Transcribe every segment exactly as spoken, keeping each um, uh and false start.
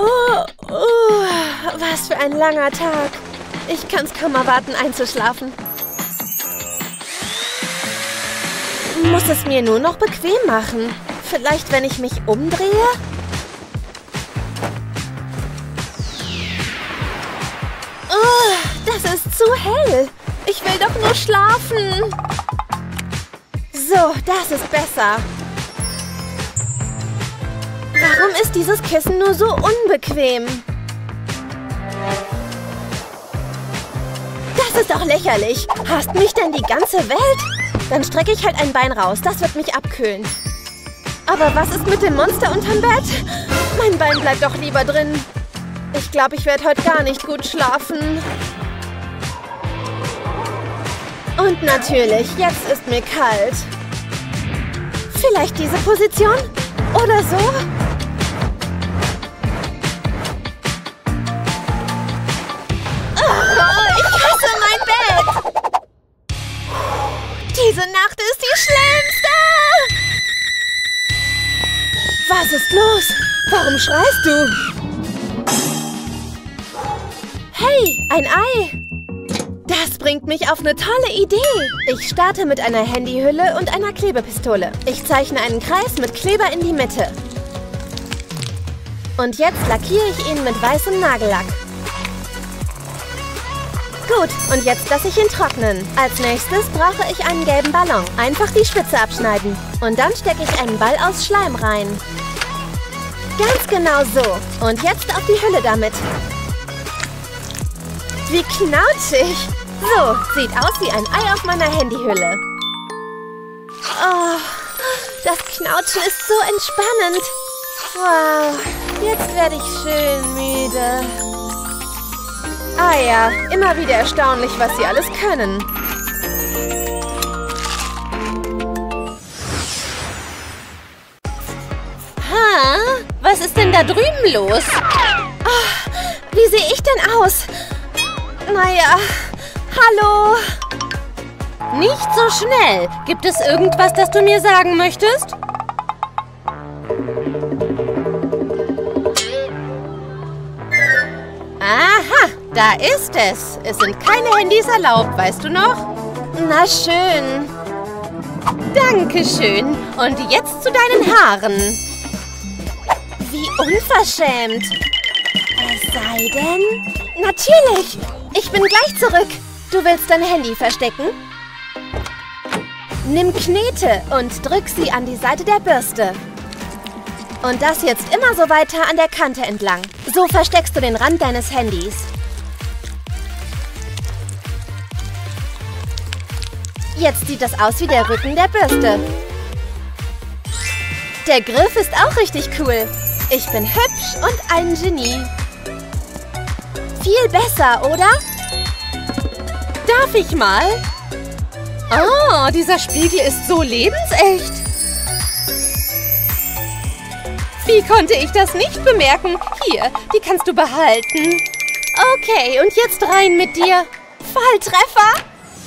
Oh, oh, was für ein langer Tag. Ich kann es kaum erwarten, einzuschlafen. Muss es mir nur noch bequem machen. Vielleicht, wenn ich mich umdrehe? Oh, das ist zu hell. Ich will doch nur schlafen. So, das ist besser. Warum ist dieses Kissen nur so unbequem? Das ist doch lächerlich. Hasst mich denn die ganze Welt? Dann strecke ich halt ein Bein raus. Das wird mich abkühlen. Aber was ist mit dem Monster unterm Bett? Mein Bein bleibt doch lieber drin. Ich glaube, ich werde heute gar nicht gut schlafen. Und natürlich, jetzt ist mir kalt. Vielleicht diese Position? Oder so? Oh, ich hasse mein Bett! Diese Nacht ist die schlimmste! Was ist los? Warum schreist du? Hey, ein Ei! Das bringt mich auf eine tolle Idee. Ich starte mit einer Handyhülle und einer Klebepistole. Ich zeichne einen Kreis mit Kleber in die Mitte. Und jetzt lackiere ich ihn mit weißem Nagellack. Gut, und jetzt lasse ich ihn trocknen. Als nächstes brauche ich einen gelben Ballon. Einfach die Spitze abschneiden. Und dann stecke ich einen Ball aus Schleim rein. Ganz genau so. Und jetzt auf die Hülle damit. Wie knautschig. So, sieht aus wie ein Ei auf meiner Handyhülle. Oh, das Knautschen ist so entspannend. Wow, jetzt werde ich schön müde. Ah ja, immer wieder erstaunlich, was sie alles können. Ha? Was ist denn da drüben los? Oh, wie sehe ich denn aus? Naja, hallo? Nicht so schnell. Gibt es irgendwas, das du mir sagen möchtest? Aha, da ist es. Es sind keine Handys erlaubt, weißt du noch? Na schön. Dankeschön. Und jetzt zu deinen Haaren. Wie unverschämt. Es sei denn... Natürlich. Ich bin gleich zurück. Du willst dein Handy verstecken? Nimm Knete und drück sie an die Seite der Bürste. Und das jetzt immer so weiter an der Kante entlang. So versteckst du den Rand deines Handys. Jetzt sieht das aus wie der Rücken der Bürste. Der Griff ist auch richtig cool. Ich bin hübsch und ein Genie. Viel besser, oder? Darf ich mal? Oh, dieser Spiegel ist so lebensecht. Wie konnte ich das nicht bemerken? Hier, die kannst du behalten. Okay, und jetzt rein mit dir. Volltreffer!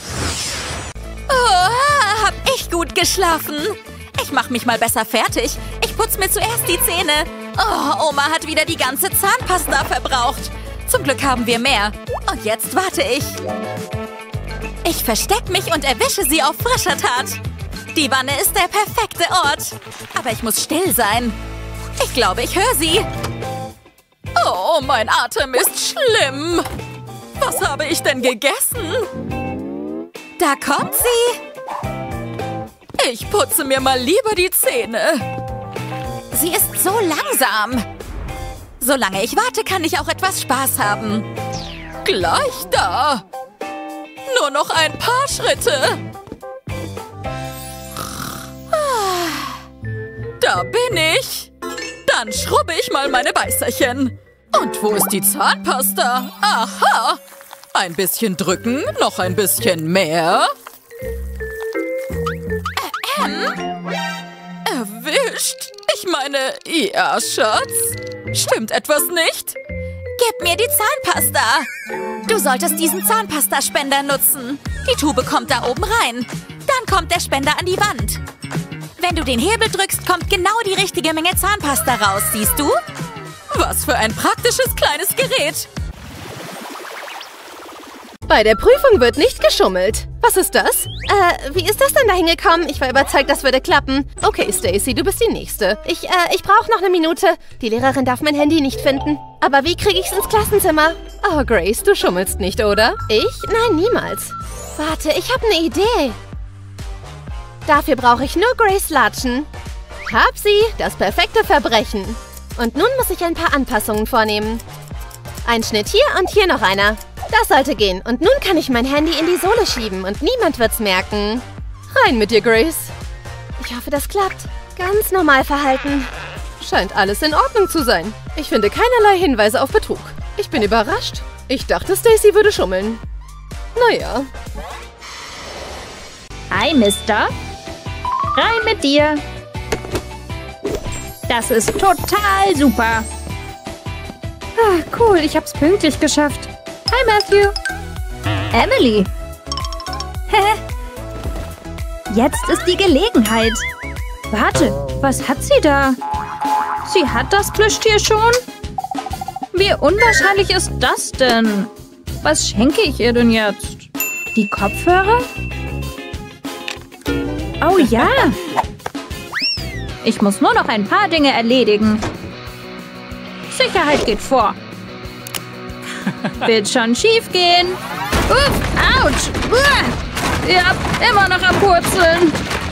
Oh, hab ich gut geschlafen. Ich mach mich mal besser fertig. Ich putz mir zuerst die Zähne. Oh, Oma hat wieder die ganze Zahnpasta verbraucht. Zum Glück haben wir mehr. Und jetzt warte ich. Ich versteck mich und erwische sie auf frischer Tat. Die Wanne ist der perfekte Ort. Aber ich muss still sein. Ich glaube, ich höre sie. Oh, mein Atem ist schlimm. Was habe ich denn gegessen? Da kommt sie. Ich putze mir mal lieber die Zähne. Sie ist so langsam. Solange ich warte, kann ich auch etwas Spaß haben. Gleich da. Nur noch ein paar Schritte. Da bin ich. Dann schrubbe ich mal meine Beißerchen. Und wo ist die Zahnpasta? Aha. Ein bisschen drücken, noch ein bisschen mehr. Ähm. Erwischt. Ich meine, ja, Schatz. Stimmt etwas nicht? Gib mir die Zahnpasta. Du solltest diesen Zahnpastaspender nutzen. Die Tube kommt da oben rein. Dann kommt der Spender an die Wand. Wenn du den Hebel drückst, kommt genau die richtige Menge Zahnpasta raus, siehst du? Was Was für ein praktisches kleines Gerät. Bei der Prüfung wird nicht geschummelt. Was ist das? Äh, wie ist das denn da hingekommen? Ich war überzeugt, das würde klappen. Okay, Stacy, du bist die Nächste. Ich, äh, ich brauche noch eine Minute. Die Lehrerin darf mein Handy nicht finden. Aber wie kriege ich es ins Klassenzimmer? Oh, Grace, du schummelst nicht, oder? Ich? Nein, niemals. Warte, ich habe eine Idee. Dafür brauche ich nur Grace Latschen. Hab sie, das perfekte Verbrechen. Und nun muss ich ein paar Anpassungen vornehmen. Ein Schnitt hier und hier noch einer. Das sollte gehen. Und nun kann ich mein Handy in die Sohle schieben und niemand wird's merken. Rein mit dir, Grace. Ich hoffe, das klappt. Ganz normal verhalten. Scheint alles in Ordnung zu sein. Ich finde keinerlei Hinweise auf Betrug. Ich bin überrascht. Ich dachte, Stacy würde schummeln. Naja. Hi, Mister. Rein mit dir. Das ist total super. Ah, cool, ich hab's pünktlich geschafft. Hi, Matthew. Emily. Jetzt ist die Gelegenheit. Warte, was hat sie da? Sie hat das Plüschtier schon? Wie unwahrscheinlich ist das denn? Was schenke ich ihr denn jetzt? Die Kopfhörer? Oh ja. Ich muss nur noch ein paar Dinge erledigen. Sicherheit geht vor. Wird schon schief gehen. Uff, ouch. Uh, ihr habt immer noch am Purzeln.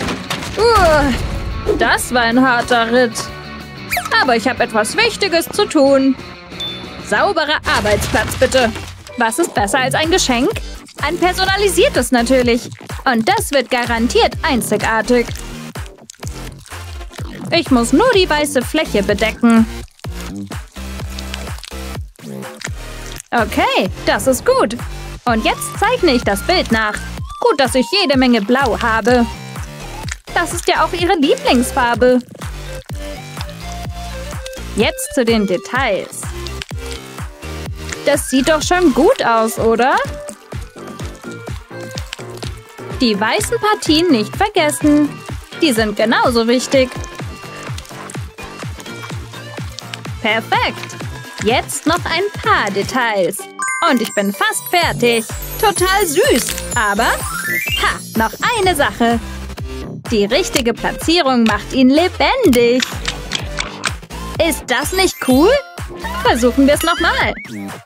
Uh, das war ein harter Ritt. Aber ich habe etwas Wichtiges zu tun. Sauberer Arbeitsplatz, bitte. Was ist besser als ein Geschenk? Ein personalisiertes natürlich. Und das wird garantiert einzigartig. Ich muss nur die weiße Fläche bedecken. Okay, das ist gut. Und jetzt zeichne ich das Bild nach. Gut, dass ich jede Menge Blau habe. Das ist ja auch ihre Lieblingsfarbe. Jetzt zu den Details. Das sieht doch schon gut aus, oder? Die weißen Partien nicht vergessen. Die sind genauso wichtig. Perfekt. Jetzt noch ein paar Details. Und ich bin fast fertig. Total süß. Aber, ha, noch eine Sache. Die richtige Platzierung macht ihn lebendig. Ist das nicht cool? Versuchen wir es nochmal.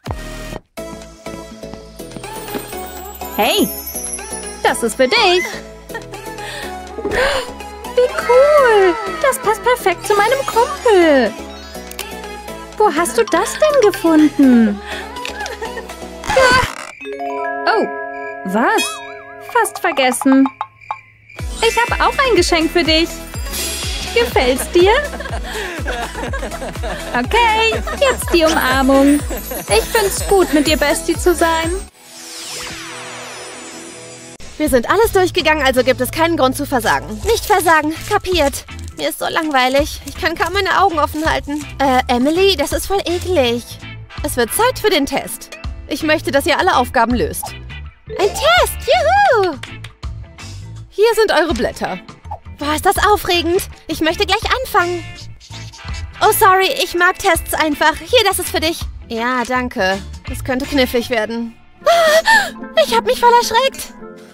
Hey, das ist für dich. Wie cool. Das passt perfekt zu meinem Kumpel. Wo hast du das denn gefunden? Ja. Oh, was? Fast vergessen. Ich habe auch ein Geschenk für dich. Gefällt's dir? Okay, jetzt die Umarmung. Ich find's gut, mit dir Bestie zu sein. Wir sind alles durchgegangen, also gibt es keinen Grund zu versagen. Nicht versagen, kapiert. Mir ist so langweilig. Ich kann kaum meine Augen offen halten. Äh, Emily, das ist voll eklig. Es wird Zeit für den Test. Ich möchte, dass ihr alle Aufgaben löst. Ein Test, juhu! Hier sind eure Blätter. Boah, ist das aufregend. Ich möchte gleich anfangen. Oh, sorry, ich mag Tests einfach. Hier, das ist für dich. Ja, danke. Das könnte knifflig werden. Ich habe mich voll erschreckt.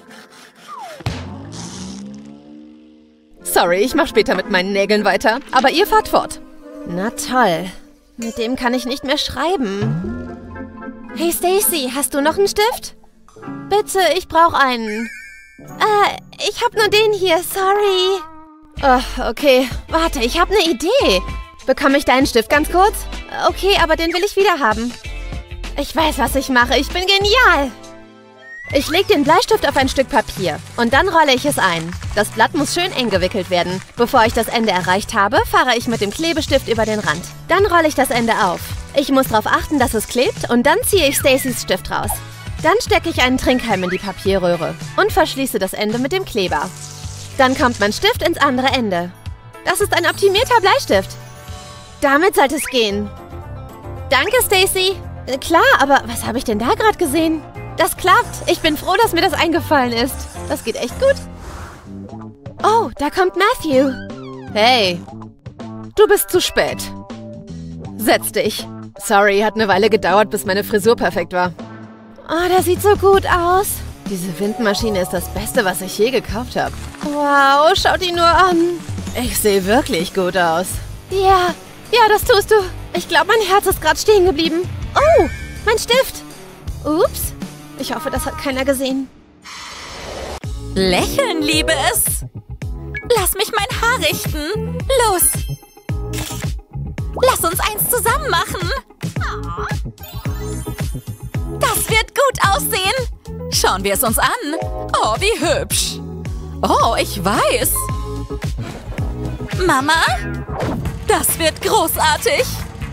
Sorry, ich mache später mit meinen Nägeln weiter. Aber ihr fahrt fort. Na toll. Mit dem kann ich nicht mehr schreiben. Hey Stacy, hast du noch einen Stift? Bitte, ich brauche einen. Äh, ich habe nur den hier, sorry. Oh, okay. Warte, ich habe eine Idee. Bekomme ich deinen Stift ganz kurz? Okay, aber den will ich wieder haben. Ich weiß, was ich mache. Ich bin genial. Ich lege den Bleistift auf ein Stück Papier und dann rolle ich es ein. Das Blatt muss schön eng gewickelt werden. Bevor ich das Ende erreicht habe, fahre ich mit dem Klebestift über den Rand. Dann rolle ich das Ende auf. Ich muss darauf achten, dass es klebt und dann ziehe ich Stacys Stift raus. Dann stecke ich einen Trinkhalm in die Papierröhre und verschließe das Ende mit dem Kleber. Dann kommt mein Stift ins andere Ende. Das ist ein optimierter Bleistift. Damit sollte es gehen. Danke, Stacy. Äh, klar, aber was habe ich denn da gerade gesehen? Das klappt. Ich bin froh, dass mir das eingefallen ist. Das geht echt gut. Oh, da kommt Matthew. Hey, du bist zu spät. Setz dich. Sorry, hat eine Weile gedauert, bis meine Frisur perfekt war. Oh, das sieht so gut aus. Diese Windmaschine ist das Beste, was ich je gekauft habe. Wow, schaut ihn nur an. Ich sehe wirklich gut aus. Ja, ja, das tust du. Ich glaube, mein Herz ist gerade stehen geblieben. Oh, mein Stift. Ups. Ich hoffe, das hat keiner gesehen. Lächeln, liebe es. Lass mich mein Haar richten. Los. Lass uns eins zusammen machen. Das wird gut aussehen. Schauen wir es uns an. Oh, wie hübsch. Oh, ich weiß. Mama, das wird großartig.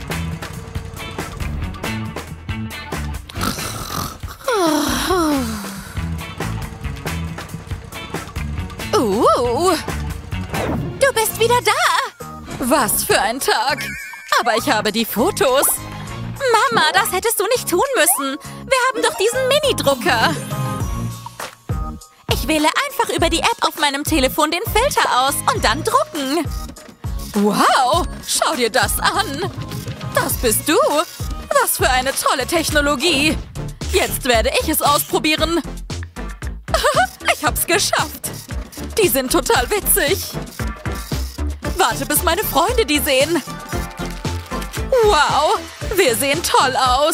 Uh, du bist wieder da. Was für ein Tag. Aber ich habe die Fotos. Mama, das hättest du nicht tun müssen. Wir haben doch diesen Mini-Drucker. Ich wähle einfach über die App auf meinem Telefon den Filter aus und dann drucken. Wow, schau dir das an. Das bist du. Was für eine tolle Technologie. Jetzt werde ich es ausprobieren. Ich hab's geschafft. Die sind total witzig. Warte, bis meine Freunde die sehen. Wow, wir sehen toll aus.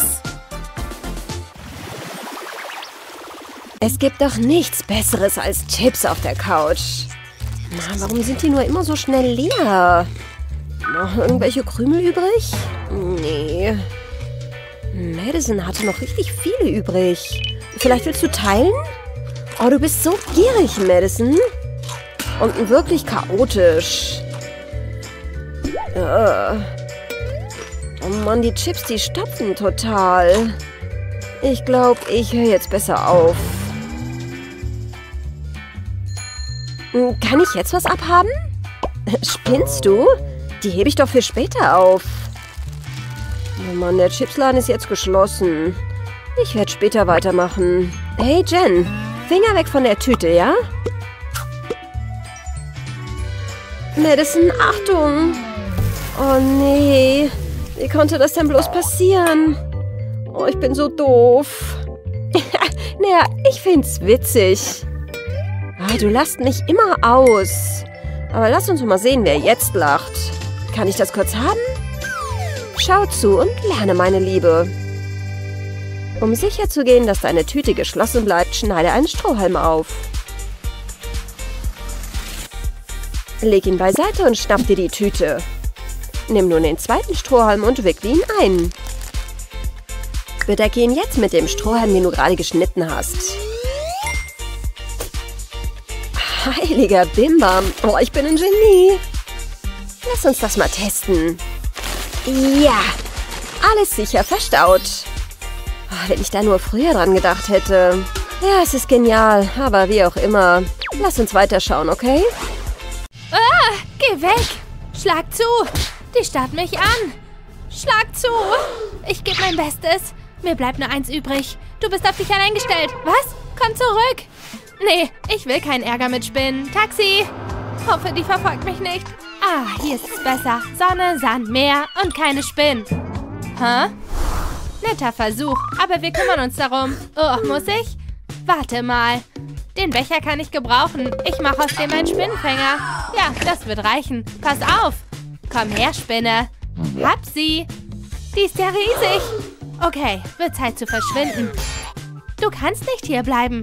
Es gibt doch nichts Besseres als Chips auf der Couch. Na, warum sind die nur immer so schnell leer? Noch irgendwelche Krümel übrig? Nee. Madison hatte noch richtig viele übrig. Vielleicht willst du teilen? Oh, du bist so gierig, Madison. Und wirklich chaotisch. Uh. Oh Mann, die Chips, die stopfen total. Ich glaube, ich höre jetzt besser auf. Kann ich jetzt was abhaben? Spinnst du? Die hebe ich doch für später auf. Oh Mann, der Chipsladen ist jetzt geschlossen. Ich werde später weitermachen. Hey Jen, Finger weg von der Tüte, ja? Madison, Achtung! Oh nee, wie konnte das denn bloß passieren? Oh, ich bin so doof. Naja, ich find's witzig. Ah, du lachst mich immer aus. Aber lass uns mal sehen, wer jetzt lacht. Kann ich das kurz haben? Schau zu und lerne, meine Liebe. Um sicherzugehen, dass deine Tüte geschlossen bleibt, schneide einen Strohhalm auf. Leg ihn beiseite und schnapp dir die Tüte. Nimm nun den zweiten Strohhalm und wickle ihn ein. Bedecke ihn jetzt mit dem Strohhalm, den du gerade geschnitten hast. Heiliger Bimbam. Oh, ich bin ein Genie. Lass uns das mal testen. Ja, alles sicher verstaut. Oh, wenn ich da nur früher dran gedacht hätte. Ja, es ist genial, aber wie auch immer. Lass uns weiterschauen, okay? Ah, geh weg. Schlag zu. Die starrt mich an. Schlag zu. Ich gebe mein Bestes. Mir bleibt nur eins übrig. Du bist auf dich allein gestellt. Was? Komm zurück. Nee, ich will keinen Ärger mit Spinnen. Taxi. Hoffe, die verfolgt mich nicht. Ah, hier ist es besser. Sonne, Sand, Meer und keine Spinnen. Hä? Netter Versuch, aber wir kümmern uns darum. Oh, muss ich? Warte mal. Den Becher kann ich gebrauchen. Ich mache aus dem einen Spinnenfänger. Ja, das wird reichen. Pass auf. Komm her, Spinne. Hab sie. Die ist ja riesig. Okay, wird Zeit zu verschwinden. Du kannst nicht hier bleiben.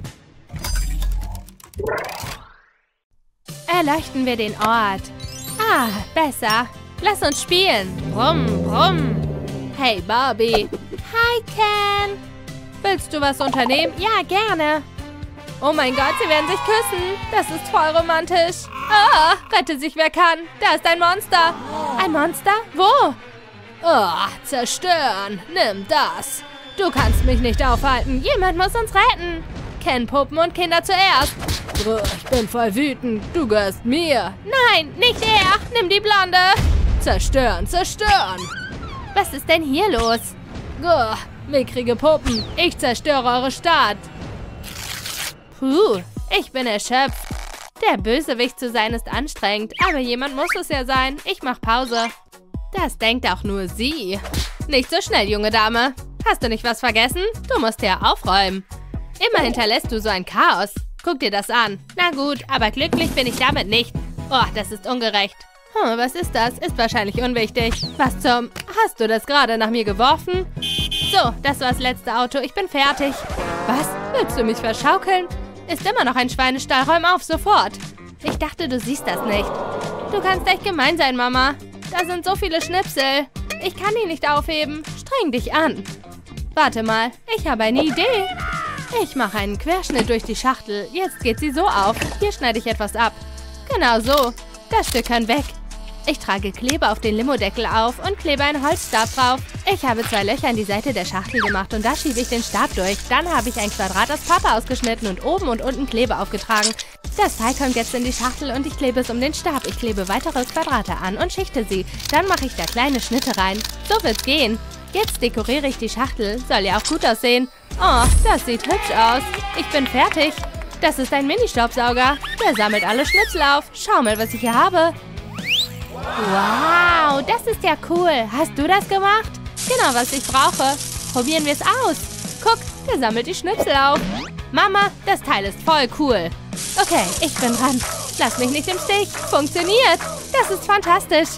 Erleuchten wir den Ort. Ah, besser. Lass uns spielen. Brumm, brumm. Hey, Barbie. Hi, Ken. Willst du was unternehmen? Ja, gerne. Oh mein Gott, sie werden sich küssen. Das ist voll romantisch. Ah, rette sich, wer kann. Da ist ein Monster. Ein Monster? Wo? Oh, zerstören. Nimm das. Du kannst mich nicht aufhalten. Jemand muss uns retten. Ken, Puppen und Kinder zuerst. Oh, ich bin voll wütend. Du gehörst mir. Nein, nicht er. Nimm die Blonde. Zerstören, zerstören. Was ist denn hier los? Oh, mickrige Puppen. Ich zerstöre eure Stadt. Puh, ich bin erschöpft. Der Bösewicht zu sein ist anstrengend, aber jemand muss es ja sein. Ich mach Pause. Das denkt auch nur sie. Nicht so schnell, junge Dame. Hast du nicht was vergessen? Du musst ja aufräumen. Immer hinterlässt du so ein Chaos. Guck dir das an. Na gut, aber glücklich bin ich damit nicht. Oh, das ist ungerecht. Hm, was ist das? Ist wahrscheinlich unwichtig. Was zum... Hast du das gerade nach mir geworfen? So, das war das letzte Auto. Ich bin fertig. Was? Willst du mich verschaukeln? Ist immer noch ein Schweinestall. Räum auf, sofort. Ich dachte, du siehst das nicht. Du kannst echt gemein sein, Mama. Da sind so viele Schnipsel. Ich kann die nicht aufheben. Streng dich an. Warte mal, ich habe eine Idee. Ich mache einen Querschnitt durch die Schachtel. Jetzt geht sie so auf. Hier schneide ich etwas ab. Genau so. Das Stück kann weg. Ich trage Kleber auf den Limodeckel auf und klebe einen Holzstab drauf. Ich habe zwei Löcher in die Seite der Schachtel gemacht und da schiebe ich den Stab durch. Dann habe ich ein Quadrat aus Pappe ausgeschnitten und oben und unten Kleber aufgetragen. Das Teil kommt jetzt in die Schachtel und ich klebe es um den Stab. Ich klebe weitere Quadrate an und schichte sie. Dann mache ich da kleine Schnitte rein. So wird's gehen. Jetzt dekoriere ich die Schachtel. Soll ja auch gut aussehen. Oh, das sieht hübsch aus. Ich bin fertig. Das ist ein Mini-Staubsauger. Der sammelt alle Schnipsel auf. Schau mal, was ich hier habe. Wow, das ist ja cool. Hast du das gemacht? Genau, was ich brauche. Probieren wir es aus. Guck, der sammelt die Schnipsel auf. Mama, das Teil ist voll cool. Okay, ich bin dran. Lass mich nicht im Stich. Funktioniert. Das ist fantastisch.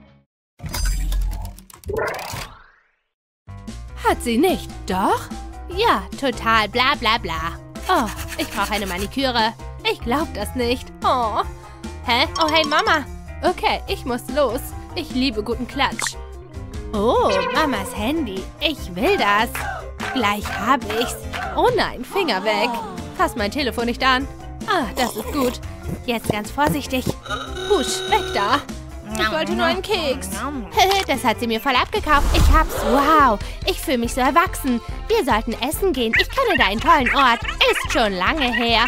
Hat sie nicht, doch? Ja, total bla bla bla. Oh, ich brauche eine Maniküre. Ich glaube das nicht. Oh. Hä? Oh, hey Mama. Okay, ich muss los. Ich liebe guten Klatsch. Oh, Mamas Handy. Ich will das. Gleich habe ich's. Oh nein, Finger weg. Fass mein Telefon nicht an. Ah, das ist gut. Jetzt ganz vorsichtig. Husch, weg da. Ich wollte nur einen Keks. Das hat sie mir voll abgekauft. Ich hab's. Wow, ich fühle mich so erwachsen. Wir sollten essen gehen. Ich kenne da einen tollen Ort. Ist schon lange her.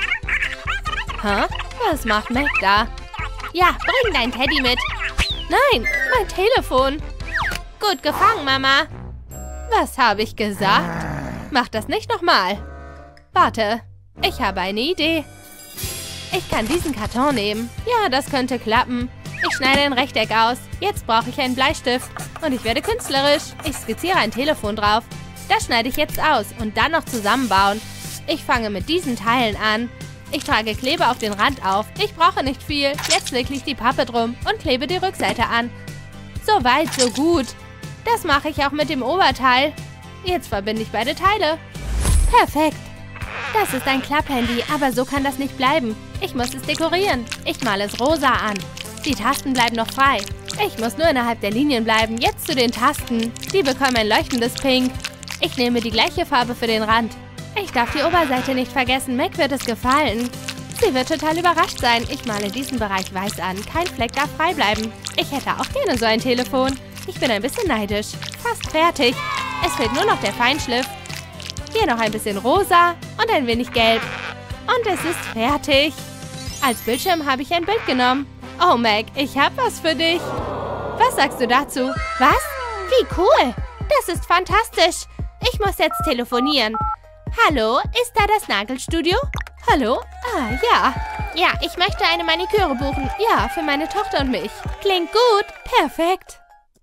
Hä? Was macht Mac da? Ja, bring dein Teddy mit. Nein, mein Telefon. Gut gefangen, Mama. Was habe ich gesagt? Mach das nicht nochmal. Warte, ich habe eine Idee. Ich kann diesen Karton nehmen. Ja, das könnte klappen. Ich schneide ein Rechteck aus. Jetzt brauche ich einen Bleistift. Und ich werde künstlerisch. Ich skizziere ein Telefon drauf. Das schneide ich jetzt aus und dann noch zusammenbauen. Ich fange mit diesen Teilen an. Ich trage Kleber auf den Rand auf. Ich brauche nicht viel. Jetzt wickle ich die Pappe drum und klebe die Rückseite an. So weit, so gut. Das mache ich auch mit dem Oberteil. Jetzt verbinde ich beide Teile. Perfekt. Das ist ein Klapphandy, aber so kann das nicht bleiben. Ich muss es dekorieren. Ich male es rosa an. Die Tasten bleiben noch frei. Ich muss nur innerhalb der Linien bleiben. Jetzt zu den Tasten. Die bekommen ein leuchtendes Pink. Ich nehme die gleiche Farbe für den Rand. Ich darf die Oberseite nicht vergessen. Mac wird es gefallen. Sie wird total überrascht sein. Ich male diesen Bereich weiß an. Kein Fleck darf frei bleiben. Ich hätte auch gerne so ein Telefon. Ich bin ein bisschen neidisch. Fast fertig. Es fehlt nur noch der Feinschliff. Hier noch ein bisschen rosa und ein wenig gelb. Und es ist fertig. Als Bildschirm habe ich ein Bild genommen. Oh, Mac, ich habe was für dich. Was sagst du dazu? Was? Wie cool. Das ist fantastisch. Ich muss jetzt telefonieren. Hallo, ist da das Nagelstudio? Hallo? Ah, ja. Ja, ich möchte eine Maniküre buchen. Ja, für meine Tochter und mich. Klingt gut. Perfekt.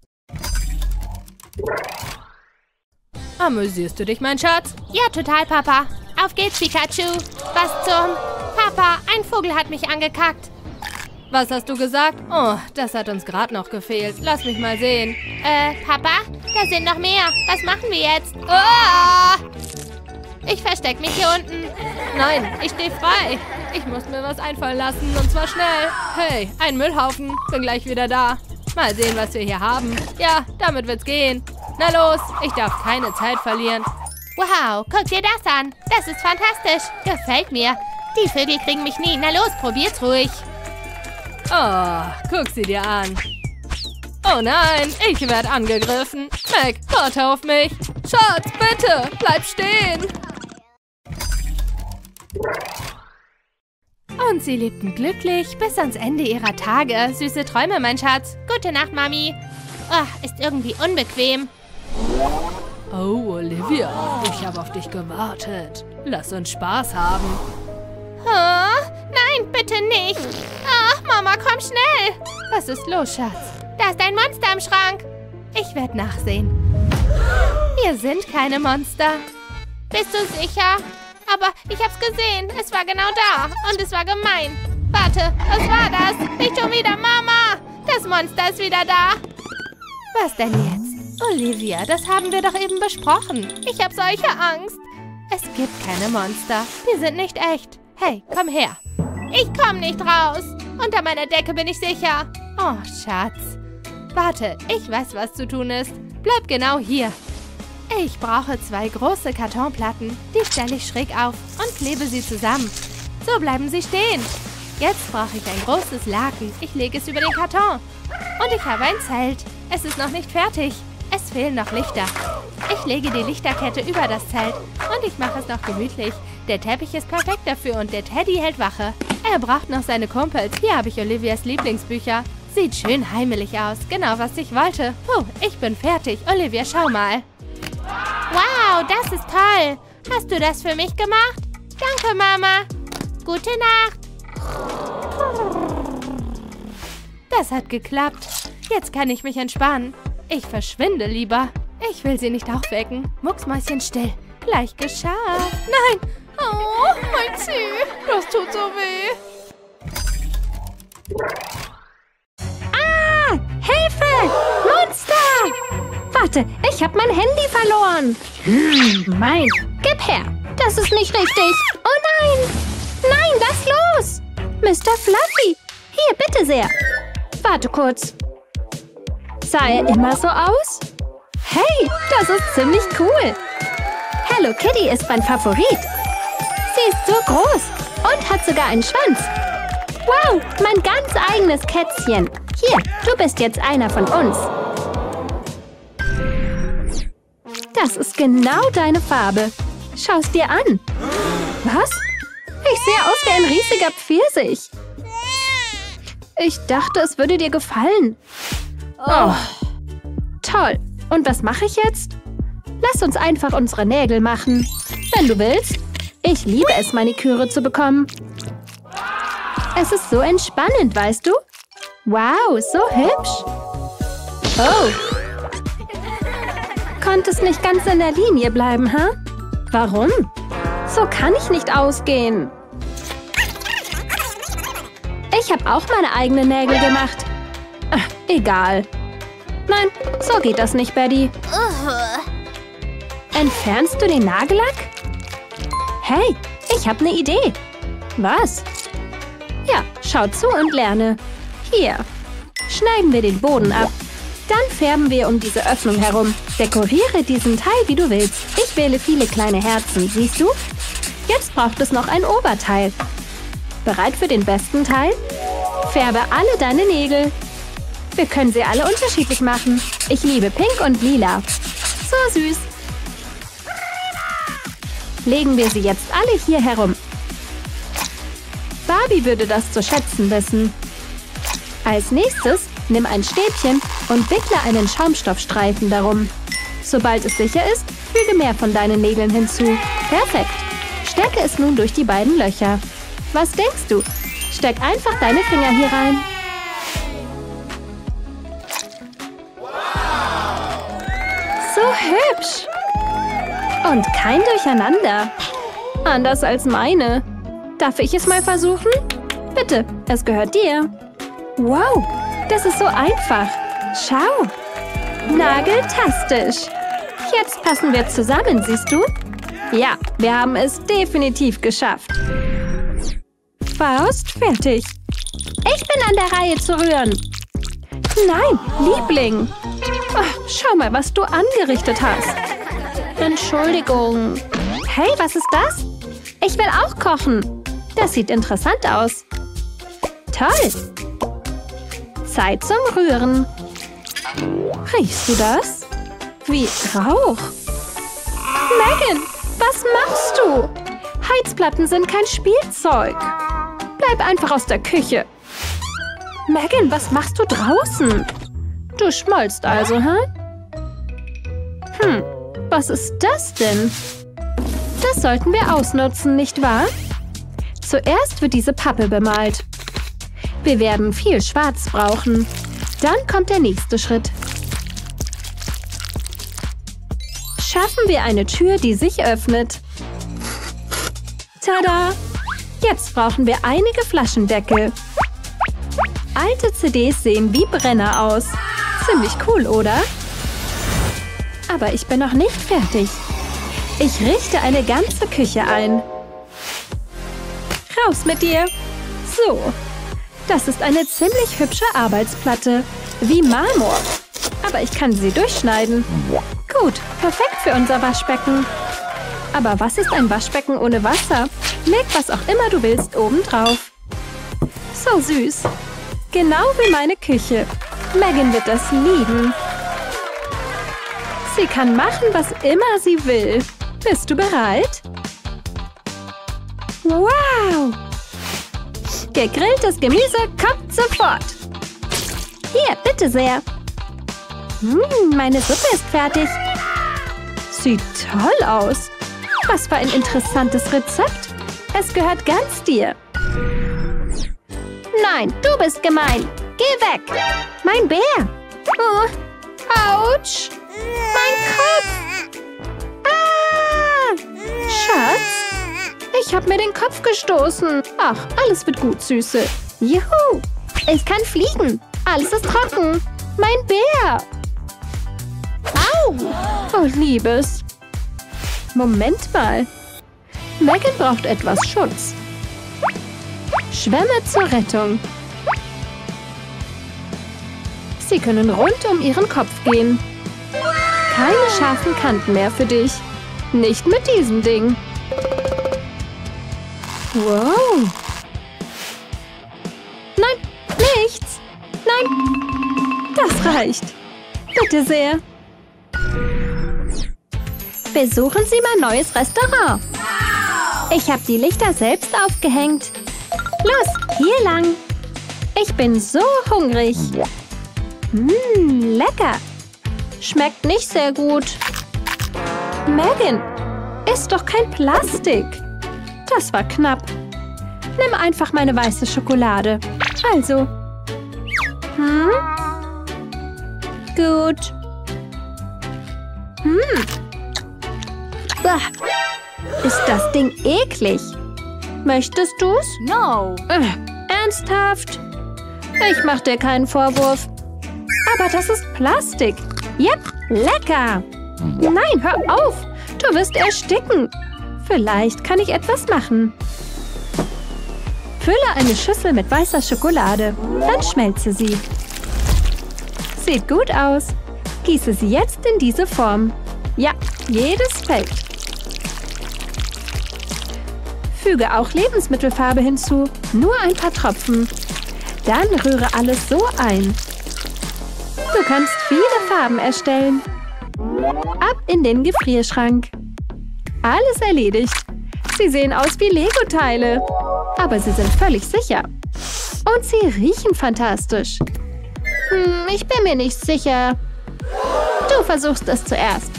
Amüsierst du dich, mein Schatz? Ja, total, Papa. Auf geht's, Pikachu. Was zum... Papa, ein Vogel hat mich angekackt. Was hast du gesagt? Oh, das hat uns gerade noch gefehlt. Lass mich mal sehen. Äh, Papa? Da sind noch mehr. Was machen wir jetzt? Ah! Ich versteck mich hier unten. Nein, ich stehe frei. Ich muss mir was einfallen lassen und zwar schnell. Hey, ein Müllhaufen. Bin gleich wieder da. Mal sehen, was wir hier haben. Ja, damit wird's gehen. Na los, ich darf keine Zeit verlieren. Wow, guck dir das an. Das ist fantastisch. Gefällt mir. Die Vögel kriegen mich nie. Na los, probier's ruhig. Oh, guck sie dir an. Oh nein, ich werde angegriffen. Mac, warte auf mich. Schatz, bitte, bleib stehen. Und sie lebten glücklich bis ans Ende ihrer Tage. Süße Träume, mein Schatz. Gute Nacht, Mami. Oh, ist irgendwie unbequem. Oh, Olivia, ich habe auf dich gewartet. Lass uns Spaß haben. Oh, nein, bitte nicht. Oh, Mama, komm schnell. Was ist los, Schatz? Da ist ein Monster im Schrank. Ich werde nachsehen. Hier sind keine Monster. Bist du sicher? Aber ich hab's gesehen. Es war genau da. Und es war gemein. Warte, was war das? Nicht schon wieder, Mama! Das Monster ist wieder da. Was denn jetzt? Olivia, das haben wir doch eben besprochen. Ich hab solche Angst. Es gibt keine Monster. Die sind nicht echt. Hey, komm her. Ich komm nicht raus. Unter meiner Decke bin ich sicher. Oh, Schatz. Warte, ich weiß, was zu tun ist. Bleib genau hier. Ich brauche zwei große Kartonplatten. Die stelle ich schräg auf und klebe sie zusammen. So bleiben sie stehen. Jetzt brauche ich ein großes Laken. Ich lege es über den Karton. Und ich habe ein Zelt. Es ist noch nicht fertig. Es fehlen noch Lichter. Ich lege die Lichterkette über das Zelt. Und ich mache es noch gemütlich. Der Teppich ist perfekt dafür und der Teddy hält Wache. Er braucht noch seine Kumpels. Hier habe ich Olivias Lieblingsbücher. Sieht schön heimelig aus. Genau, was ich wollte. Puh, ich bin fertig. Olivia, schau mal. Wow, das ist toll. Hast du das für mich gemacht? Danke, Mama. Gute Nacht. Das hat geklappt. Jetzt kann ich mich entspannen. Ich verschwinde lieber. Ich will sie nicht aufwecken. Mucksmäuschen still. Gleich geschafft. Nein. Oh, mein Zeh. Das tut so weh. Ah, Hilfe! Monster! Warte, ich habe mein Handy verloren. Hm, mein. Gib her. Das ist nicht richtig. Oh nein. Nein, lass los. Mister Fluffy. Hier, bitte sehr. Warte kurz. Sah er immer so aus? Hey, das ist ziemlich cool. Hello Kitty ist mein Favorit. Sie ist so groß und hat sogar einen Schwanz. Wow, mein ganz eigenes Kätzchen. Hier, du bist jetzt einer von uns. Das ist genau deine Farbe. Schau's dir an. Was? Ich sehe aus wie ein riesiger Pfirsich. Ich dachte, es würde dir gefallen. Oh. Toll. Und was mache ich jetzt? Lass uns einfach unsere Nägel machen. Wenn du willst. Ich liebe es, Maniküre zu bekommen. Es ist so entspannend, weißt du? Wow, so hübsch. Oh. Konntest nicht ganz in der Linie bleiben, ha? Huh? Warum? So kann ich nicht ausgehen. Ich habe auch meine eigenen Nägel gemacht. Ach, egal. Nein, so geht das nicht, Betty. Entfernst du den Nagellack? Hey, ich habe eine Idee. Was? Ja, schau zu und lerne. Hier. Schneiden wir den Boden ab. Dann färben wir um diese Öffnung herum. Dekoriere diesen Teil, wie du willst. Ich wähle viele kleine Herzen, siehst du? Jetzt braucht es noch ein Oberteil. Bereit für den besten Teil? Färbe alle deine Nägel. Wir können sie alle unterschiedlich machen. Ich liebe Pink und Lila. So süß. Legen wir sie jetzt alle hier herum. Barbie würde das zu schätzen wissen. Als nächstes nimm ein Stäbchen und wickle einen Schaumstoffstreifen darum. Sobald es sicher ist, füge mehr von deinen Nägeln hinzu. Perfekt. Stecke es nun durch die beiden Löcher. Was denkst du? Steck einfach deine Finger hier rein. So hübsch. Und kein Durcheinander. Anders als meine. Darf ich es mal versuchen? Bitte, es gehört dir. Wow, das ist so einfach. Schau. Nageltastisch. Jetzt passen wir zusammen, siehst du? Ja, wir haben es definitiv geschafft. Fast fertig. Ich bin an der Reihe zu rühren. Nein, Liebling. Ach, schau mal, was du angerichtet hast. Entschuldigung. Hey, was ist das? Ich will auch kochen. Das sieht interessant aus. Toll. Zeit zum Rühren. Riechst du das? Wie Rauch. Megan, was machst du? Heizplatten sind kein Spielzeug. Bleib einfach aus der Küche. Megan, was machst du draußen? Du schmolzt also, hä? Hm, was ist das denn? Das sollten wir ausnutzen, nicht wahr? Zuerst wird diese Pappe bemalt. Wir werden viel Schwarz brauchen. Dann kommt der nächste Schritt. Schaffen wir eine Tür, die sich öffnet. Tada! Jetzt brauchen wir einige Flaschendeckel. Alte C Ds sehen wie Brenner aus. Ziemlich cool, oder? Aber ich bin noch nicht fertig. Ich richte eine ganze Küche ein. Raus mit dir! So, das ist eine ziemlich hübsche Arbeitsplatte. Wie Marmor. Aber ich kann sie durchschneiden. Gut, perfekt für unser Waschbecken. Aber was ist ein Waschbecken ohne Wasser? Leg was auch immer du willst oben drauf. So süß. Genau wie meine Küche. Megan wird das lieben. Sie kann machen, was immer sie will. Bist du bereit? Wow! Gegrilltes Gemüse kommt sofort. Hier, bitte sehr. Hm, meine Suppe ist fertig. Sieht toll aus. Was für ein interessantes Rezept. Es gehört ganz dir. Nein, du bist gemein. Geh weg. Mein Bär. Oh, ouch. Mein Kopf. Ah. Schatz, ich habe mir den Kopf gestoßen. Ach, alles wird gut, Süße. Juhu. Ich kann fliegen. Alles ist trocken. Mein Bär. Au. Oh, Liebes. Moment mal. Megan braucht etwas Schutz. Schwämme zur Rettung. Sie können rund um ihren Kopf gehen. Keine scharfen Kanten mehr für dich. Nicht mit diesem Ding. Wow. Nein, nichts. Nein, das reicht. Bitte sehr. Besuchen Sie mein neues Restaurant. Ich habe die Lichter selbst aufgehängt. Los, hier lang. Ich bin so hungrig. Mmm, lecker. Schmeckt nicht sehr gut. Megan, isst doch kein Plastik. Das war knapp. Nimm einfach meine weiße Schokolade. Also. Hm? Gut. Hm. Bah. Ist das Ding eklig? Möchtest du's? No. Äh, ernsthaft? Ich mach dir keinen Vorwurf. Aber das ist Plastik. Yep, lecker. Nein, hör auf. Du wirst ersticken. Vielleicht kann ich etwas machen. Fülle eine Schüssel mit weißer Schokolade. Dann schmelze sie. Sieht gut aus. Gieße sie jetzt in diese Form. Ja, jedes fällt. Füge auch Lebensmittelfarbe hinzu. Nur ein paar Tropfen. Dann rühre alles so ein. Du kannst viele Farben erstellen. Ab in den Gefrierschrank. Alles erledigt. Sie sehen aus wie Lego-Teile. Aber sie sind völlig sicher. Und sie riechen fantastisch. Hm, ich bin mir nicht sicher. Du versuchst es zuerst.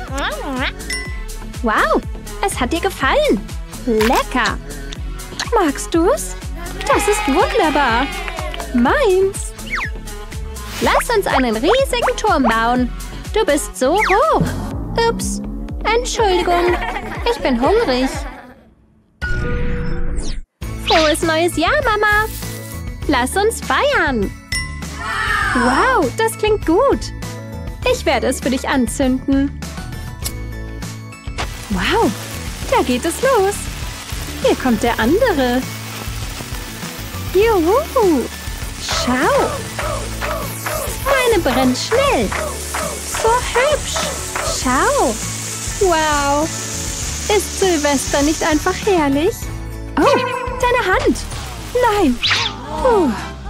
Wow, es hat dir gefallen. Lecker. Magst du's? Das ist wunderbar. Meins. Lass uns einen riesigen Turm bauen. Du bist so hoch. Ups. Entschuldigung. Ich bin hungrig. Frohes neues Jahr, Mama. Lass uns feiern. Wow, das klingt gut. Ich werde es für dich anzünden. Wow, da geht es los. Hier kommt der andere. Juhu. Schau. Meine brennt schnell. So hübsch. Schau. Wow. Ist Silvester nicht einfach herrlich? Oh, deine Hand. Nein. Puh.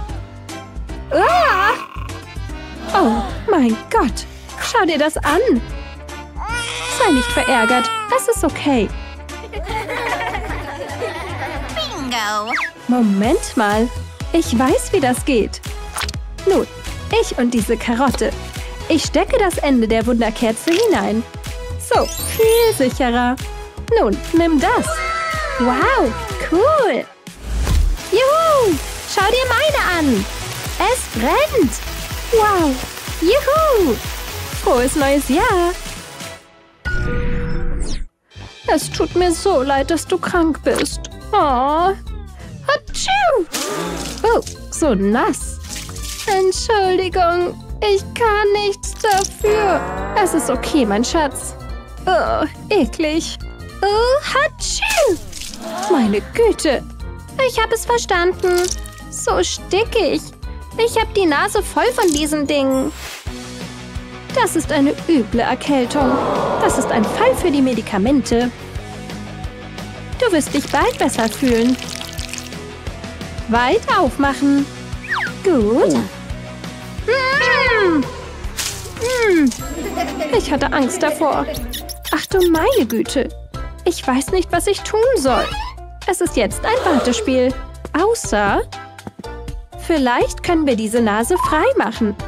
Ah. Oh, mein Gott. Schau dir das an. Sei nicht verärgert. Es ist okay. Bingo. Moment mal. Ich weiß, wie das geht. Nun, ich und diese Karotte. Ich stecke das Ende der Wunderkerze hinein. So, viel sicherer. Nun, nimm das. Wow, cool. Juhu, schau dir meine an. Es brennt. Wow, juhu. Frohes neues Jahr. Es tut mir so leid, dass du krank bist. Oh. Hatschiu! Oh, so nass. Entschuldigung, ich kann nichts dafür. Es ist okay, mein Schatz. Oh, eklig. Oh, hatschiu! Meine Güte. Ich habe es verstanden. So stickig. Ich habe die Nase voll von diesen Dingen. Das ist eine üble Erkältung. Das ist ein Fall für die Medikamente. Du wirst dich bald besser fühlen. Weit aufmachen. Gut. Mm. Mm. Ich hatte Angst davor. Ach du meine Güte. Ich weiß nicht, was ich tun soll. Es ist jetzt ein Wartespiel. Außer... Vielleicht können wir diese Nase frei machen.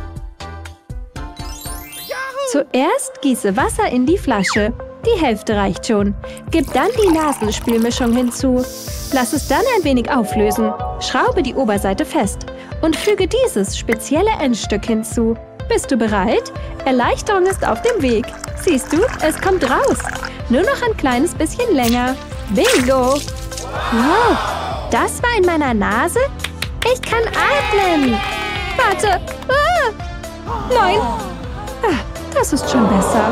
Zuerst gieße Wasser in die Flasche. Die Hälfte reicht schon. Gib dann die Nasenspülmischung hinzu. Lass es dann ein wenig auflösen. Schraube die Oberseite fest und füge dieses spezielle Endstück hinzu. Bist du bereit? Erleichterung ist auf dem Weg. Siehst du, es kommt raus. Nur noch ein kleines bisschen länger. Bingo! Wow, das war in meiner Nase? Ich kann atmen. Warte. Ah. Nein. Ah, das ist schon besser.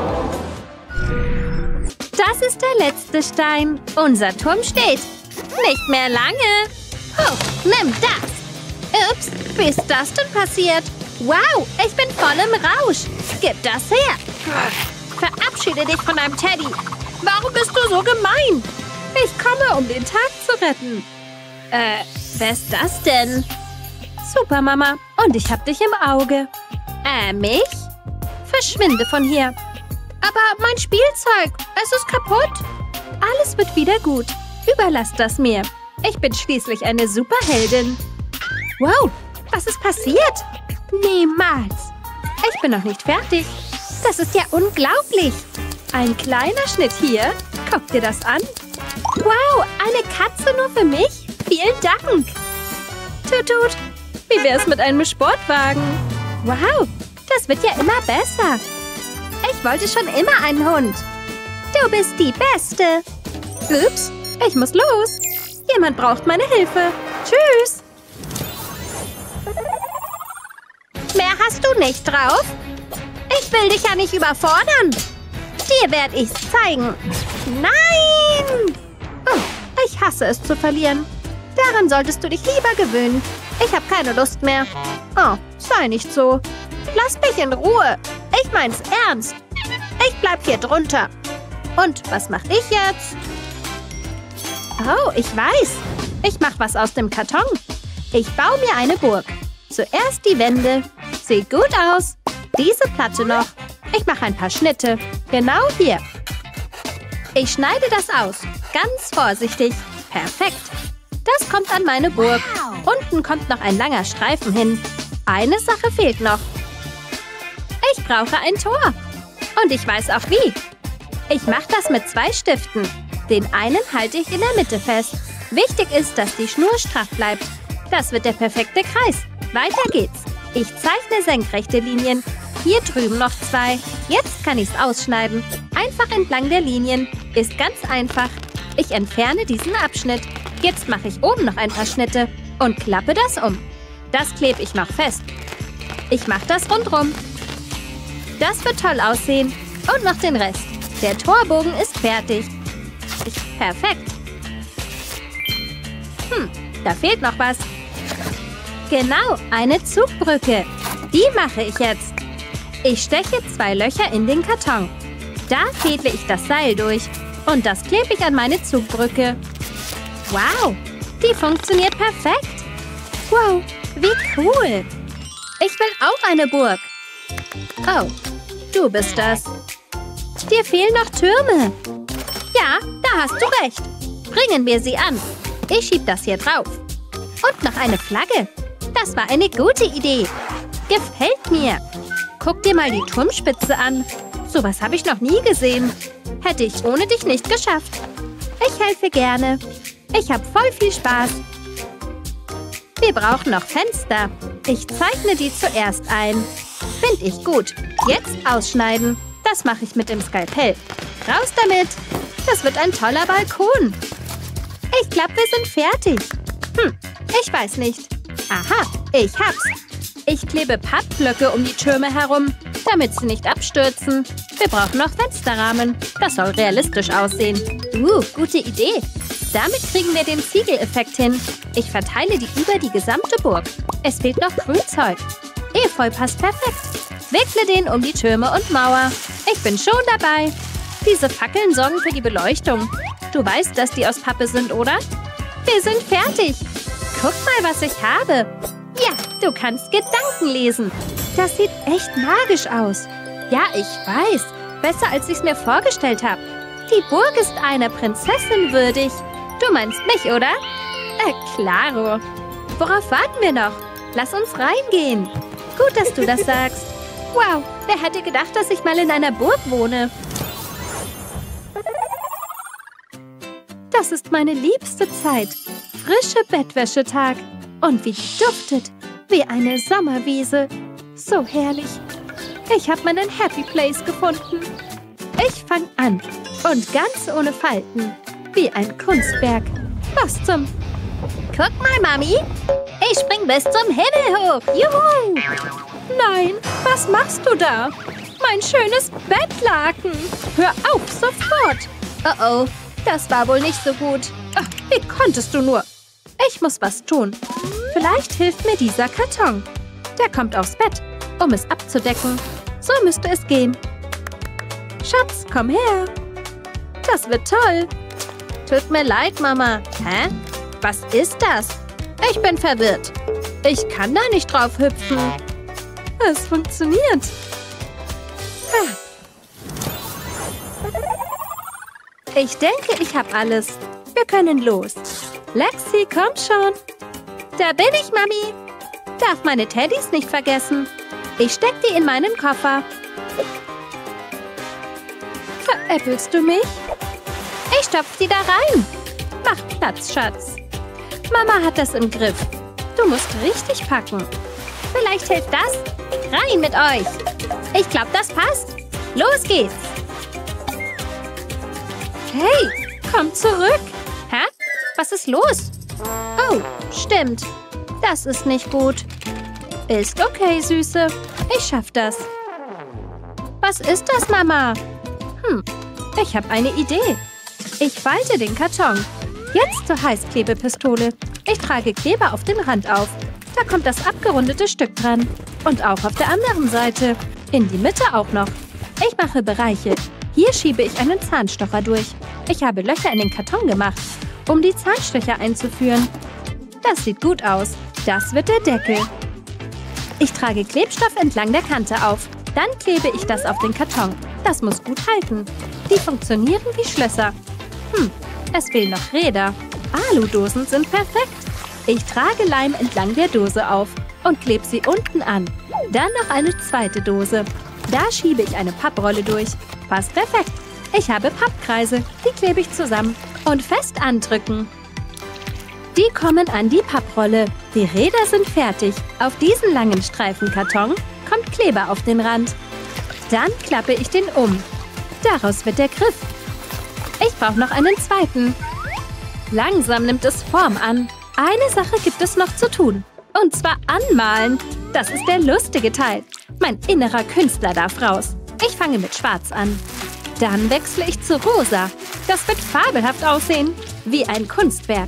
Das ist der letzte Stein. Unser Turm steht. Nicht mehr lange. Oh, nimm das. Ups, wie ist das denn passiert? Wow, ich bin voll im Rausch. Gib das her. Verabschiede dich von deinem Teddy. Warum bist du so gemein? Ich komme, um den Tag zu retten. Äh, wer ist das denn? Super, Mama. Und ich hab dich im Auge. Äh, mich? Verschwinde von hier. Aber mein Spielzeug, es ist kaputt. Alles wird wieder gut. Überlass das mir. Ich bin schließlich eine Superheldin. Wow, was ist passiert? Niemals. Ich bin noch nicht fertig. Das ist ja unglaublich. Ein kleiner Schnitt hier. Guck dir das an. Wow, eine Katze nur für mich? Vielen Dank. Tut, tut. Wie wär's mit einem Sportwagen? Wow, das wird ja immer besser. Ich wollte schon immer einen Hund. Du bist die Beste. Ups, ich muss los. Jemand braucht meine Hilfe. Tschüss. Mehr hast du nicht drauf? Ich will dich ja nicht überfordern. Dir werde ich's zeigen. Nein! Oh, ich hasse es zu verlieren. Daran solltest du dich lieber gewöhnen. Ich habe keine Lust mehr. Oh, sei nicht so. Lass mich in Ruhe. Ich mein's ernst. Ich bleib hier drunter. Und was mache ich jetzt? Oh, ich weiß. Ich mache was aus dem Karton. Ich baue mir eine Burg. Zuerst die Wände. Sieht gut aus. Diese Platte noch. Ich mache ein paar Schnitte. Genau hier. Ich schneide das aus. Ganz vorsichtig. Perfekt. Das kommt an meine Burg. Unten kommt noch ein langer Streifen hin. Eine Sache fehlt noch. Ich brauche ein Tor. Und ich weiß auch wie. Ich mache das mit zwei Stiften. Den einen halte ich in der Mitte fest. Wichtig ist, dass die Schnur straff bleibt. Das wird der perfekte Kreis. Weiter geht's. Ich zeichne senkrechte Linien. Hier drüben noch zwei. Jetzt kann ich es ausschneiden. Einfach entlang der Linien. Ist ganz einfach. Ich entferne diesen Abschnitt. Jetzt mache ich oben noch ein paar Schnitte und klappe das um. Das klebe ich noch fest. Ich mache das rundrum. Das wird toll aussehen. Und noch den Rest. Der Torbogen ist fertig. Perfekt. Hm, da fehlt noch was. Genau, eine Zugbrücke. Die mache ich jetzt. Ich steche zwei Löcher in den Karton. Da fädle ich das Seil durch. Und das klebe ich an meine Zugbrücke. Wow, die funktioniert perfekt. Wow, wie cool. Ich will auch eine Burg. Oh, du bist das. Dir fehlen noch Türme. Ja, da hast du recht. Bringen wir sie an. Ich schieb das hier drauf. Und noch eine Flagge. Das war eine gute Idee. Gefällt mir. Guck dir mal die Turmspitze an. Sowas habe ich noch nie gesehen. Hätte ich ohne dich nicht geschafft. Ich helfe gerne. Ich habe voll viel Spaß. Wir brauchen noch Fenster. Ich zeichne die zuerst ein. Finde ich gut. Jetzt ausschneiden. Das mache ich mit dem Skalpell. Raus damit. Das wird ein toller Balkon. Ich glaube, wir sind fertig. Hm, ich weiß nicht. Aha, ich hab's. Ich klebe Pappblöcke um die Türme herum, damit sie nicht abstürzen. Wir brauchen noch Fensterrahmen. Das soll realistisch aussehen. Uh, gute Idee. Damit kriegen wir den Ziegeleffekt hin. Ich verteile die über die gesamte Burg. Es fehlt noch Grünzeug. Efeu passt perfekt. Wickle den um die Türme und Mauer. Ich bin schon dabei. Diese Fackeln sorgen für die Beleuchtung. Du weißt, dass die aus Pappe sind, oder? Wir sind fertig. Guck mal, was ich habe. Ja, du kannst Gedanken lesen. Das sieht echt magisch aus. Ja, ich weiß. Besser, als ich es mir vorgestellt habe. Die Burg ist einer Prinzessin würdig. Du meinst mich, oder? Äh, klaro. Worauf warten wir noch? Lass uns reingehen. Gut, dass du das sagst. Wow, wer hätte gedacht, dass ich mal in einer Burg wohne? Das ist meine liebste Zeit. Frische Bettwäschetag. Und wie die duftet. Wie eine Sommerwiese. So herrlich. Ich habe meinen Happy Place gefunden. Ich fange an. Und ganz ohne Falten. Wie ein Kunstwerk. Was zum... Guck mal, Mami. Ich spring bis zum Himmel hoch. Juhu. Nein, was machst du da? Mein schönes Bettlaken. Hör auf, sofort. Oh oh, das war wohl nicht so gut. Ach, wie konntest du nur? Ich muss was tun. Vielleicht hilft mir dieser Karton. Der kommt aufs Bett, um es abzudecken. So müsste es gehen. Schatz, komm her. Das wird toll. Tut mir leid, Mama. Hä? Was ist das? Ich bin verwirrt. Ich kann da nicht drauf hüpfen. Es funktioniert. Ich denke, ich habe alles. Wir können los. Lexi, komm schon. Da bin ich, Mami. Darf meine Teddys nicht vergessen. Ich steck die in meinen Koffer. Veräppelst du mich? Ich stopf die da rein. Mach Platz, Schatz. Mama hat das im Griff. Du musst richtig packen. Vielleicht hilft das. Rein mit euch. Ich glaube, das passt. Los geht's. Hey, komm zurück. Hä? Was ist los? Oh, stimmt. Das ist nicht gut. Ist okay, Süße. Ich schaff das. Was ist das, Mama? Hm, ich habe eine Idee. Ich falte den Karton. Jetzt zur Heißklebepistole. Ich trage Kleber auf den Rand auf. Da kommt das abgerundete Stück dran. Und auch auf der anderen Seite. In die Mitte auch noch. Ich mache Bereiche. Hier schiebe ich einen Zahnstocher durch. Ich habe Löcher in den Karton gemacht, um die Zahnstocher einzuführen. Das sieht gut aus. Das wird der Deckel. Ich trage Klebstoff entlang der Kante auf. Dann klebe ich das auf den Karton. Das muss gut halten. Die funktionieren wie Schlösser. Hm, es fehlen noch Räder. Aludosen sind perfekt. Ich trage Leim entlang der Dose auf und klebe sie unten an. Dann noch eine zweite Dose. Da schiebe ich eine Papprolle durch. Passt perfekt. Ich habe Pappkreise. Die klebe ich zusammen und fest andrücken. Die kommen an die Papprolle. Die Räder sind fertig. Auf diesen langen Streifenkarton kommt Kleber auf den Rand. Dann klappe ich den um. Daraus wird der Griff. Ich brauche noch einen zweiten. Langsam nimmt es Form an. Eine Sache gibt es noch zu tun. Und zwar anmalen. Das ist der lustige Teil. Mein innerer Künstler darf raus. Ich fange mit Schwarz an. Dann wechsle ich zu Rosa. Das wird fabelhaft aussehen. Wie ein Kunstwerk.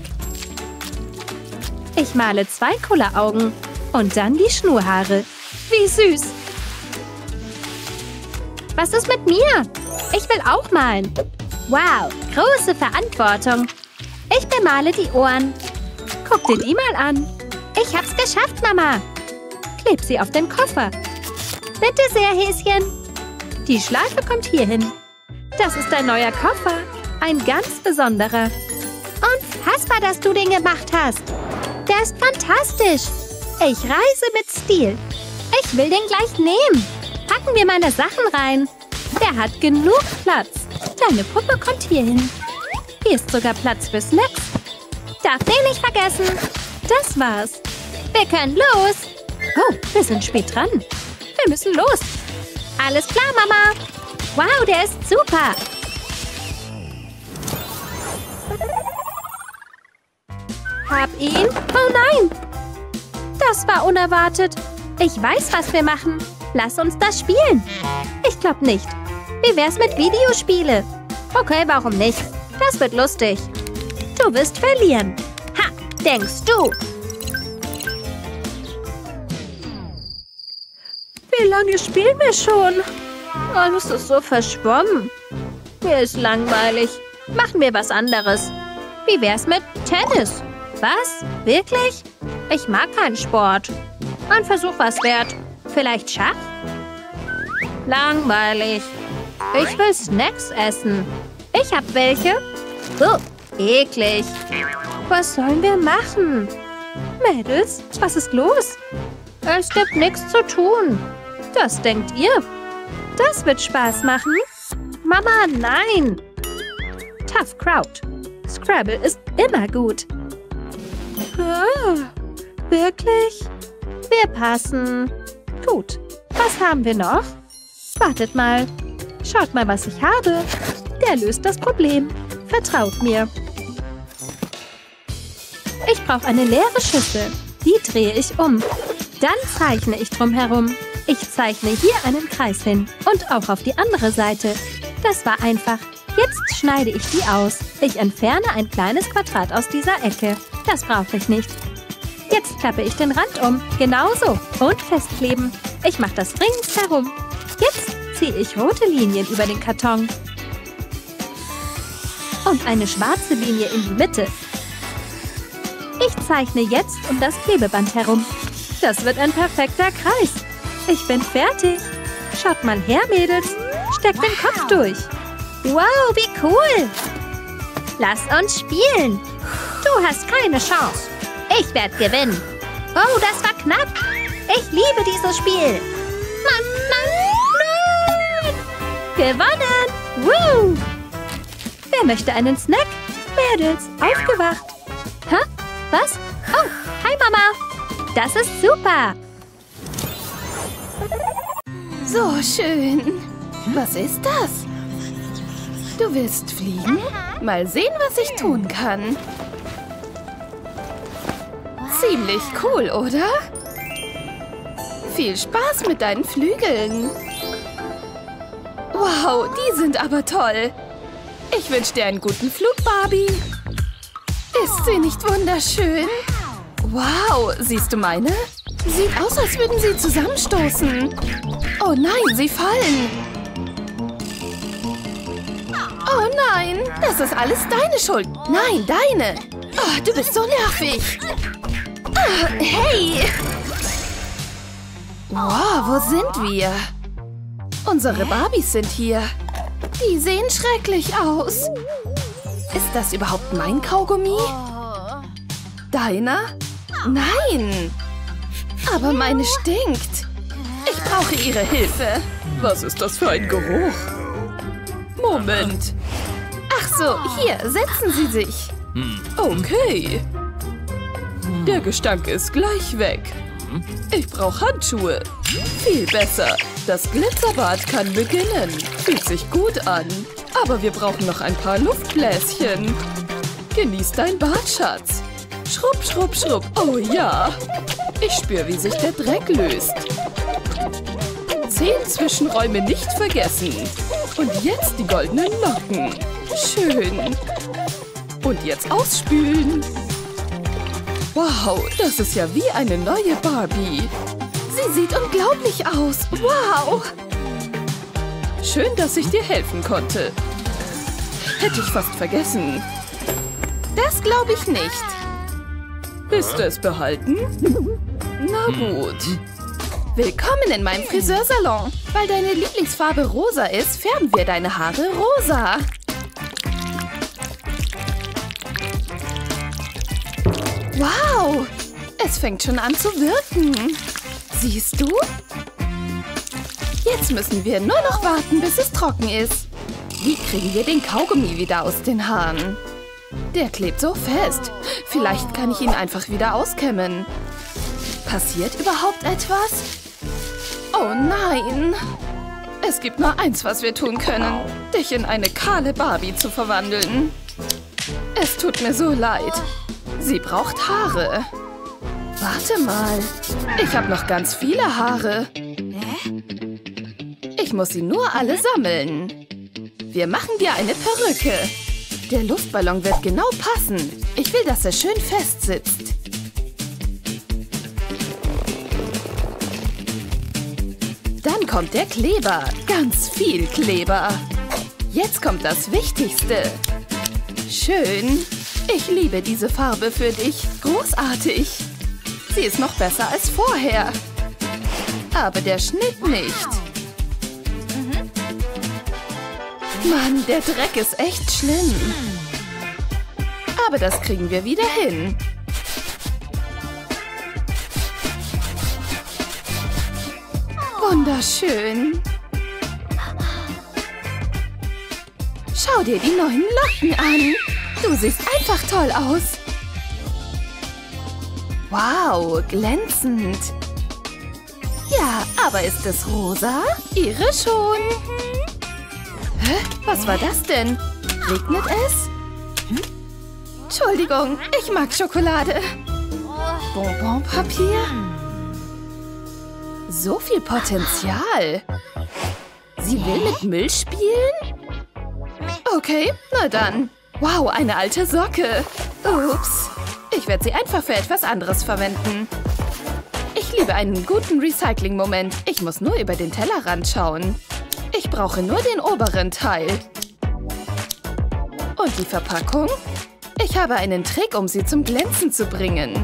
Ich male zwei Kulleraugen. Und dann die Schnurhaare. Wie süß. Was ist mit mir? Ich will auch malen. Wow, große Verantwortung. Ich bemale die Ohren. Guck dir die mal an. Ich hab's geschafft, Mama. Kleb sie auf den Koffer. Bitte sehr, Häschen. Die Schleife kommt hier hin. Das ist ein neuer Koffer. Ein ganz besonderer. Unfassbar, dass du den gemacht hast. Der ist fantastisch. Ich reise mit Stil. Ich will den gleich nehmen. Packen wir meine Sachen rein. Der hat genug Platz. Deine Puppe kommt hier hin. Hier ist sogar Platz für Snacks. Darf den nicht vergessen. Das war's. Wir können los. Oh, wir sind spät dran. Wir müssen los. Alles klar, Mama. Wow, der ist super. Hab ihn. Oh nein! Das war unerwartet. Ich weiß, was wir machen. Lass uns das spielen. Ich glaub nicht. Wie wär's mit Videospiele? Okay, warum nicht? Das wird lustig. Du wirst verlieren. Ha, denkst du? Wie lange spielen wir schon? Alles ist so verschwommen. Mir ist langweilig. Machen wir was anderes. Wie wär's mit Tennis? Was? Wirklich? Ich mag keinen Sport. Ein Versuch war's wert. Vielleicht Schach? Langweilig. Ich will Snacks essen. Ich hab welche. Oh, eklig. Was sollen wir machen? Mädels, was ist los? Es gibt nichts zu tun. Das denkt ihr? Das wird Spaß machen? Mama, nein. Tough Crowd. Scrabble ist immer gut. Ah, wirklich? Wir passen. Gut. Was haben wir noch? Wartet mal. Schaut mal, was ich habe. Der löst das Problem. Vertraut mir. Ich brauche eine leere Schüssel. Die drehe ich um. Dann zeichne ich drumherum. Ich zeichne hier einen Kreis hin und auch auf die andere Seite. Das war einfach. Jetzt schneide ich die aus. Ich entferne ein kleines Quadrat aus dieser Ecke. Das brauche ich nicht. Jetzt klappe ich den Rand um. Genauso. Und festkleben. Ich mache das ringsherum. Jetzt ziehe ich rote Linien über den Karton. Und eine schwarze Linie in die Mitte. Ich zeichne jetzt um das Klebeband herum. Das wird ein perfekter Kreis. Ich bin fertig. Schaut mal her, Mädels. Steckt den Kopf durch. Wow, wie cool. Lass uns spielen. Du hast keine Chance. Ich werde gewinnen. Oh, das war knapp. Ich liebe dieses Spiel. Mann, Mann, nein. Gewonnen. Woo. Wer möchte einen Snack? Mädels, aufgewacht. Hä? Was? Oh, hi Mama. Das ist super. So schön. Was ist das? Du willst fliegen? Mal sehen, was ich tun kann. Ziemlich cool, oder? Viel Spaß mit deinen Flügeln. Wow, die sind aber toll. Ich wünsche dir einen guten Flug, Barbie. Ist sie nicht wunderschön? Wow, siehst du meine? Sieht aus, als würden sie zusammenstoßen. Oh nein, sie fallen. Oh nein, das ist alles deine Schuld. Nein, deine. Oh, du bist so nervig. Oh, hey. Wow, wo sind wir? Unsere Barbies sind hier. Die sehen schrecklich aus. Ist das überhaupt mein Kaugummi? Deiner? Nein. Aber meine stinkt. Ich brauche ihre Hilfe. Was ist das für ein Geruch? Moment. Ach so, hier, setzen Sie sich. Okay. Der Gestank ist gleich weg. Ich brauche Handschuhe. Viel besser. Das Glitzerbad kann beginnen. Fühlt sich gut an. Aber wir brauchen noch ein paar Luftbläschen. Genieß dein Bad, Schatz. Schrupp, schrupp, schrupp. Oh ja. Ich spüre, wie sich der Dreck löst. Zehn Zwischenräume nicht vergessen. Und jetzt die goldenen Locken. Schön. Und jetzt ausspülen. Wow, das ist ja wie eine neue Barbie. Sie sieht unglaublich aus. Wow. Schön, dass ich dir helfen konnte. Hätte ich fast vergessen. Das glaube ich nicht. Ist es behalten? Na gut. Willkommen in meinem Friseursalon. Weil deine Lieblingsfarbe rosa ist, färben wir deine Haare rosa. Wow, es fängt schon an zu wirken. Siehst du? Jetzt müssen wir nur noch warten, bis es trocken ist. Wie kriegen wir den Kaugummi wieder aus den Haaren? Der klebt so fest. Vielleicht kann ich ihn einfach wieder auskämmen. Passiert überhaupt etwas? Oh nein! Es gibt nur eins, was wir tun können. Dich in eine kahle Barbie zu verwandeln. Es tut mir so leid. Sie braucht Haare. Warte mal. Ich habe noch ganz viele Haare. Ich muss sie nur alle sammeln. Wir machen dir eine Perücke. Der Luftballon wird genau passen. Ich will, dass er schön fest sitzt. Dann kommt der Kleber. Ganz viel Kleber. Jetzt kommt das Wichtigste. Schön. Ich liebe diese Farbe für dich. Großartig. Sie ist noch besser als vorher. Aber der Schnitt nicht. Mann, der Dreck ist echt schlimm. Aber das kriegen wir wieder hin. Wunderschön. Schau dir die neuen Locken an. Du siehst einfach toll aus. Wow, glänzend. Ja, aber ist es rosa? Ihre schon. Hä? Was war das denn? Regnet es? Hm? Entschuldigung, ich mag Schokolade. Bonbonpapier? So viel Potenzial. Sie will mit Müll spielen? Okay, na dann. Wow, eine alte Socke. Ups. Ich werde sie einfach für etwas anderes verwenden. Ich liebe einen guten Recycling-Moment. Ich muss nur über den Tellerrand schauen. Ich brauche nur den oberen Teil. Und die Verpackung? Ich habe einen Trick, um sie zum Glänzen zu bringen.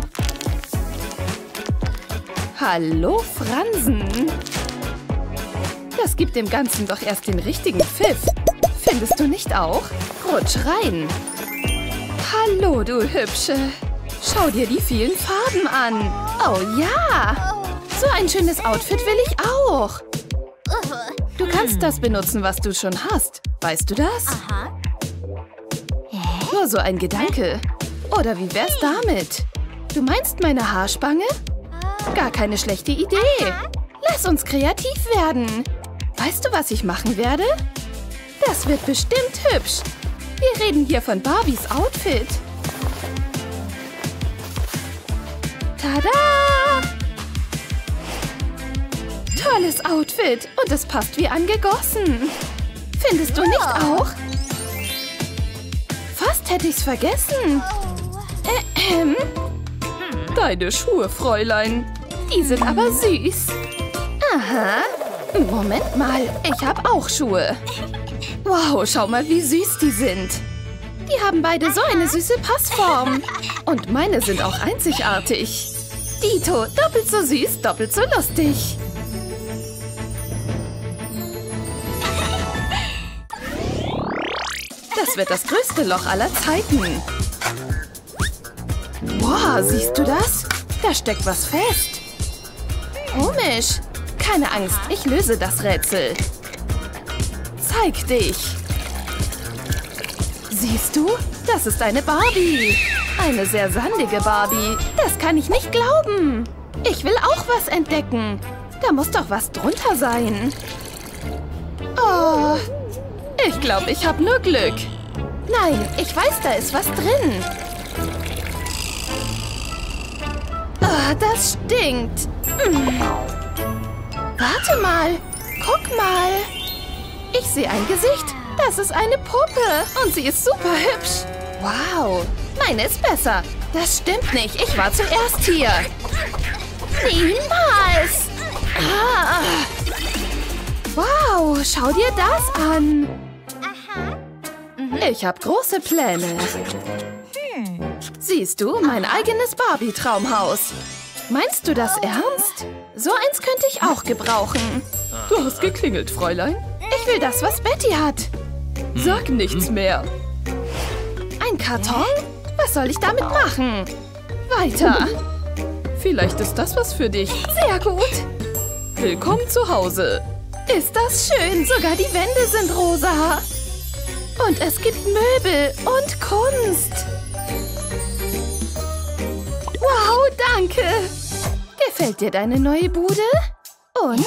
Hallo, Fransen. Das gibt dem Ganzen doch erst den richtigen Pfiff. Findest du nicht auch? Rutsch rein. Hallo, du Hübsche. Schau dir die vielen Farben an. Oh ja. So ein schönes Outfit will ich auch. Du kannst das benutzen, was du schon hast. Weißt du das? Aha. Nur so ein Gedanke. Oder wie wär's damit? Du meinst meine Haarspange? Gar keine schlechte Idee. Lass uns kreativ werden. Weißt du, was ich machen werde? Das wird bestimmt hübsch. Wir reden hier von Barbies Outfit. Tada! Tolles Outfit. Und es passt wie angegossen. Findest du nicht auch? Fast hätte ich's vergessen. Ähm. Deine Schuhe, Fräulein. Die sind aber süß. Aha. Moment mal, ich habe auch Schuhe. Wow, schau mal, wie süß die sind. Die haben beide so eine süße Passform. Und meine sind auch einzigartig. Dito, doppelt so süß, doppelt so lustig. Das wird das größte Loch aller Zeiten. Wow, siehst du das? Da steckt was fest. Komisch. Keine Angst, ich löse das Rätsel. Zeig dich. Siehst du? Das ist eine Barbie. Eine sehr sandige Barbie. Das kann ich nicht glauben. Ich will auch was entdecken. Da muss doch was drunter sein. Oh, ich glaube, ich habe nur Glück. Nein, ich weiß, da ist was drin. Oh, das stinkt. Hm. Warte mal. Guck mal. Ich sehe ein Gesicht. Das ist eine Puppe. Und sie ist super hübsch. Wow. Meine ist besser. Das stimmt nicht. Ich war zuerst hier. Niemals. Ah. Wow, schau dir das an. Ich habe große Pläne. Siehst du, mein eigenes Barbie-Traumhaus. Meinst du das ernst? So eins könnte ich auch gebrauchen. Du hast geklingelt, Fräulein. Ich will das, was Betty hat. Sag nichts mehr. Ein Karton? Was soll ich damit machen? Weiter. Vielleicht ist das was für dich. Sehr gut. Willkommen zu Hause. Ist das schön? Sogar die Wände sind rosa. Und es gibt Möbel und Kunst. Wow, danke. Gefällt dir deine neue Bude? Und?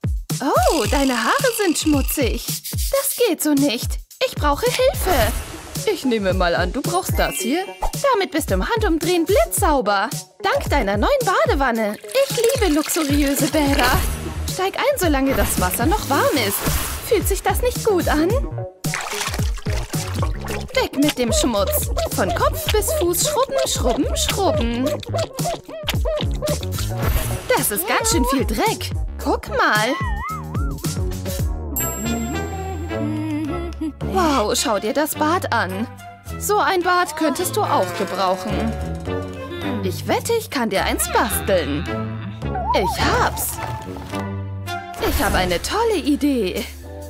Oh, deine Haare sind schmutzig. Das geht so nicht. Ich brauche Hilfe. Ich nehme mal an, du brauchst das hier. Damit bist du im Handumdrehen blitzsauber. Dank deiner neuen Badewanne. Ich liebe luxuriöse Bäder. Steig ein, solange das Wasser noch warm ist. Fühlt sich das nicht gut an? Weg mit dem Schmutz. Von Kopf bis Fuß schrubben, schrubben, schrubben. Das ist ganz schön viel Dreck. Guck mal. Wow, schau dir das Bad an. So ein Bad könntest du auch gebrauchen. Ich wette, ich kann dir eins basteln. Ich hab's. Ich habe eine tolle Idee.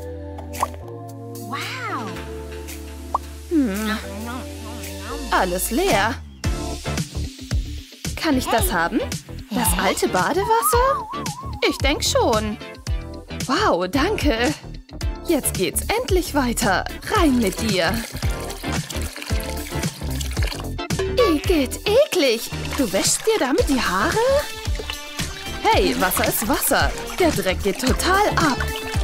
Wow. Hm. Alles leer. Kann ich das haben? Das alte Badewasser? Ich denke schon. Wow, danke. Jetzt geht's endlich weiter. Rein mit dir. Igitt, eklig. Du wäschst dir damit die Haare? Hey, Wasser ist Wasser. Der Dreck geht total ab.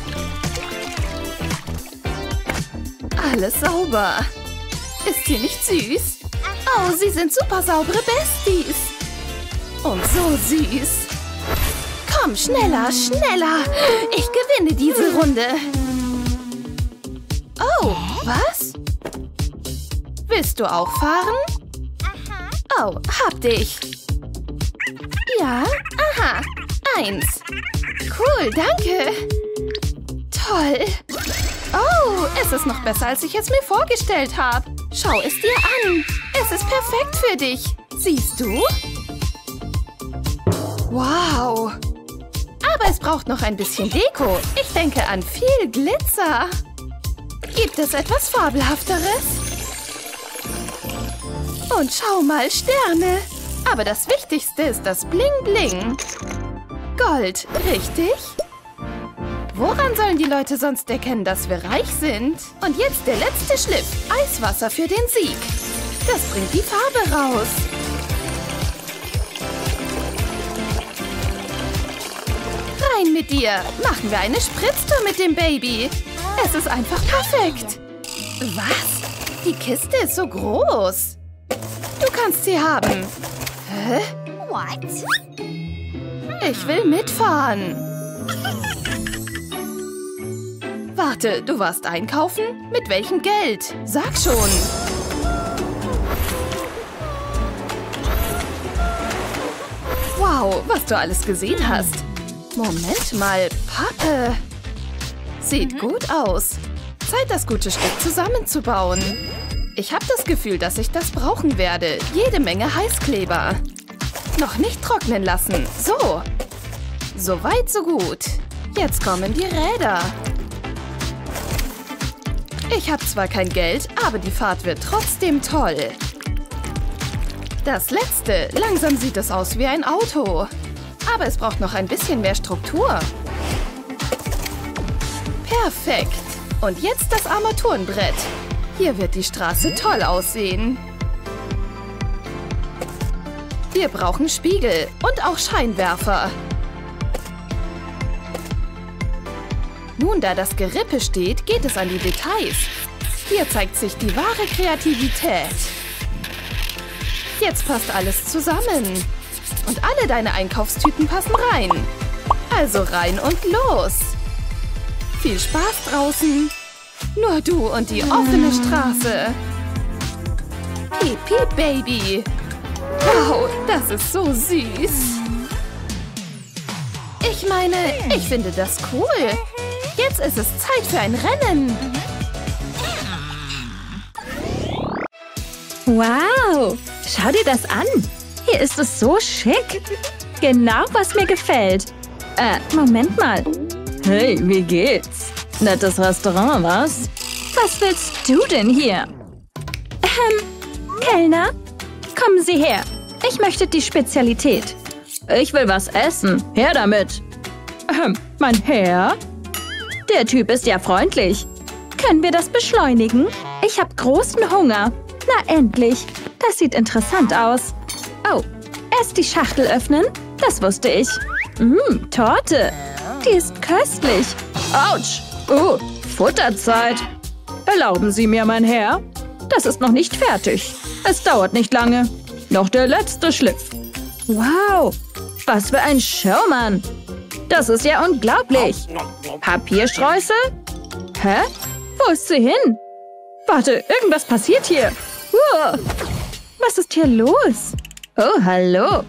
Alles sauber. Ist sie nicht süß? Oh, sie sind super saubere Besties. Und so süß. Komm, schneller, schneller. Ich gewinne diese Runde. Oh, was? Willst du auch fahren? Oh, hab dich. Ja, aha. Eins. Cool, danke. Toll. Oh, es ist noch besser, als ich es mir vorgestellt habe. Schau es dir an. Es ist perfekt für dich. Siehst du? Wow. Aber es braucht noch ein bisschen Deko. Ich denke an viel Glitzer. Gibt es etwas Fabelhafteres? Und schau mal, Sterne. Aber das Wichtigste ist das Bling-Bling. Gold, richtig? Woran sollen die Leute sonst erkennen, dass wir reich sind? Und jetzt der letzte Schliff. Eiswasser für den Sieg. Das bringt die Farbe raus. Rein mit dir. Machen wir eine Spritztour mit dem Baby. Es ist einfach perfekt. Was? Die Kiste ist so groß. Du kannst sie haben. Hä? What? Ich will mitfahren. Warte, du warst einkaufen? Mit welchem Geld? Sag schon. Wow, was du alles gesehen hast. Moment mal, Pappe. Sieht gut aus. Zeit, das gute Stück zusammenzubauen. Ich habe das Gefühl, dass ich das brauchen werde. Jede Menge Heißkleber. Noch nicht trocknen lassen. So. So weit, so gut. Jetzt kommen die Räder. Ich habe zwar kein Geld, aber die Fahrt wird trotzdem toll. Das letzte. Langsam sieht es aus wie ein Auto. Aber es braucht noch ein bisschen mehr Struktur. Perfekt. Und jetzt das Armaturenbrett. Hier wird die Straße toll aussehen. Wir brauchen Spiegel und auch Scheinwerfer. Nun, da das Gerippe steht, geht es an die Details. Hier zeigt sich die wahre Kreativität. Jetzt passt alles zusammen. Und alle deine Einkaufstüten passen rein. Also rein und los. Viel Spaß draußen. Nur du und die offene Straße. Piep, piep, Baby. Wow, das ist so süß. Ich meine, ich finde das cool. Jetzt ist es Zeit für ein Rennen. Wow, schau dir das an. Hier ist es so schick. Genau, was mir gefällt. Äh, Moment mal. Hey, wie geht's? Nettes Restaurant, was? Was willst du denn hier? Ähm, Kellner? Kommen Sie her. Ich möchte die Spezialität. Ich will was essen. Her damit. Ähm, mein Herr? Der Typ ist ja freundlich. Können wir das beschleunigen? Ich habe großen Hunger. Na endlich. Das sieht interessant aus. Oh, erst die Schachtel öffnen? Das wusste ich. Mmm, Torte. Die ist köstlich. Autsch. Oh, Futterzeit. Erlauben Sie mir, mein Herr? Das ist noch nicht fertig. Es dauert nicht lange. Noch der letzte Schliff. Wow, was für ein Showman. Das ist ja unglaublich. Papierstreusel? Hä? Wo ist sie hin? Warte, irgendwas passiert hier. Uh, was ist hier los? Oh, hallo.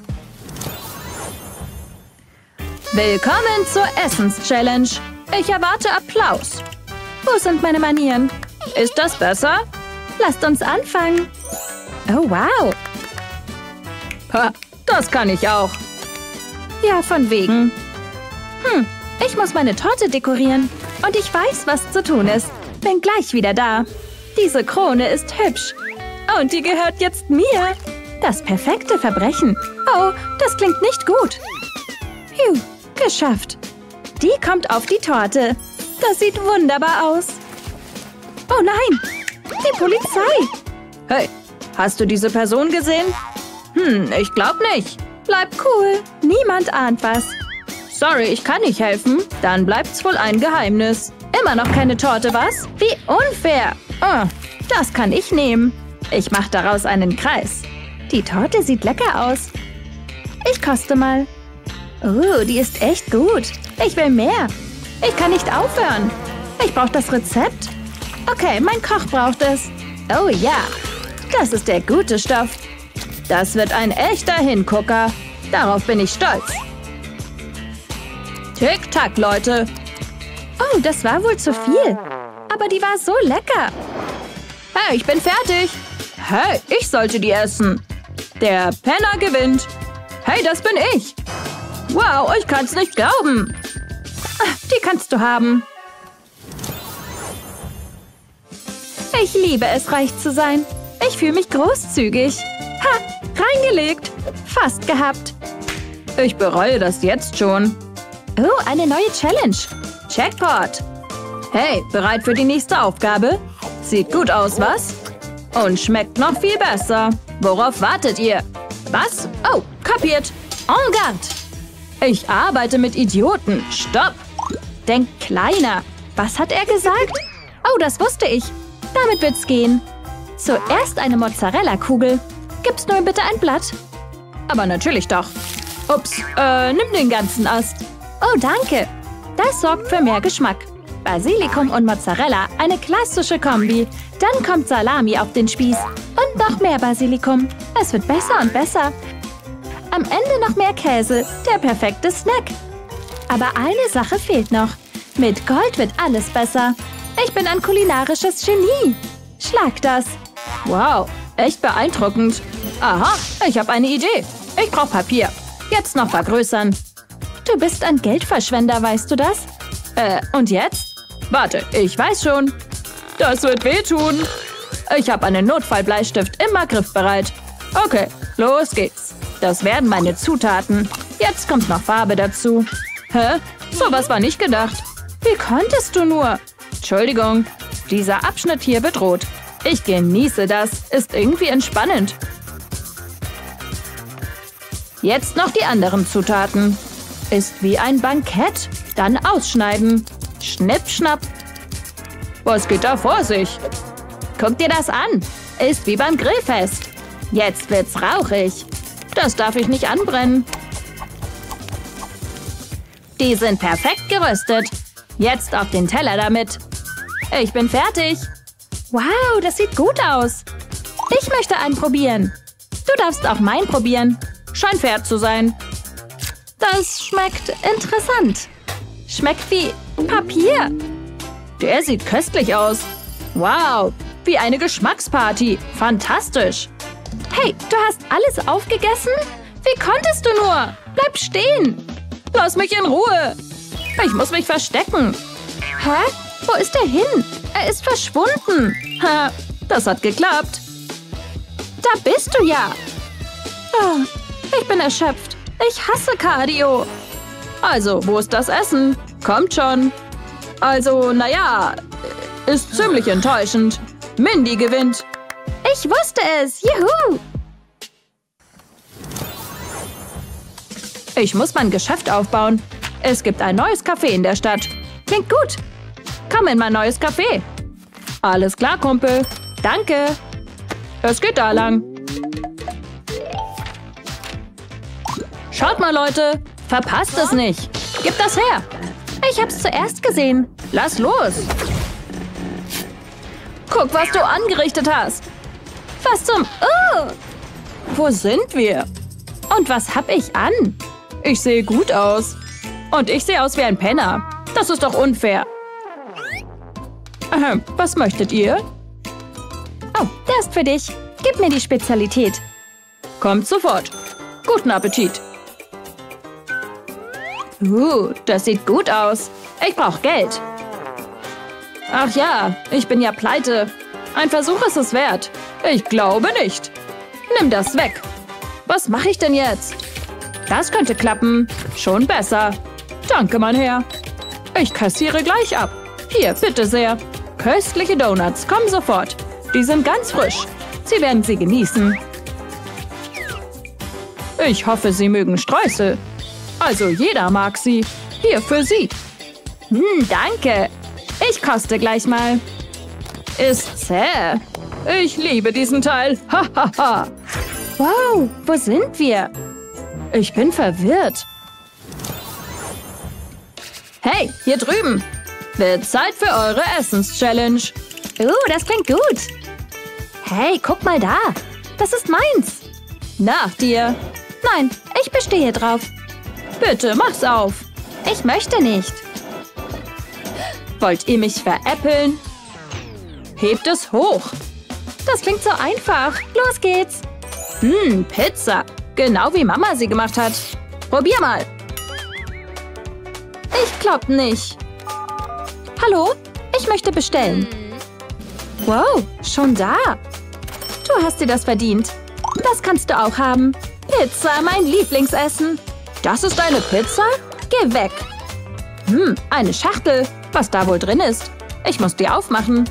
Willkommen zur Essens-Challenge. Ich erwarte Applaus. Wo sind meine Manieren? Ist das besser? Lasst uns anfangen. Oh, wow. Ha, das kann ich auch. Ja, von wegen. Hm, ich muss meine Torte dekorieren. Und ich weiß, was zu tun ist. Bin gleich wieder da. Diese Krone ist hübsch. Und die gehört jetzt mir. Das perfekte Verbrechen. Oh, das klingt nicht gut. Phew, geschafft. Die kommt auf die Torte. Das sieht wunderbar aus. Oh nein, die Polizei. Hey, hast du diese Person gesehen? Hm, ich glaube nicht. Bleib cool. Niemand ahnt was. Sorry, ich kann nicht helfen. Dann bleibt's wohl ein Geheimnis. Immer noch keine Torte, was? Wie unfair. Oh, das kann ich nehmen. Ich mache daraus einen Kreis. Die Torte sieht lecker aus. Ich koste mal. Oh, die ist echt gut. Ich will mehr. Ich kann nicht aufhören. Ich brauche das Rezept. Okay, mein Koch braucht es. Oh ja, das ist der gute Stoff. Das wird ein echter Hingucker. Darauf bin ich stolz. Tick-Tack, Leute. Oh, das war wohl zu viel. Aber die war so lecker. Hey, ich bin fertig. Hey, ich sollte die essen. Der Penner gewinnt. Hey, das bin ich. Wow, ich kann's nicht glauben. Die kannst du haben. Ich liebe es, reich zu sein. Ich fühle mich großzügig. Ha, reingelegt. Fast gehabt. Ich bereue das jetzt schon. Oh, eine neue Challenge. Jackpot. Hey, bereit für die nächste Aufgabe? Sieht gut aus, was? Und schmeckt noch viel besser. Worauf wartet ihr? Was? Oh, kapiert. En garde. Ich arbeite mit Idioten. Stopp. Denk kleiner. Was hat er gesagt? Oh, das wusste ich. Damit wird's gehen. Zuerst eine Mozzarella-Kugel. Gibt's nur bitte ein Blatt? Aber natürlich doch. Ups, äh, nimm den ganzen Ast. Oh, danke. Das sorgt für mehr Geschmack. Basilikum und Mozzarella, eine klassische Kombi. Dann kommt Salami auf den Spieß. Und noch mehr Basilikum. Es wird besser und besser. Am Ende noch mehr Käse. Der perfekte Snack. Aber eine Sache fehlt noch. Mit Gold wird alles besser. Ich bin ein kulinarisches Genie. Schlag das. Wow, echt beeindruckend. Aha, ich habe eine Idee. Ich brauche Papier. Jetzt noch vergrößern. Du bist ein Geldverschwender, weißt du das? Äh, und jetzt? Warte, ich weiß schon. Das wird wehtun. Ich habe einen Notfallbleistift immer griffbereit. Okay, los geht's. Das werden meine Zutaten. Jetzt kommt noch Farbe dazu. Hä? Sowas war nicht gedacht. Wie konntest du nur? Entschuldigung, dieser Abschnitt hier bedroht. Ich genieße das. Ist irgendwie entspannend. Jetzt noch die anderen Zutaten. Ist wie ein Bankett. Dann ausschneiden. Schnipp, schnapp. Was geht da vor sich? Guck dir das an. Ist wie beim Grillfest. Jetzt wird's rauchig. Das darf ich nicht anbrennen. Die sind perfekt geröstet. Jetzt auf den Teller damit. Ich bin fertig. Wow, das sieht gut aus. Ich möchte einen probieren. Du darfst auch meinen probieren. Scheint fair zu sein. Das schmeckt interessant. Schmeckt wie Papier. Der sieht köstlich aus. Wow, wie eine Geschmacksparty. Fantastisch. Hey, du hast alles aufgegessen? Wie konntest du nur? Bleib stehen. Lass mich in Ruhe. Ich muss mich verstecken. Hä? Wo ist er hin? Er ist verschwunden. Ha, das hat geklappt. Da bist du ja. Oh, ich bin erschöpft. Ich hasse Cardio. Also, wo ist das Essen? Kommt schon. Also, naja, ist ziemlich enttäuschend. Mindy gewinnt. Ich wusste es. Juhu. Ich muss mein Geschäft aufbauen. Es gibt ein neues Café in der Stadt. Klingt gut. Komm in mein neues Café. Alles klar, Kumpel. Danke. Es geht da lang. Schaut mal, Leute. Verpasst es nicht. Gib das her. Ich hab's zuerst gesehen. Lass los. Guck, was du angerichtet hast. Was zum... Oh. Wo sind wir? Und was hab ich an? Ich sehe gut aus. Und ich sehe aus wie ein Penner. Das ist doch unfair. Ahem, was möchtet ihr? Oh, der ist für dich. Gib mir die Spezialität. Kommt sofort. Guten Appetit. Uh, das sieht gut aus. Ich brauche Geld. Ach ja, ich bin ja pleite. Ein Versuch ist es wert. Ich glaube nicht. Nimm das weg. Was mache ich denn jetzt? Das könnte klappen. Schon besser. Danke, mein Herr. Ich kassiere gleich ab. Hier, bitte sehr. Köstliche Donuts, kommen sofort. Die sind ganz frisch. Sie werden sie genießen. Ich hoffe, Sie mögen Streusel. Also jeder mag sie. Hier für Sie. Hm, danke. Ich koste gleich mal. Ist zäh. Ich liebe diesen Teil. Hahaha. Ha, ha. Wow, wo sind wir? Ich bin verwirrt. Hey, hier drüben. Wird Zeit für eure Essens-Challenge. Uh, das klingt gut. Hey, guck mal da. Das ist meins. Nach dir. Nein, ich bestehe drauf. Bitte, mach's auf. Ich möchte nicht. Wollt ihr mich veräppeln? Hebt es hoch. Das klingt so einfach. Los geht's. Hm, Pizza. Genau wie Mama sie gemacht hat. Probier mal. Ich glaub nicht. Hallo? Ich möchte bestellen. Wow, schon da. Du hast dir das verdient. Das kannst du auch haben. Pizza, mein Lieblingsessen. Das ist eine Pizza? Geh weg. Hm, eine Schachtel. Was da wohl drin ist? Ich muss die aufmachen.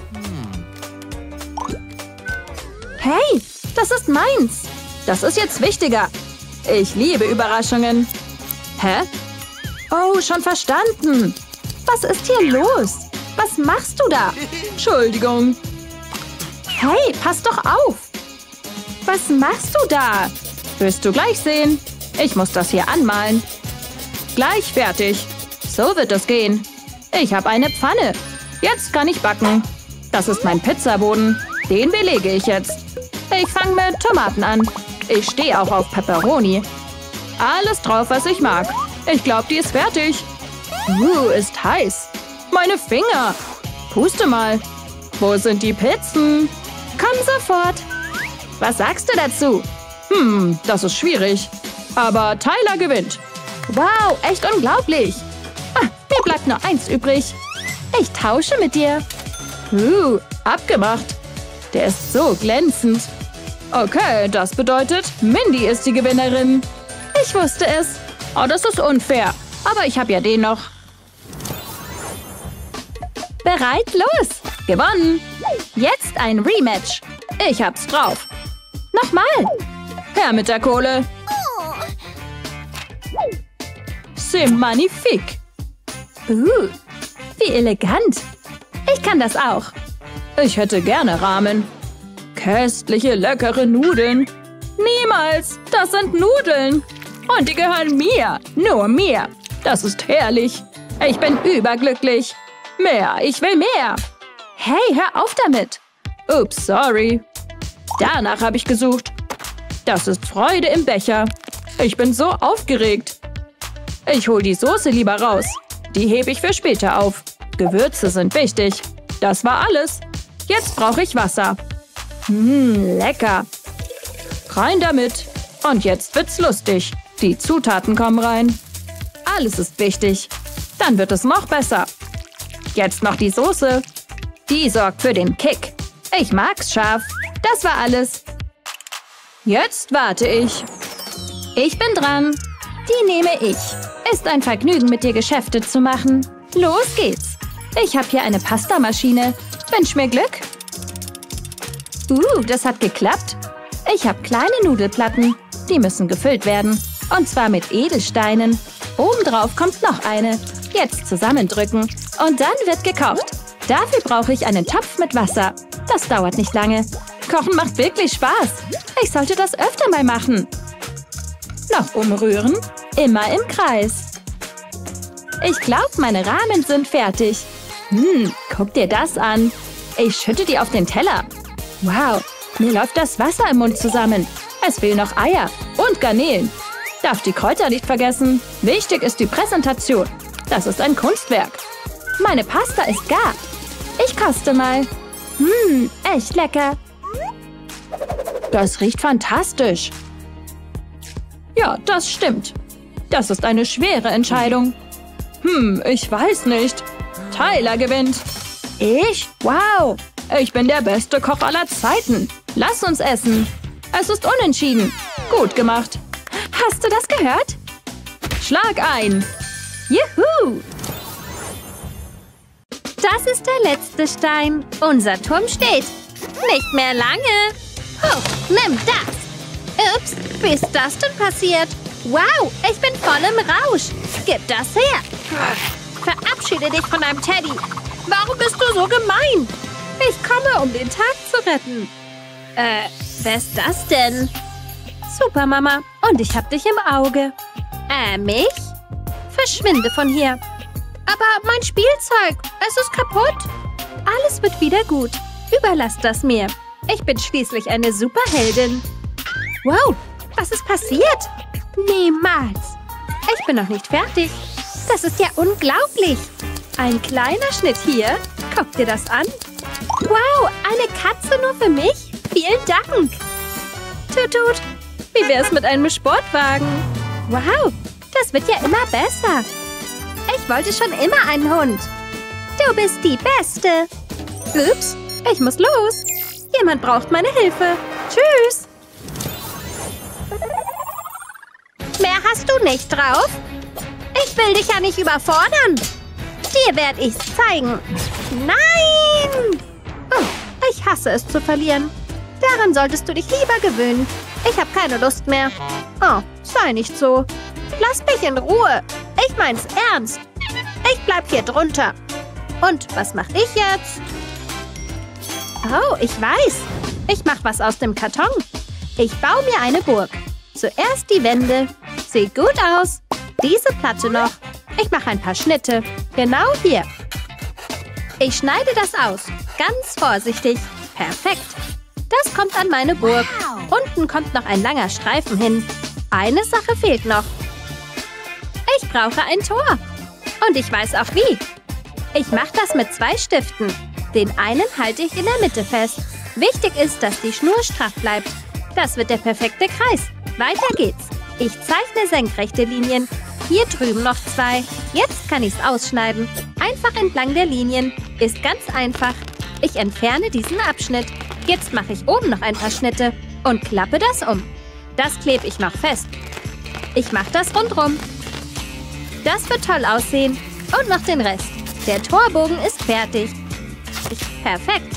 Hey, das ist meins. Das ist jetzt wichtiger. Ich liebe Überraschungen. Hä? Oh, schon verstanden. Was ist hier los? Was machst du da? Entschuldigung. Hey, pass doch auf. Was machst du da? Wirst du gleich sehen. Ich muss das hier anmalen. Gleich fertig. So wird es gehen. Ich habe eine Pfanne. Jetzt kann ich backen. Das ist mein Pizzaboden. Den belege ich jetzt. Ich fange mit Tomaten an. Ich stehe auch auf Pepperoni. Alles drauf, was ich mag. Ich glaube, die ist fertig. Uh, ist heiß. Meine Finger. Puste mal. Wo sind die Pizzen? Komm sofort. Was sagst du dazu? Hm, das ist schwierig. Aber Tyler gewinnt. Wow, echt unglaublich. Ah, mir bleibt nur eins übrig. Ich tausche mit dir. Uh, abgemacht. Der ist so glänzend. Okay, das bedeutet, Mindy ist die Gewinnerin. Ich wusste es. Oh, das ist unfair. Aber ich habe ja den noch. Bereit, los. Gewonnen. Jetzt ein Rematch. Ich hab's drauf. Nochmal. Her mit der Kohle. C'est magnifique. Uh, wie elegant. Ich kann das auch. Ich hätte gerne Ramen. Köstliche, leckere Nudeln. Niemals. Das sind Nudeln. Und die gehören mir. Nur mir. Das ist herrlich. Ich bin überglücklich. Mehr. Ich will mehr. Hey, hör auf damit. Ups, sorry. Danach habe ich gesucht. Das ist Freude im Becher. Ich bin so aufgeregt. Ich hol die Soße lieber raus. Die hebe ich für später auf. Gewürze sind wichtig. Das war alles. Jetzt brauche ich Wasser. Mmh, lecker. Rein damit. Und jetzt wird's lustig. Die Zutaten kommen rein. Alles ist wichtig. Dann wird es noch besser. Jetzt noch die Soße. Die sorgt für den Kick. Ich mag's scharf. Das war alles. Jetzt warte ich. Ich bin dran. Die nehme ich. Ist ein Vergnügen, mit dir Geschäfte zu machen. Los geht's. Ich habe hier eine Pastamaschine. Wünsch mir Glück. Uh, das hat geklappt. Ich habe kleine Nudelplatten. Die müssen gefüllt werden. Und zwar mit Edelsteinen. Obendrauf kommt noch eine. Jetzt zusammendrücken. Und dann wird gekocht. Dafür brauche ich einen Topf mit Wasser. Das dauert nicht lange. Kochen macht wirklich Spaß. Ich sollte das öfter mal machen. Noch umrühren. Immer im Kreis. Ich glaube, meine Ramen sind fertig. Hm, guck dir das an. Ich schütte die auf den Teller. Wow, mir läuft das Wasser im Mund zusammen. Es fehlen noch Eier und Garnelen. Darf die Kräuter nicht vergessen. Wichtig ist die Präsentation. Das ist ein Kunstwerk. Meine Pasta ist gar. Ich koste mal. Hm, echt lecker. Das riecht fantastisch. Ja, das stimmt. Das ist eine schwere Entscheidung. Hm, ich weiß nicht. Tyler gewinnt. Ich? Wow. Ich bin der beste Koch aller Zeiten. Lass uns essen. Es ist unentschieden. Gut gemacht. Hast du das gehört? Schlag ein. Juhu. Das ist der letzte Stein. Unser Turm steht. Nicht mehr lange. Oh, nimm das. Ups, wie ist das denn passiert? Wow, ich bin voll im Rausch. Gib das her. Verabschiede dich von deinem Teddy. Warum bist du so gemein? Ich komme, um den Tag zu retten. Äh, wer ist das denn? Super, Mama. Und ich hab dich im Auge. Äh, mich? Verschwinde von hier. Aber mein Spielzeug, es ist kaputt. Alles wird wieder gut. Überlass das mir. Ich bin schließlich eine Superheldin. Wow, was ist passiert? Niemals. Ich bin noch nicht fertig. Das ist ja unglaublich. Ein kleiner Schnitt hier. Guck dir das an. Wow, eine Katze nur für mich? Vielen Dank. Tut, tut. Wie wär's mit einem Sportwagen? Wow, das wird ja immer besser. Ich wollte schon immer einen Hund. Du bist die Beste. Ups, ich muss los. Jemand braucht meine Hilfe. Tschüss. Mehr hast du nicht drauf? Ich will dich ja nicht überfordern. Dir werde ich's zeigen. Nein! Oh, ich hasse es zu verlieren. Daran solltest du dich lieber gewöhnen. Ich habe keine Lust mehr. Oh, sei nicht so. Lass mich in Ruhe. Ich mein's ernst. Ich bleib hier drunter. Und was mache ich jetzt? Oh, ich weiß. Ich mache was aus dem Karton. Ich baue mir eine Burg. Zuerst die Wände. Sieht gut aus. Diese Platte noch. Ich mache ein paar Schnitte. Genau hier. Ich schneide das aus. Ganz vorsichtig. Perfekt. Das kommt an meine Burg. Unten kommt noch ein langer Streifen hin. Eine Sache fehlt noch. Ich brauche ein Tor. Und ich weiß auch wie. Ich mache das mit zwei Stiften. Den einen halte ich in der Mitte fest. Wichtig ist, dass die Schnur straff bleibt. Das wird der perfekte Kreis. Weiter geht's. Ich zeichne senkrechte Linien. Hier drüben noch zwei. Jetzt kann ich es ausschneiden. Einfach entlang der Linien. Ist ganz einfach. Ich entferne diesen Abschnitt. Jetzt mache ich oben noch ein paar Schnitte und klappe das um. Das klebe ich noch fest. Ich mache das rundrum. Das wird toll aussehen. Und noch den Rest. Der Torbogen ist fertig. Perfekt.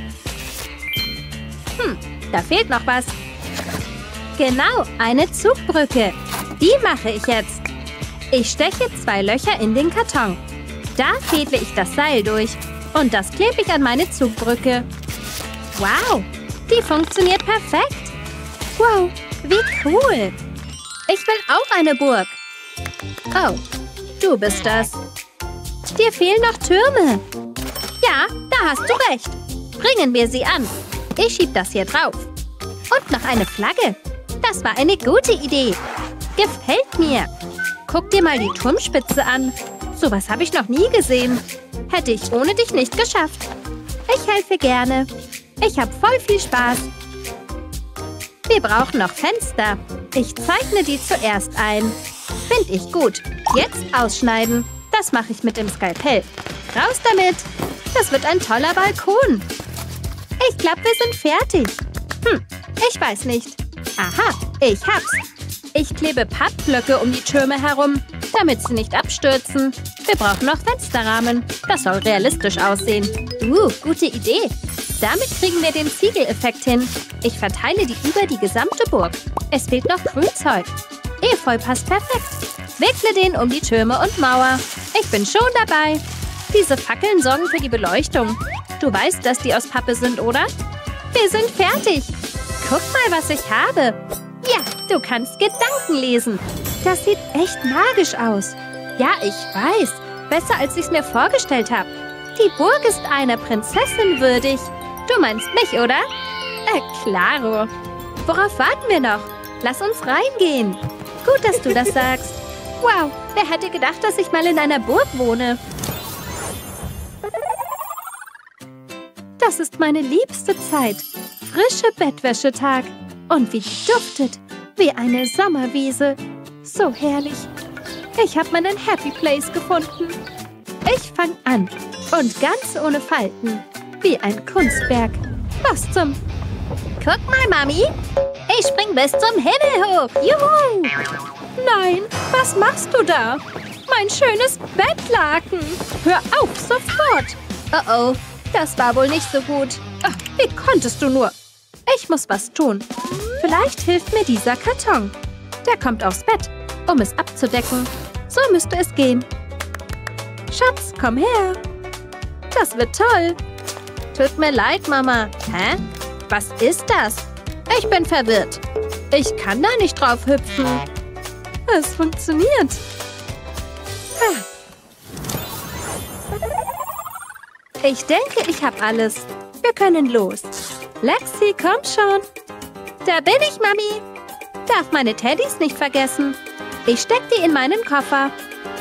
Hm, da fehlt noch was. Genau, eine Zugbrücke. Die mache ich jetzt. Ich steche zwei Löcher in den Karton. Da fädle ich das Seil durch. Und das klebe ich an meine Zugbrücke. Wow, die funktioniert perfekt. Wow, wie cool. Ich will auch eine Burg. Oh, du bist das. Dir fehlen noch Türme. Ja, da hast du recht. Bringen wir sie an. Ich schieb das hier drauf. Und noch eine Flagge. Das war eine gute Idee. Gefällt mir. Guck dir mal die Turmspitze an. Sowas habe ich noch nie gesehen. Hätte ich ohne dich nicht geschafft. Ich helfe gerne. Ich habe voll viel Spaß. Wir brauchen noch Fenster. Ich zeichne die zuerst ein. Finde ich gut. Jetzt ausschneiden. Das mache ich mit dem Skalpell. Raus damit. Das wird ein toller Balkon. Ich glaube, wir sind fertig. Hm, ich weiß nicht. Aha, ich hab's. Ich klebe Pappblöcke um die Türme herum, damit sie nicht abstürzen. Wir brauchen noch Fensterrahmen. Das soll realistisch aussehen. Uh, gute Idee. Damit kriegen wir den Ziegeleffekt hin. Ich verteile die über die gesamte Burg. Es fehlt noch Grünzeug. Efeu passt perfekt. Wickle den um die Türme und Mauer. Ich bin schon dabei. Diese Fackeln sorgen für die Beleuchtung. Du weißt, dass die aus Pappe sind, oder? Wir sind fertig. Guck mal, was ich habe. Ja, du kannst Gedanken lesen. Das sieht echt magisch aus. Ja, ich weiß. Besser, als ich es mir vorgestellt habe. Die Burg ist einer Prinzessin würdig. Du meinst mich, oder? Äh, klaro. Worauf warten wir noch? Lass uns reingehen. Gut, dass du das sagst. Wow, wer hätte gedacht, dass ich mal in einer Burg wohne? Das ist meine liebste Zeit. Frische Bettwäschetag. Und wie duftet. Wie eine Sommerwiese. So herrlich. Ich habe meinen Happy Place gefunden. Ich fange an. Und ganz ohne Falten. Wie ein Kunstwerk. Was zum... Guck mal, Mami. Ich spring bis zum Himmel hoch. Juhu. Nein, was machst du da? Mein schönes Bettlaken. Hör auf, sofort. Oh oh, das war wohl nicht so gut. Ach, wie konntest du nur? Ich muss was tun. Vielleicht hilft mir dieser Karton. Der kommt aufs Bett, um es abzudecken. So müsste es gehen. Schatz, komm her. Das wird toll. Tut mir leid, Mama. Hä? Was ist das? Ich bin verwirrt. Ich kann da nicht drauf hüpfen. Es funktioniert. Ich denke, ich habe alles. Wir können los. Lexi, komm schon. Da bin ich, Mami. Darf meine Teddys nicht vergessen. Ich steck die in meinen Koffer.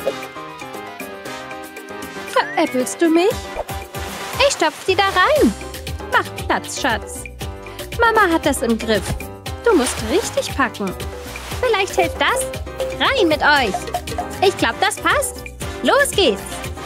Veräppelst du mich? Ich stopf die da rein. Mach Platz, Schatz. Mama hat das im Griff. Du musst richtig packen. Vielleicht hilft das. Rein mit euch. Ich glaube, das passt. Los geht's.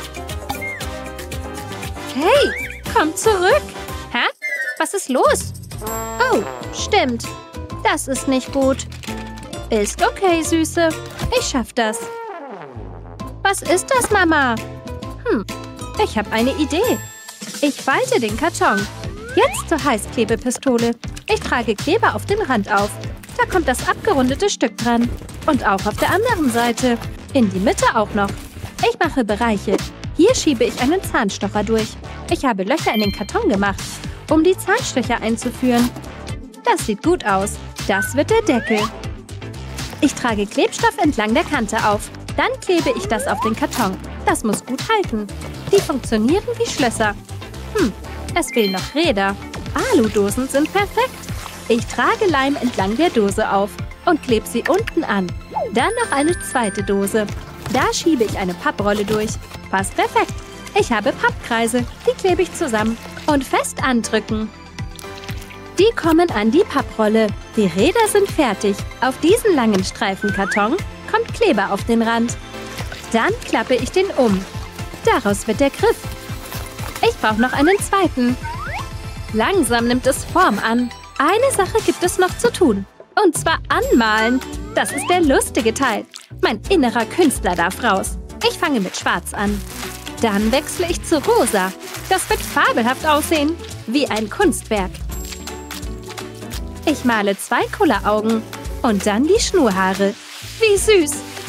Hey, komm zurück. Hä? Was ist los? Oh, stimmt. Das ist nicht gut. Ist okay, Süße. Ich schaff das. Was ist das, Mama? Hm, ich habe eine Idee. Ich falte den Karton. Jetzt zur Heißklebepistole. Ich trage Kleber auf den Rand auf. Da kommt das abgerundete Stück dran. Und auch auf der anderen Seite. In die Mitte auch noch. Ich mache Bereiche. Hier schiebe ich einen Zahnstocher durch. Ich habe Löcher in den Karton gemacht, um die Zahnstocher einzuführen. Das sieht gut aus. Das wird der Deckel. Ich trage Klebstoff entlang der Kante auf. Dann klebe ich das auf den Karton. Das muss gut halten. Die funktionieren wie Schlösser. Hm, es fehlen noch Räder. Aludosen sind perfekt. Ich trage Leim entlang der Dose auf und klebe sie unten an. Dann noch eine zweite Dose. Da schiebe ich eine Papprolle durch. Passt perfekt. Ich habe Pappkreise. Die klebe ich zusammen und fest andrücken. Die kommen an die Papprolle. Die Räder sind fertig. Auf diesen langen Streifenkarton kommt Kleber auf den Rand. Dann klappe ich den um. Daraus wird der Griff. Ich brauche noch einen zweiten. Langsam nimmt es Form an. Eine Sache gibt es noch zu tun. Und zwar anmalen. Das ist der lustige Teil. Mein innerer Künstler darf raus. Ich fange mit Schwarz an. Dann wechsle ich zu Rosa. Das wird fabelhaft aussehen. Wie ein Kunstwerk. Ich male zwei Kulleraugen. Und dann die Schnurhaare. Wie süß.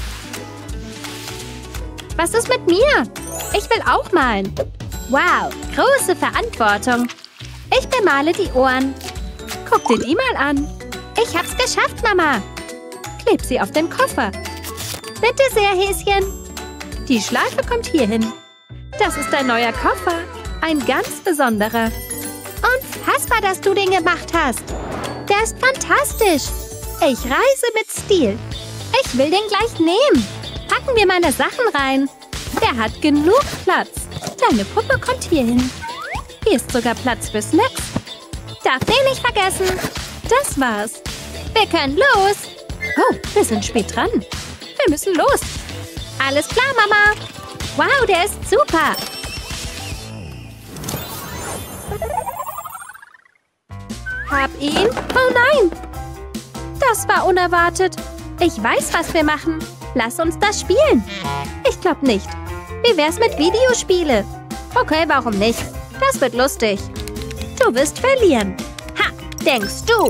Was ist mit mir? Ich will auch malen. Wow, große Verantwortung. Ich bemale die Ohren. Guck dir die mal an. Ich hab's geschafft, Mama. Kleb sie auf den Koffer. Bitte sehr, Häschen. Die Schleife kommt hier hin. Das ist ein neuer Koffer. Ein ganz besonderer. Unfassbar, dass du den gemacht hast. Der ist fantastisch. Ich reise mit Stil. Ich will den gleich nehmen. Packen wir meine Sachen rein. Der hat genug Platz. Deine Puppe kommt hier hin. Hier ist sogar Platz für Snacks. Darf den nicht vergessen. Das war's. Wir können los. Oh, wir sind spät dran. Wir müssen los. Alles klar, Mama. Wow, der ist super. Hab ihn. Oh nein. Das war unerwartet. Ich weiß, was wir machen. Lass uns das spielen. Ich glaube nicht. Wie wär's mit Videospiele? Okay, warum nicht? Das wird lustig. Du wirst verlieren. Ha, denkst du?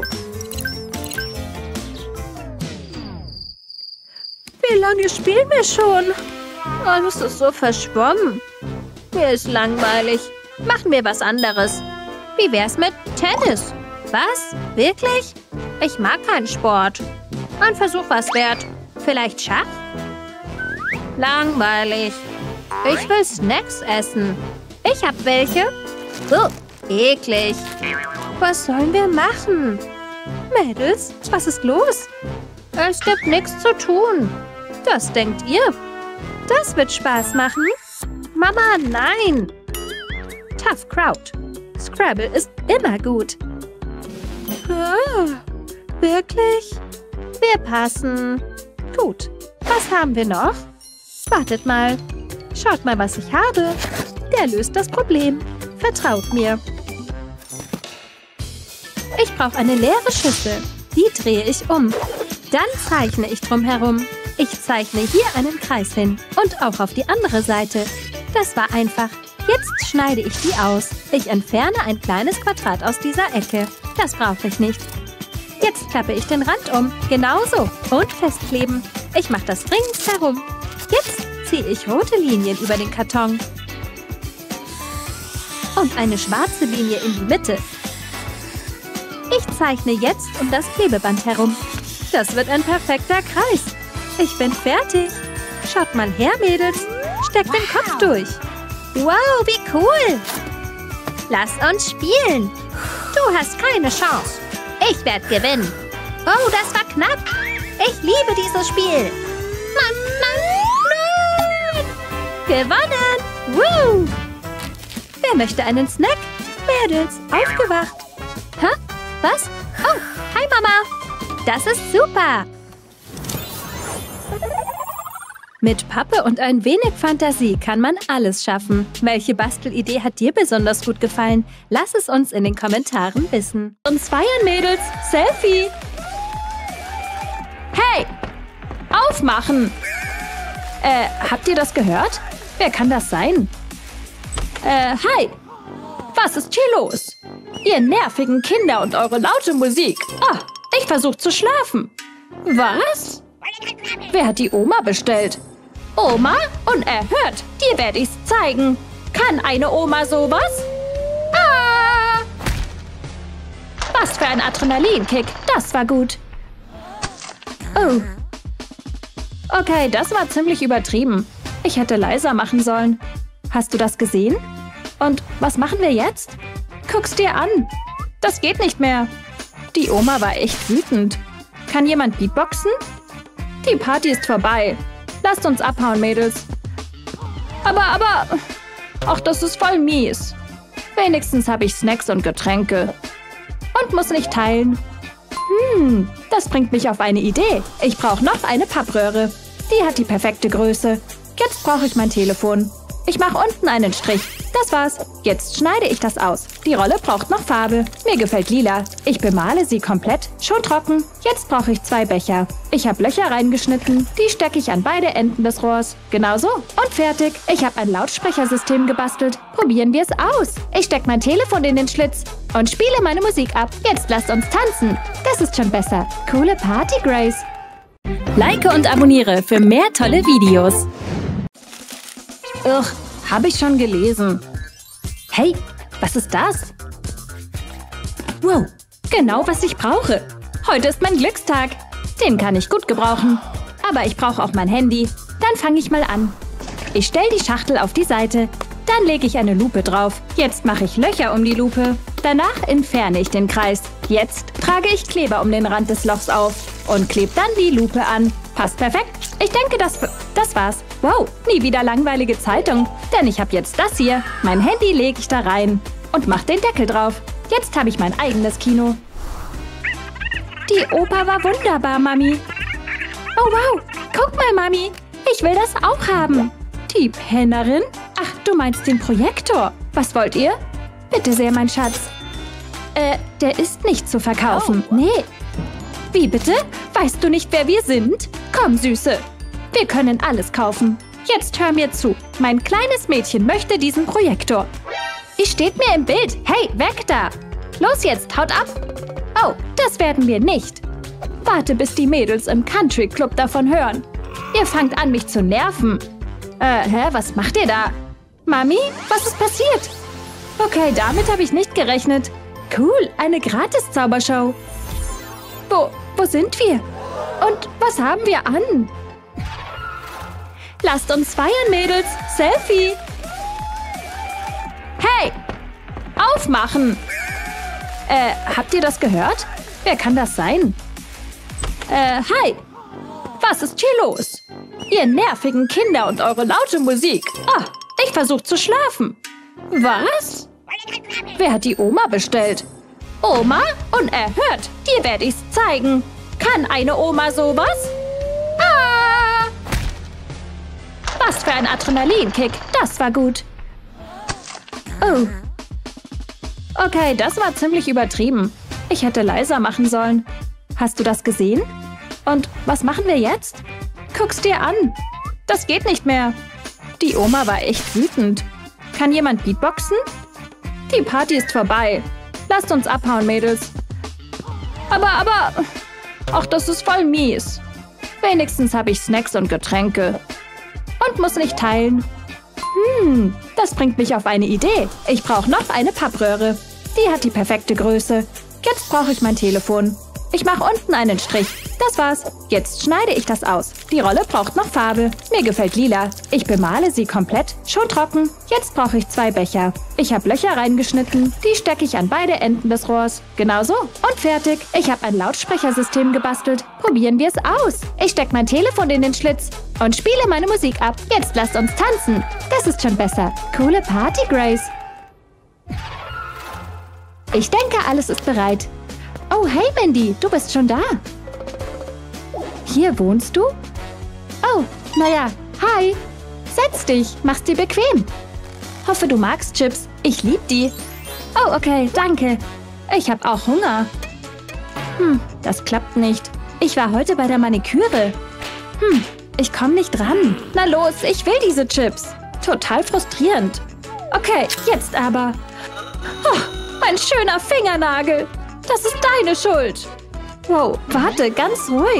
Wie lange spielen wir schon? Alles ist so verschwommen. Mir ist langweilig. Machen wir was anderes. Wie wär's mit Tennis? Was? Wirklich? Ich mag keinen Sport. Ein Versuch war's wert. Vielleicht Schach? Langweilig. Ich will Snacks essen. Ich hab welche. Oh, eklig. Was sollen wir machen? Mädels, was ist los? Es gibt nichts zu tun. Das denkt ihr? Das wird Spaß machen. Mama, nein. Tough Crowd. Scrabble ist immer gut. Oh, wirklich? Wir passen. Gut. Was haben wir noch? Wartet mal. Schaut mal, was ich habe. Der löst das Problem. Vertraut mir. Ich brauche eine leere Schüssel. Die drehe ich um. Dann zeichne ich drumherum. Ich zeichne hier einen Kreis hin. Und auch auf die andere Seite. Das war einfach. Jetzt schneide ich die aus. Ich entferne ein kleines Quadrat aus dieser Ecke. Das brauche ich nicht. Jetzt klappe ich den Rand um. Genauso. Und festkleben. Ich mache das ringsherum. Jetzt ziehe ich rote Linien über den Karton. Und eine schwarze Linie in die Mitte. Ich zeichne jetzt um das Klebeband herum. Das wird ein perfekter Kreis. Ich bin fertig. Schaut mal her, Mädels. Steckt den Kopf durch. Wow, wie cool. Lass uns spielen. Du hast keine Chance. Ich werde gewinnen. Oh, das war knapp. Ich liebe dieses Spiel. Mann, Mann, nein. Gewonnen. Woo. Wer möchte einen Snack? Mädels, aufgewacht. Hä? Was? Oh, hi Mama. Das ist super. Mit Pappe und ein wenig Fantasie kann man alles schaffen. Welche Bastelidee hat dir besonders gut gefallen? Lass es uns in den Kommentaren wissen. Und feiern, Mädels. Selfie. Hey, aufmachen. Äh, habt ihr das gehört? Wer kann das sein? Äh, hi. Was ist hier los? Ihr nervigen Kinder und eure laute Musik. Ah, ich versuche zu schlafen. Was? Wer hat die Oma bestellt? Oma? Unerhört. Dir werde ich's zeigen. Kann eine Oma sowas? Ah! Was für ein Adrenalinkick. Das war gut. Oh. Okay, das war ziemlich übertrieben. Ich hätte leiser machen sollen. Hast du das gesehen? Und was machen wir jetzt? Guck's dir an. Das geht nicht mehr. Die Oma war echt wütend. Kann jemand Beatboxen? Die Party ist vorbei. Lasst uns abhauen, Mädels. Aber, aber... Ach, das ist voll mies. Wenigstens habe ich Snacks und Getränke. Und muss nicht teilen. Hm, das bringt mich auf eine Idee. Ich brauche noch eine Pappröhre. Die hat die perfekte Größe. Jetzt brauche ich mein Telefon. Ich mache unten einen Strich. Das war's. Jetzt schneide ich das aus. Die Rolle braucht noch Farbe. Mir gefällt lila. Ich bemale sie komplett. Schon trocken. Jetzt brauche ich zwei Becher. Ich habe Löcher reingeschnitten. Die stecke ich an beide Enden des Rohrs. Genauso. Und fertig. Ich habe ein Lautsprechersystem gebastelt. Probieren wir es aus. Ich stecke mein Telefon in den Schlitz und spiele meine Musik ab. Jetzt lasst uns tanzen. Das ist schon besser. Coole Party, Grace. Like und abonniere für mehr tolle Videos. Ugh, habe ich schon gelesen. Hey, was ist das? Wow, genau was ich brauche. Heute ist mein Glückstag. Den kann ich gut gebrauchen. Aber ich brauche auch mein Handy. Dann fange ich mal an. Ich stelle die Schachtel auf die Seite. Dann lege ich eine Lupe drauf. Jetzt mache ich Löcher um die Lupe. Danach entferne ich den Kreis. Jetzt trage ich Kleber um den Rand des Lochs auf und klebe dann die Lupe an. Passt perfekt. Ich denke, das, das war's. Wow, nie wieder langweilige Zeitung. Denn ich habe jetzt das hier. Mein Handy lege ich da rein und mache den Deckel drauf. Jetzt habe ich mein eigenes Kino. Die Oper war wunderbar, Mami. Oh wow, guck mal, Mami. Ich will das auch haben. Die Pennerin? Ach, du meinst den Projektor. Was wollt ihr? Bitte sehr, mein Schatz. Äh, der ist nicht zu verkaufen. Nee. Wie bitte? Weißt du nicht, wer wir sind? Komm, Süße. Wir können alles kaufen. Jetzt hör mir zu. Mein kleines Mädchen möchte diesen Projektor. Ihr steht mir im Bild. Hey, weg da. Los jetzt, haut ab. Oh, das werden wir nicht. Warte, bis die Mädels im Country Club davon hören. Ihr fangt an, mich zu nerven. Äh, hä, was macht ihr da? Mami, was ist passiert? Okay, damit habe ich nicht gerechnet. Cool, eine Gratis-Zaubershow. Wo, wo sind wir? Und was haben wir an? Lasst uns feiern, Mädels. Selfie. Hey, aufmachen. Äh, habt ihr das gehört? Wer kann das sein? Äh, hi. Was ist hier los? Ihr nervigen Kinder und eure laute Musik. Ah, ich versuche zu schlafen. Was? Wer hat die Oma bestellt? Oma? Unerhört. Dir werde ich's zeigen. Kann eine Oma sowas? Ah! Was für ein Adrenalinkick. Das war gut. Oh. Okay, das war ziemlich übertrieben. Ich hätte leiser machen sollen. Hast du das gesehen? Und was machen wir jetzt? Guck's dir an. Das geht nicht mehr. Die Oma war echt wütend. Kann jemand Beatboxen? Die Party ist vorbei. Lasst uns abhauen, Mädels. Aber, aber... Ach, das ist voll mies. Wenigstens habe ich Snacks und Getränke. Und muss nicht teilen. Hm, das bringt mich auf eine Idee. Ich brauche noch eine Pappröhre. Die hat die perfekte Größe. Jetzt brauche ich mein Telefon. Ich mache unten einen Strich. Das war's. Jetzt schneide ich das aus. Die Rolle braucht noch Farbe. Mir gefällt lila. Ich bemale sie komplett. Schon trocken. Jetzt brauche ich zwei Becher. Ich habe Löcher reingeschnitten. Die stecke ich an beide Enden des Rohrs. Genau so. Und fertig. Ich habe ein Lautsprechersystem gebastelt. Probieren wir es aus. Ich stecke mein Telefon in den Schlitz und spiele meine Musik ab. Jetzt lasst uns tanzen. Das ist schon besser. Coole Party, Grace. Ich denke, alles ist bereit. Oh, hey Mandy, du bist schon da. Hier wohnst du? Oh, naja, hi. Setz dich, mach's dir bequem. Hoffe, du magst Chips. Ich lieb die. Oh, okay, danke. Ich hab auch Hunger. Hm, das klappt nicht. Ich war heute bei der Maniküre. Hm, ich komm nicht ran. Na los, ich will diese Chips. Total frustrierend. Okay, jetzt aber. Oh, mein schöner Fingernagel. Das ist deine Schuld. Wow, warte, ganz ruhig.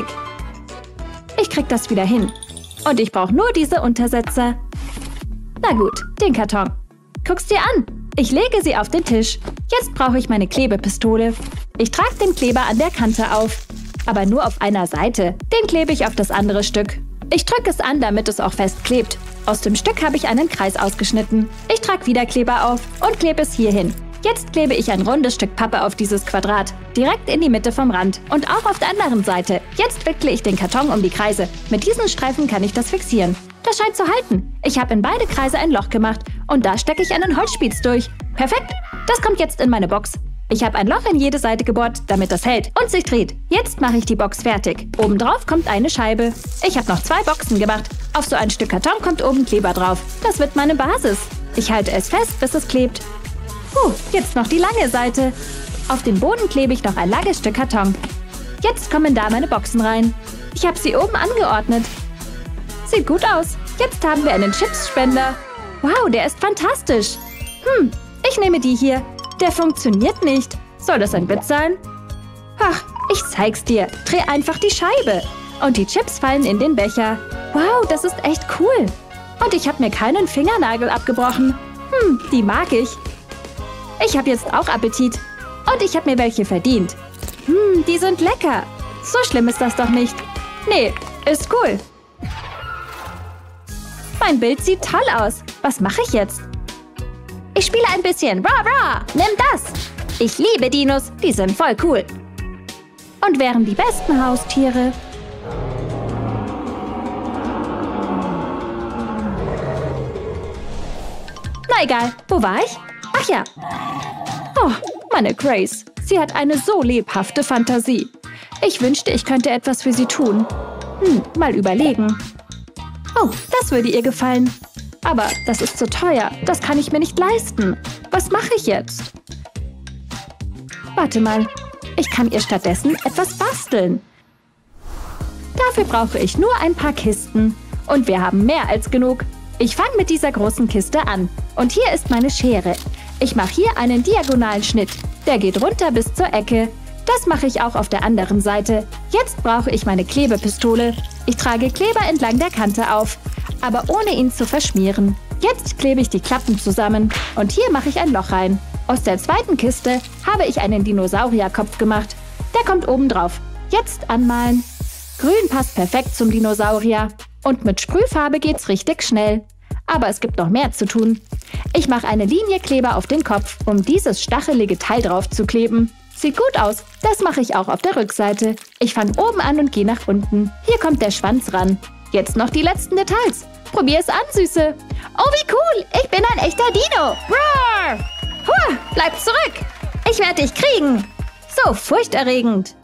Ich krieg das wieder hin. Und ich brauche nur diese Untersetzer. Na gut, den Karton. Guck's dir an. Ich lege sie auf den Tisch. Jetzt brauche ich meine Klebepistole. Ich trage den Kleber an der Kante auf. Aber nur auf einer Seite. Den klebe ich auf das andere Stück. Ich drücke es an, damit es auch fest klebt. Aus dem Stück habe ich einen Kreis ausgeschnitten. Ich trage wieder Kleber auf und klebe es hier hin. Jetzt klebe ich ein rundes Stück Pappe auf dieses Quadrat, direkt in die Mitte vom Rand und auch auf der anderen Seite. Jetzt wickle ich den Karton um die Kreise. Mit diesen Streifen kann ich das fixieren. Das scheint zu halten. Ich habe in beide Kreise ein Loch gemacht und da stecke ich einen Holzspieß durch. Perfekt, das kommt jetzt in meine Box. Ich habe ein Loch in jede Seite gebohrt, damit das hält und sich dreht. Jetzt mache ich die Box fertig. Obendrauf kommt eine Scheibe. Ich habe noch zwei Boxen gemacht. Auf so ein Stück Karton kommt oben Kleber drauf. Das wird meine Basis. Ich halte es fest, bis es klebt. Puh, jetzt noch die lange Seite. Auf den Boden klebe ich noch ein langes Stück Karton. Jetzt kommen da meine Boxen rein. Ich habe sie oben angeordnet. Sieht gut aus. Jetzt haben wir einen Chipsspender. Wow, der ist fantastisch. Hm, ich nehme die hier. Der funktioniert nicht. Soll das ein Witz sein? Ach, ich zeig's dir. Dreh einfach die Scheibe. Und die Chips fallen in den Becher. Wow, das ist echt cool. Und ich habe mir keinen Fingernagel abgebrochen. Hm, die mag ich. Ich habe jetzt auch Appetit. Und ich habe mir welche verdient. Hm, die sind lecker. So schlimm ist das doch nicht. Nee, ist cool. Mein Bild sieht toll aus. Was mache ich jetzt? Ich spiele ein bisschen. Rah, rah. Nimm das. Ich liebe Dinos. Die sind voll cool. Und wären die besten Haustiere. Na egal. Wo war ich? Ach ja. Oh, meine Grace. Sie hat eine so lebhafte Fantasie. Ich wünschte, ich könnte etwas für sie tun. Hm, mal überlegen. Oh, das würde ihr gefallen. Aber das ist zu teuer. Das kann ich mir nicht leisten. Was mache ich jetzt? Warte mal. Ich kann ihr stattdessen etwas basteln. Dafür brauche ich nur ein paar Kisten. Und wir haben mehr als genug. Ich fange mit dieser großen Kiste an. Und hier ist meine Schere. Ich mache hier einen diagonalen Schnitt. Der geht runter bis zur Ecke. Das mache ich auch auf der anderen Seite. Jetzt brauche ich meine Klebepistole. Ich trage Kleber entlang der Kante auf, aber ohne ihn zu verschmieren. Jetzt klebe ich die Klappen zusammen und hier mache ich ein Loch rein. Aus der zweiten Kiste habe ich einen Dinosaurierkopf gemacht. Der kommt oben drauf. Jetzt anmalen. Grün passt perfekt zum Dinosaurier. Und mit Sprühfarbe geht's richtig schnell. Aber es gibt noch mehr zu tun. Ich mache eine Linie Kleber auf den Kopf, um dieses stachelige Teil drauf zu kleben. Sieht gut aus. Das mache ich auch auf der Rückseite. Ich fange oben an und gehe nach unten. Hier kommt der Schwanz ran. Jetzt noch die letzten Details. Probier es an, Süße. Oh, wie cool. Ich bin ein echter Dino. Roar! Huh, bleib zurück. Ich werde dich kriegen. So furchterregend.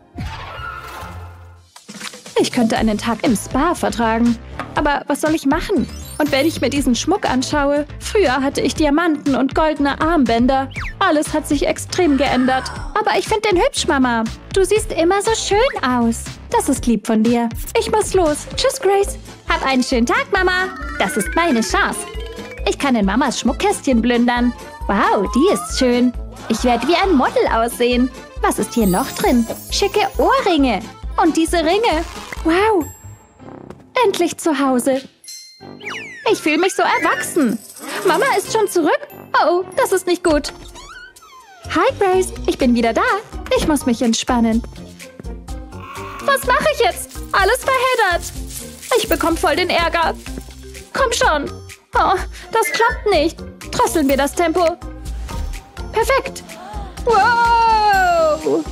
Ich könnte einen Tag im Spa vertragen. Aber was soll ich machen? Und wenn ich mir diesen Schmuck anschaue, früher hatte ich Diamanten und goldene Armbänder. Alles hat sich extrem geändert. Aber ich finde den hübsch, Mama. Du siehst immer so schön aus. Das ist lieb von dir. Ich muss los. Tschüss, Grace. Hab einen schönen Tag, Mama. Das ist meine Chance. Ich kann in Mamas Schmuckkästchen plündern. Wow, die ist schön. Ich werde wie ein Model aussehen. Was ist hier noch drin? Schicke Ohrringe. Und diese Ringe. Wow. Endlich zu Hause. Ich fühle mich so erwachsen. Mama ist schon zurück? Oh, das ist nicht gut. Hi, Grace. Ich bin wieder da. Ich muss mich entspannen. Was mache ich jetzt? Alles verheddert. Ich bekomme voll den Ärger. Komm schon. Oh, das klappt nicht. Drosseln wir das Tempo. Perfekt. Wow.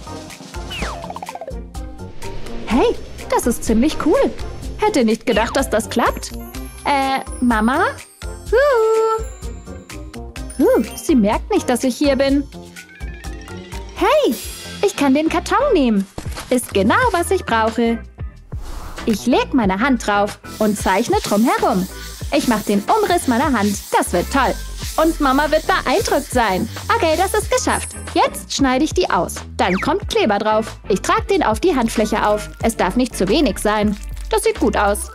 Hey, das ist ziemlich cool. Hätte nicht gedacht, dass das klappt. Äh, Mama? Uh. Uh, sie merkt nicht, dass ich hier bin. Hey, ich kann den Karton nehmen. Ist genau, was ich brauche. Ich lege meine Hand drauf und zeichne drumherum. Ich mache den Umriss meiner Hand. Das wird toll. Und Mama wird beeindruckt sein. Okay, das ist geschafft. Jetzt schneide ich die aus. Dann kommt Kleber drauf. Ich trage den auf die Handfläche auf. Es darf nicht zu wenig sein. Das sieht gut aus.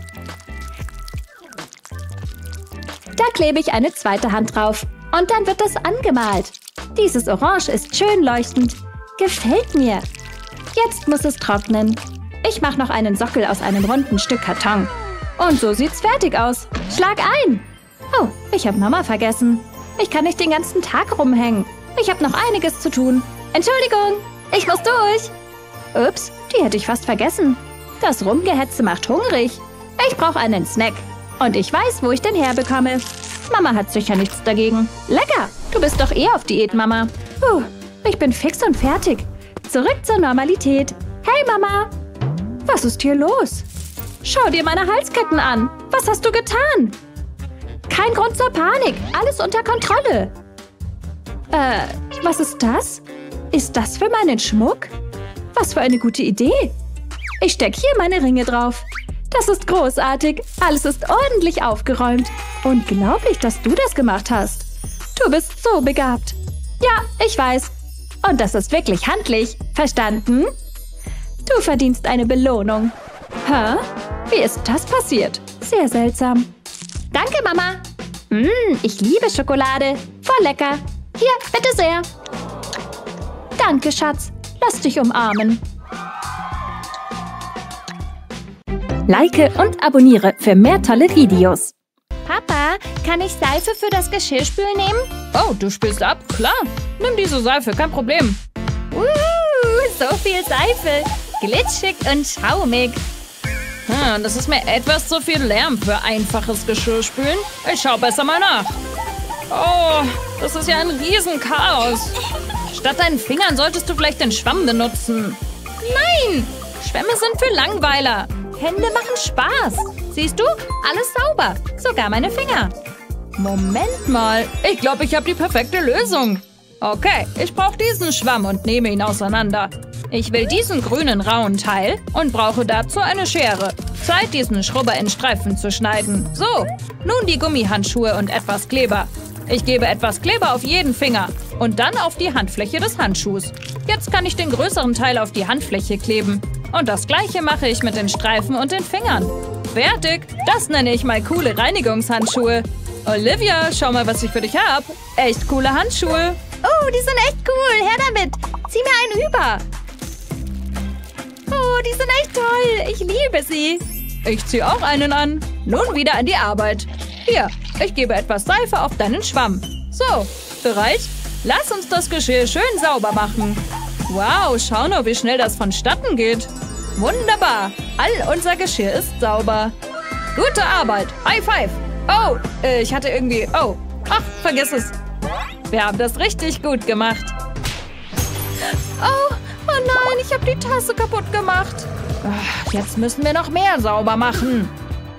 Da klebe ich eine zweite Hand drauf. Und dann wird das angemalt. Dieses Orange ist schön leuchtend. Gefällt mir. Jetzt muss es trocknen. Ich mache noch einen Sockel aus einem runden Stück Karton. Und so sieht's fertig aus. Schlag ein! Oh, ich habe Mama vergessen. Ich kann nicht den ganzen Tag rumhängen. Ich habe noch einiges zu tun. Entschuldigung, ich muss durch. Ups, die hätte ich fast vergessen. Das Rumgehetze macht hungrig. Ich brauche einen Snack. Und ich weiß, wo ich den herbekomme. Mama hat sicher nichts dagegen. Lecker, du bist doch eh auf Diät, Mama. Puh, ich bin fix und fertig. Zurück zur Normalität. Hey, Mama. Was ist hier los? Schau dir meine Halsketten an. Was hast du getan? Kein Grund zur Panik. Alles unter Kontrolle. Äh, was ist das? Ist das für meinen Schmuck? Was für eine gute Idee. Ich stecke hier meine Ringe drauf. Das ist großartig. Alles ist ordentlich aufgeräumt. Unglaublich, dass du das gemacht hast. Du bist so begabt. Ja, ich weiß. Und das ist wirklich handlich. Verstanden? Du verdienst eine Belohnung. Hä? Wie ist das passiert? Sehr seltsam. Danke, Mama. Mm, ich liebe Schokolade. Voll lecker. Hier, bitte sehr. Danke, Schatz. Lass dich umarmen. Like und abonniere für mehr tolle Videos. Papa, kann ich Seife für das Geschirrspülen nehmen? Oh, du spülst ab? Klar. Nimm diese Seife, kein Problem. Uh, so viel Seife. Glitschig und schaumig. Hm, das ist mir etwas zu viel Lärm für einfaches Geschirrspülen. Ich schau besser mal nach. Oh, das ist ja ein Riesenchaos. Statt deinen Fingern solltest du vielleicht den Schwamm benutzen. Nein, Schwämme sind für Langweiler. Hände machen Spaß. Siehst du? Alles sauber. Sogar meine Finger. Moment mal. Ich glaube, ich habe die perfekte Lösung. Okay, ich brauche diesen Schwamm und nehme ihn auseinander. Ich will diesen grünen rauen Teil und brauche dazu eine Schere. Zeit, diesen Schrubber in Streifen zu schneiden. So, nun die Gummihandschuhe und etwas Kleber. Ich gebe etwas Kleber auf jeden Finger und dann auf die Handfläche des Handschuhs. Jetzt kann ich den größeren Teil auf die Handfläche kleben. Und das gleiche mache ich mit den Streifen und den Fingern. Fertig! Das nenne ich mal coole Reinigungshandschuhe. Olivia, schau mal, was ich für dich habe. Echt coole Handschuhe. Oh, die sind echt cool. Her damit. Zieh mir einen über. Oh, die sind echt toll. Ich liebe sie. Ich ziehe auch einen an. Nun wieder an die Arbeit. Hier, ich gebe etwas Seife auf deinen Schwamm. So, bereit? Lass uns das Geschirr schön sauber machen. Wow, schau nur, wie schnell das vonstatten geht. Wunderbar, all unser Geschirr ist sauber. Gute Arbeit, High Five. Oh, äh, ich hatte irgendwie... Oh, ach, vergiss es. Wir haben das richtig gut gemacht. Oh, oh nein, ich habe die Tasse kaputt gemacht. Ach, jetzt müssen wir noch mehr sauber machen.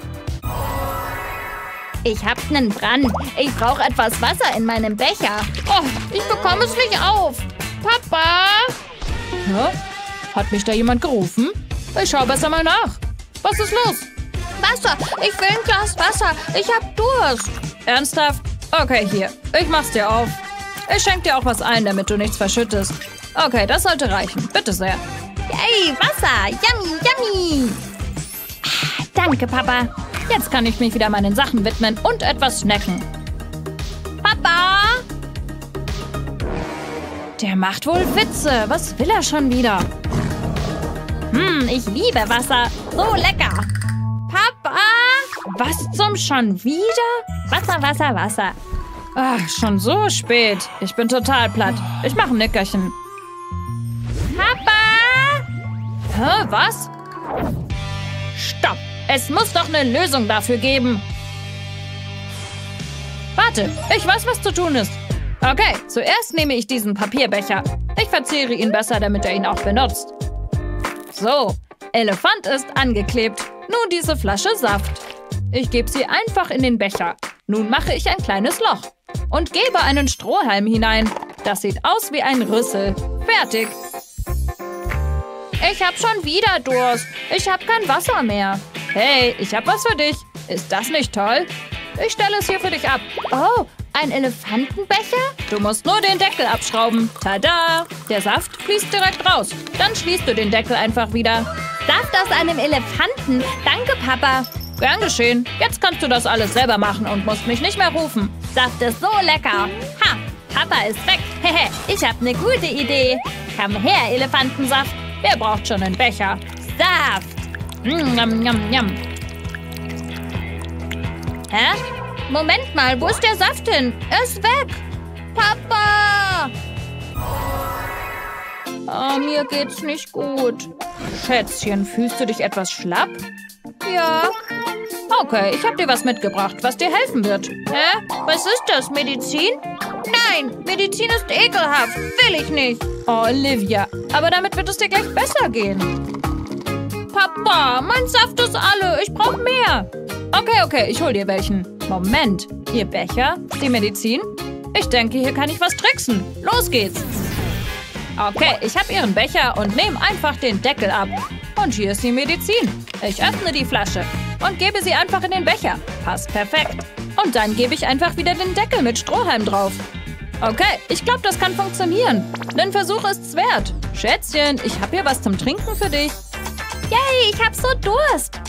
Ich hab nen Brand. Ich brauche etwas Wasser in meinem Becher. Oh, ich bekomme es nicht auf. Papa? Hä? Hat mich da jemand gerufen? Ich schau besser mal nach. Was ist los? Wasser. Ich will ein Glas Wasser. Ich hab Durst. Ernsthaft? Okay, hier. Ich mach's dir auf. Ich schenk dir auch was ein, damit du nichts verschüttest. Okay, das sollte reichen. Bitte sehr. Yay, Wasser. Yummy, yummy. Ah, danke, Papa. Jetzt kann ich mich wieder meinen Sachen widmen und etwas snacken. Papa? Der macht wohl Witze. Was will er schon wieder? Hm, ich liebe Wasser. So lecker. Papa? Was zum schon wieder? Wasser, Wasser, Wasser. Ach, schon so spät. Ich bin total platt. Ich mache ein Nickerchen. Papa? Hä, was? Stopp. Es muss doch eine Lösung dafür geben. Warte, ich weiß, was zu tun ist. Okay, zuerst nehme ich diesen Papierbecher. Ich verzehre ihn besser, damit er ihn auch benutzt. So, Elefant ist angeklebt. Nun diese Flasche Saft. Ich gebe sie einfach in den Becher. Nun mache ich ein kleines Loch und gebe einen Strohhalm hinein. Das sieht aus wie ein Rüssel. Fertig. Ich habe schon wieder Durst. Ich habe kein Wasser mehr. Hey, ich habe was für dich. Ist das nicht toll? Ich stelle es hier für dich ab. Oh, ein Elefantenbecher? Du musst nur den Deckel abschrauben. Tada! Der Saft fließt direkt raus. Dann schließt du den Deckel einfach wieder. Saft aus einem Elefanten. Danke, Papa. Gern geschehen. Jetzt kannst du das alles selber machen und musst mich nicht mehr rufen. Saft ist so lecker. Ha, Papa ist weg. Hehe, ich habe eine gute Idee. Komm her, Elefantensaft. Wer braucht schon einen Becher? Saft. Mm, yum, yum, yum. Hä? Moment mal, wo ist der Saft hin? Er ist weg. Papa! Oh, mir geht's nicht gut. Schätzchen, fühlst du dich etwas schlapp? Ja. Okay, ich habe dir was mitgebracht, was dir helfen wird. Hä? Was ist das? Medizin? Nein, Medizin ist ekelhaft. Will ich nicht. Oh, Olivia, aber damit wird es dir gleich besser gehen. Papa, mein Saft ist alle. Ich brauche mehr. Okay, okay, ich hol dir welchen. Moment, Ihr Becher? Die Medizin? Ich denke, hier kann ich was tricksen. Los geht's. Okay, ich habe Ihren Becher und nehme einfach den Deckel ab. Und hier ist die Medizin. Ich öffne die Flasche und gebe sie einfach in den Becher. Passt perfekt. Und dann gebe ich einfach wieder den Deckel mit Strohhalm drauf. Okay, ich glaube, das kann funktionieren. Ein Versuch ist's wert. Schätzchen, ich habe hier was zum Trinken für dich. Yay, ich hab so Durst.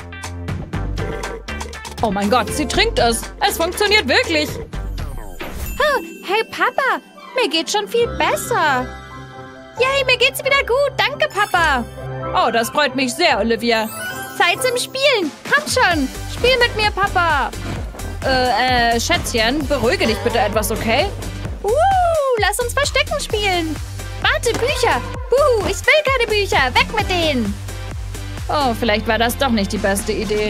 Oh mein Gott, sie trinkt es. Es funktioniert wirklich. Oh, hey, Papa, mir geht's schon viel besser. Yay, mir geht's wieder gut. Danke, Papa. Oh, das freut mich sehr, Olivia. Zeit zum Spielen. Komm schon, spiel mit mir, Papa. Äh, äh, Schätzchen, beruhige dich bitte etwas, okay? Uh, lass uns Verstecken spielen. Warte, Bücher. Buh, ich will keine Bücher. Weg mit denen. Oh, vielleicht war das doch nicht die beste Idee.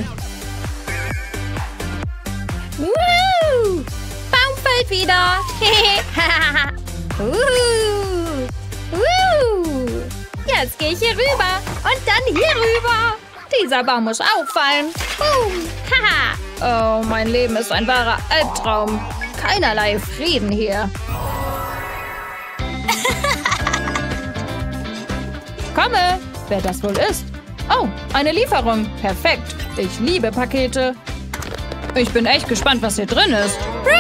Uh, Baum fällt wieder. uh, uh. Jetzt gehe ich hier rüber und dann hier rüber. Dieser Baum muss auffallen. Boom. Oh, mein Leben ist ein wahrer Albtraum. Keinerlei Frieden hier. Komme, wer das wohl ist. Oh, eine Lieferung. Perfekt. Ich liebe Pakete. Ich bin echt gespannt, was hier drin ist.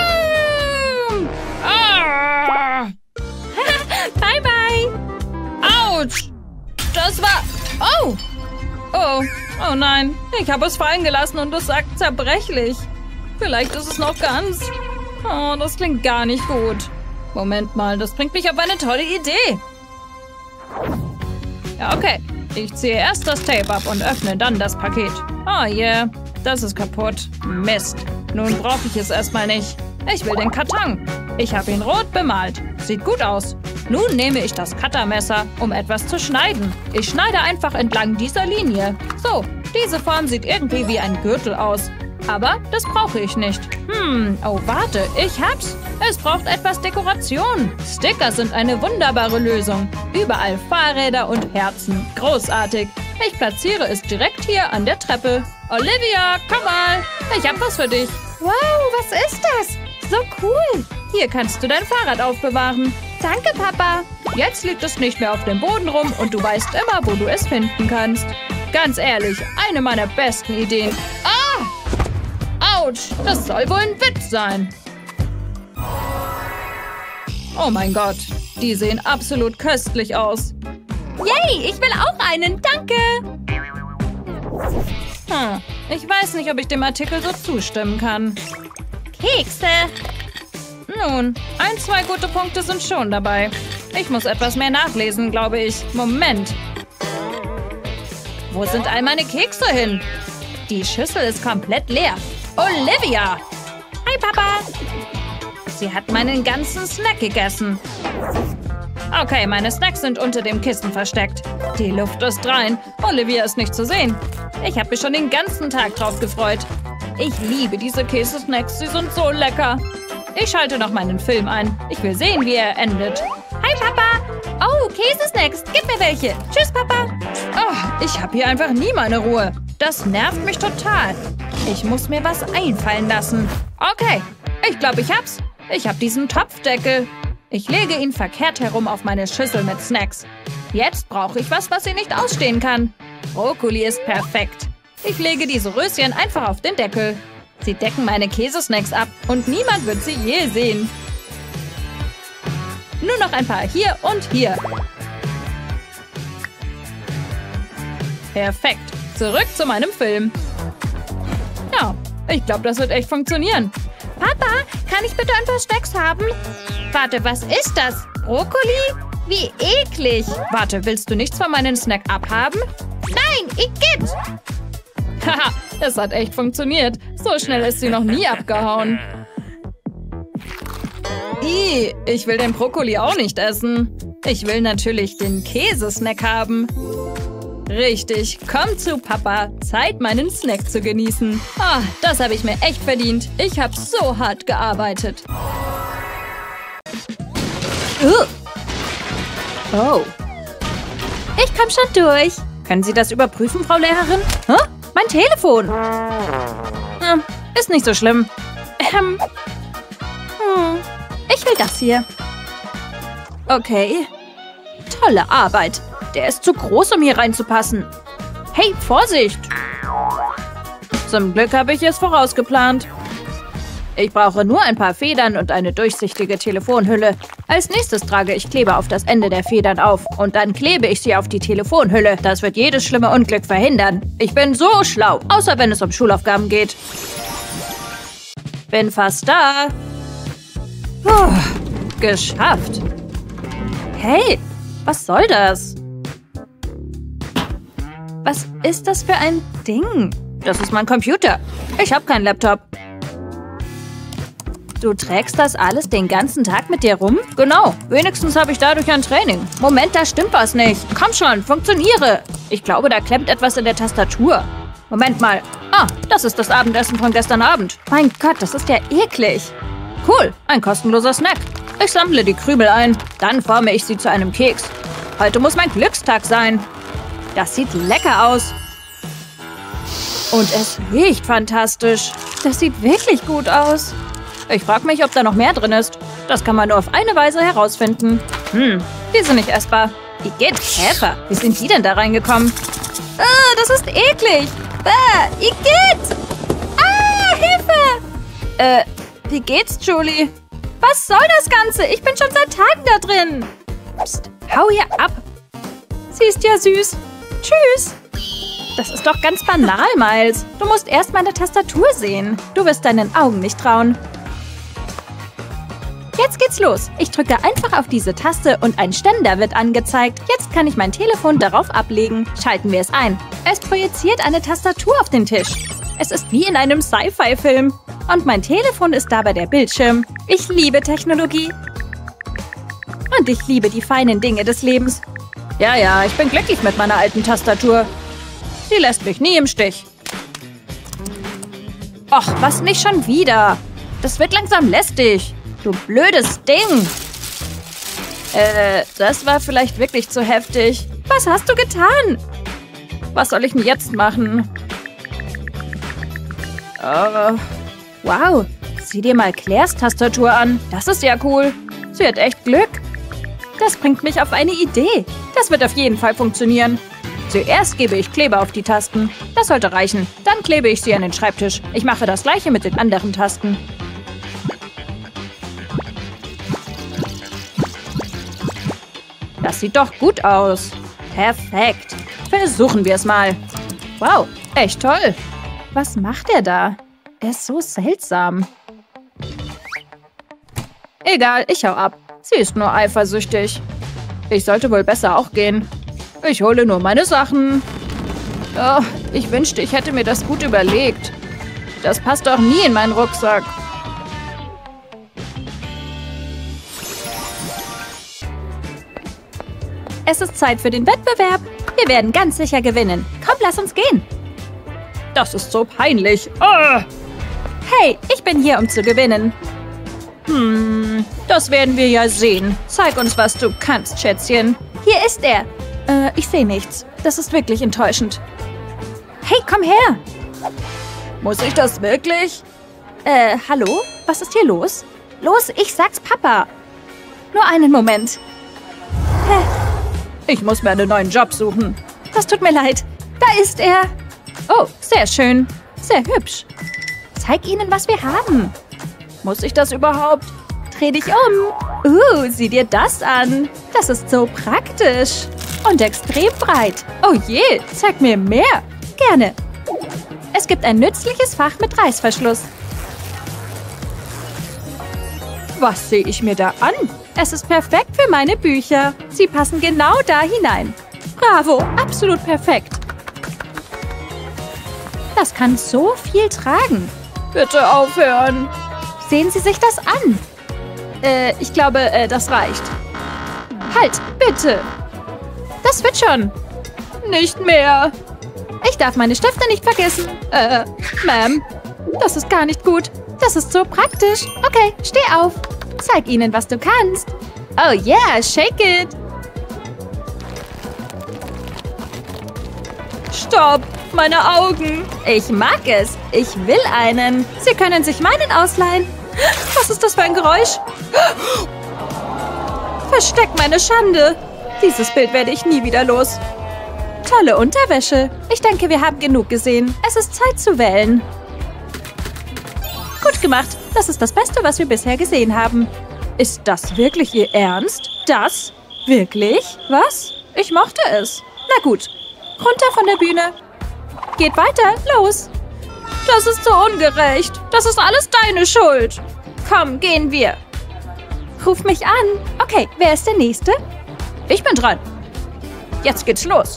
Ah! Bye, bye. Autsch. Das war... Oh. Oh. Oh nein. Ich habe es fallen gelassen und es sagt zerbrechlich. Vielleicht ist es noch ganz. Oh, das klingt gar nicht gut. Moment mal, das bringt mich auf eine tolle Idee. Ja, okay. Ich ziehe erst das Tape ab und öffne dann das Paket. Oh yeah. das ist kaputt. Mist. Nun brauche ich es erstmal nicht. Ich will den Karton. Ich habe ihn rot bemalt. Sieht gut aus. Nun nehme ich das Cuttermesser, um etwas zu schneiden. Ich schneide einfach entlang dieser Linie. So, diese Form sieht irgendwie wie ein Gürtel aus. Aber das brauche ich nicht. Hm, oh warte, ich hab's. Es braucht etwas Dekoration. Sticker sind eine wunderbare Lösung. Überall Fahrräder und Herzen. Großartig. Ich platziere es direkt hier an der Treppe. Olivia, komm mal. Ich hab was für dich. Wow, was ist das? So cool. Hier kannst du dein Fahrrad aufbewahren. Danke, Papa. Jetzt liegt es nicht mehr auf dem Boden rum und du weißt immer, wo du es finden kannst. Ganz ehrlich, eine meiner besten Ideen. Ah! Autsch, das soll wohl ein Witz sein. Oh mein Gott, die sehen absolut köstlich aus. Yay, ich will auch einen, danke. Hm, ich weiß nicht, ob ich dem Artikel so zustimmen kann. Kekse. Nun, ein, zwei gute Punkte sind schon dabei. Ich muss etwas mehr nachlesen, glaube ich. Moment. Wo sind all meine Kekse hin? Die Schüssel ist komplett leer. Olivia! Hi, Papa. Sie hat meinen ganzen Snack gegessen. Okay, meine Snacks sind unter dem Kissen versteckt. Die Luft ist rein. Olivia ist nicht zu sehen. Ich habe mich schon den ganzen Tag drauf gefreut. Ich liebe diese Käsesnacks, sie sind so lecker. Ich schalte noch meinen Film ein. Ich will sehen, wie er endet. Hi, Papa. Oh, Käsesnacks. Gib mir welche. Tschüss, Papa. Oh, ich habe hier einfach nie meine Ruhe. Das nervt mich total. Ich muss mir was einfallen lassen. Okay, ich glaube, ich hab's. Ich habe diesen Topfdeckel. Ich lege ihn verkehrt herum auf meine Schüssel mit Snacks. Jetzt brauche ich was, was sie nicht ausstehen kann. Brokkoli ist perfekt. Ich lege diese Röschen einfach auf den Deckel. Sie decken meine Käsesnacks ab und niemand wird sie je sehen. Nur noch ein paar hier und hier. Perfekt. Zurück zu meinem Film. Ja, ich glaube, das wird echt funktionieren. Papa, kann ich bitte ein paar Snacks haben? Warte, was ist das? Brokkoli? Wie eklig. Warte, willst du nichts von meinem Snack abhaben? Nein, Igitt. Haha, es hat echt funktioniert. So schnell ist sie noch nie abgehauen. Ih, ich will den Brokkoli auch nicht essen. Ich will natürlich den Käsesnack haben. Richtig, komm zu Papa. Zeit, meinen Snack zu genießen. Ah, das habe ich mir echt verdient. Ich habe so hart gearbeitet. Uh. Oh. Ich komm schon durch. Können Sie das überprüfen, Frau Lehrerin? Hä? Mein Telefon. Hm, ist nicht so schlimm. Ähm. Hm. Ich will das hier. Okay. Tolle Arbeit. Der ist zu groß, um hier reinzupassen. Hey, Vorsicht! Zum Glück habe ich es vorausgeplant. Ich brauche nur ein paar Federn und eine durchsichtige Telefonhülle. Als nächstes trage ich Kleber auf das Ende der Federn auf. Und dann klebe ich sie auf die Telefonhülle. Das wird jedes schlimme Unglück verhindern. Ich bin so schlau, außer wenn es um Schulaufgaben geht. Bin fast da. Puh, geschafft. Hey, was soll das? Was ist das für ein Ding? Das ist mein Computer. Ich habe keinen Laptop. Du trägst das alles den ganzen Tag mit dir rum? Genau. Wenigstens habe ich dadurch ein Training. Moment, da stimmt was nicht. Komm schon, funktioniere. Ich glaube, da klemmt etwas in der Tastatur. Moment mal. Ah, das ist das Abendessen von gestern Abend. Mein Gott, das ist ja eklig. Cool, ein kostenloser Snack. Ich sammle die Krümel ein. Dann forme ich sie zu einem Keks. Heute muss mein Glückstag sein. Das sieht lecker aus. Und es riecht fantastisch. Das sieht wirklich gut aus. Ich frage mich, ob da noch mehr drin ist. Das kann man nur auf eine Weise herausfinden. Hm, die sind nicht essbar. Igitt, Käfer. Wie sind die denn da reingekommen? Ah, das ist eklig. Ah, Igitt. Ah, Hilfe. Äh, wie geht's, Julie? Was soll das Ganze? Ich bin schon seit Tagen da drin. Psst, hau hier ab. Sie ist ja süß. Tschüss. Das ist doch ganz banal, Miles. Du musst erst meine Tastatur sehen. Du wirst deinen Augen nicht trauen. Jetzt geht's los. Ich drücke einfach auf diese Taste und ein Ständer wird angezeigt. Jetzt kann ich mein Telefon darauf ablegen. Schalten wir es ein. Es projiziert eine Tastatur auf den Tisch. Es ist wie in einem Sci-Fi-Film. Und mein Telefon ist dabei der Bildschirm. Ich liebe Technologie. Und ich liebe die feinen Dinge des Lebens. Ja, ja, ich bin glücklich mit meiner alten Tastatur. Sie lässt mich nie im Stich. Och, was nicht schon wieder? Das wird langsam lästig. Du blödes Ding. Äh, das war vielleicht wirklich zu heftig. Was hast du getan? Was soll ich denn jetzt machen? Uh, wow, sieh dir mal Claires Tastatur an. Das ist ja cool. Sie hat echt Glück. Das bringt mich auf eine Idee. Das wird auf jeden Fall funktionieren. Zuerst gebe ich Kleber auf die Tasten. Das sollte reichen. Dann klebe ich sie an den Schreibtisch. Ich mache das gleiche mit den anderen Tasten. Das sieht doch gut aus. Perfekt. Versuchen wir es mal. Wow, echt toll. Was macht er da? Er ist so seltsam. Egal, ich hau ab. Sie ist nur eifersüchtig. Ich sollte wohl besser auch gehen. Ich hole nur meine Sachen. Oh, ich wünschte, ich hätte mir das gut überlegt. Das passt doch nie in meinen Rucksack. Es ist Zeit für den Wettbewerb. Wir werden ganz sicher gewinnen. Komm, lass uns gehen. Das ist so peinlich. Oh. Hey, ich bin hier, um zu gewinnen. Hm, das werden wir ja sehen. Zeig uns, was du kannst, Schätzchen. Hier ist er. Äh, ich sehe nichts. Das ist wirklich enttäuschend. Hey, komm her. Muss ich das wirklich? Äh, hallo? Was ist hier los? Los, ich sag's Papa. Nur einen Moment. Hä? Ich muss mir einen neuen Job suchen. Das tut mir leid. Da ist er. Oh, sehr schön. Sehr hübsch. Zeig ihnen, was wir haben. Muss ich das überhaupt? Dreh dich um. Uh, sieh dir das an. Das ist so praktisch. Und extrem breit. Oh je, zeig mir mehr. Gerne. Es gibt ein nützliches Fach mit Reißverschluss. Was sehe ich mir da an? Es ist perfekt für meine Bücher. Sie passen genau da hinein. Bravo, absolut perfekt. Das kann so viel tragen. Bitte aufhören. Sehen Sie sich das an. Äh, ich glaube, äh, das reicht. Halt, bitte. Das wird schon. Nicht mehr. Ich darf meine Stifte nicht vergessen. Äh, Ma'am, das ist gar nicht gut. Das ist so praktisch. Okay, steh auf. Zeig ihnen, was du kannst. Oh yeah, shake it. Stopp, meine Augen. Ich mag es. Ich will einen. Sie können sich meinen ausleihen. Was ist das für ein Geräusch? Versteck meine Schande. Dieses Bild werde ich nie wieder los. Tolle Unterwäsche. Ich denke, wir haben genug gesehen. Es ist Zeit zu wählen. Gut gemacht. Das ist das Beste, was wir bisher gesehen haben. Ist das wirklich Ihr Ernst? Das? Wirklich? Was? Ich mochte es. Na gut. Runter von der Bühne. Geht weiter. Los. Das ist so ungerecht. Das ist alles deine Schuld. Komm, gehen wir. Ruf mich an. Okay, wer ist der Nächste? Ich bin dran. Jetzt geht's los.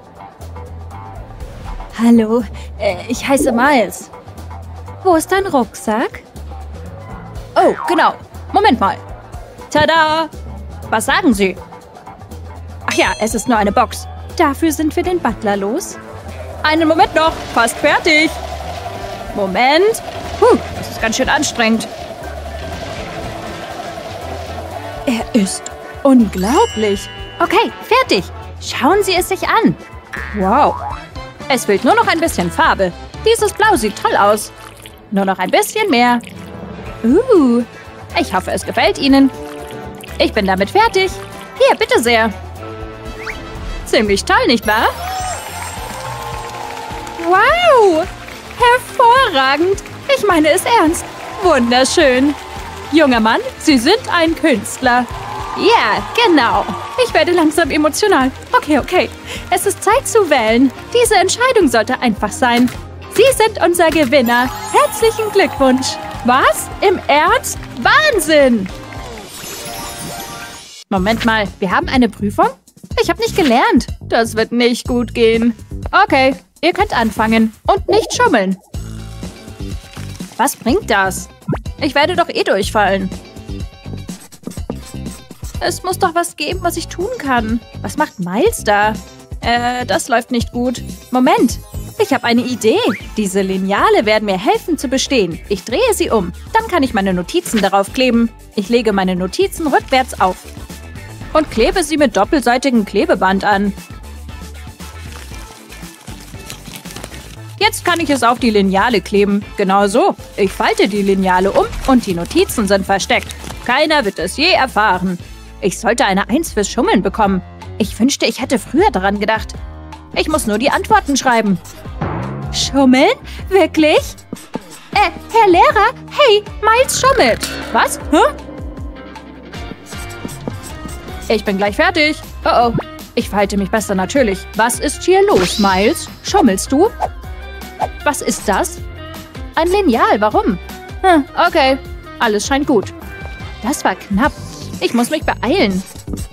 Hallo, äh, ich heiße Miles. Wo ist dein Rucksack? Oh, genau. Moment mal. Tada! Was sagen Sie? Ach ja, es ist nur eine Box. Dafür sind wir den Butler los. Einen Moment noch. Fast fertig. Moment. Puh, das ist ganz schön anstrengend. Er ist unglaublich. Okay, fertig. Schauen Sie es sich an. Wow. Es fehlt nur noch ein bisschen Farbe. Dieses Blau sieht toll aus. Nur noch ein bisschen mehr. Uh, ich hoffe, es gefällt Ihnen. Ich bin damit fertig. Hier, bitte sehr. Ziemlich toll, nicht wahr? Wow! Hervorragend! Ich meine es ernst. Wunderschön. Junger Mann, Sie sind ein Künstler. Ja, genau. Ich werde langsam emotional. Okay, okay. Es ist Zeit zu wählen. Diese Entscheidung sollte einfach sein. Sie sind unser Gewinner. Herzlichen Glückwunsch. Was? Im Ernst? Wahnsinn! Moment mal, wir haben eine Prüfung? Ich habe nicht gelernt. Das wird nicht gut gehen. Okay, ihr könnt anfangen. Und nicht schummeln. Was bringt das? Ich werde doch eh durchfallen. Es muss doch was geben, was ich tun kann. Was macht Miles da? Äh, das läuft nicht gut. Moment, ich habe eine Idee. Diese Lineale werden mir helfen zu bestehen. Ich drehe sie um. Dann kann ich meine Notizen darauf kleben. Ich lege meine Notizen rückwärts auf. Und klebe sie mit doppelseitigem Klebeband an. Jetzt kann ich es auf die Lineale kleben. Genau so. Ich falte die Lineale um und die Notizen sind versteckt. Keiner wird es je erfahren. Ich sollte eine Eins fürs Schummeln bekommen. Ich wünschte, ich hätte früher daran gedacht. Ich muss nur die Antworten schreiben. Schummeln? Wirklich? Äh, Herr Lehrer, hey, Miles schummelt. Was? Hä? Ich bin gleich fertig. Oh oh, ich verhalte mich besser natürlich. Was ist hier los, Miles? Schummelst du? Was ist das? Ein Lineal, warum? Hm, okay, alles scheint gut. Das war knapp. Ich muss mich beeilen.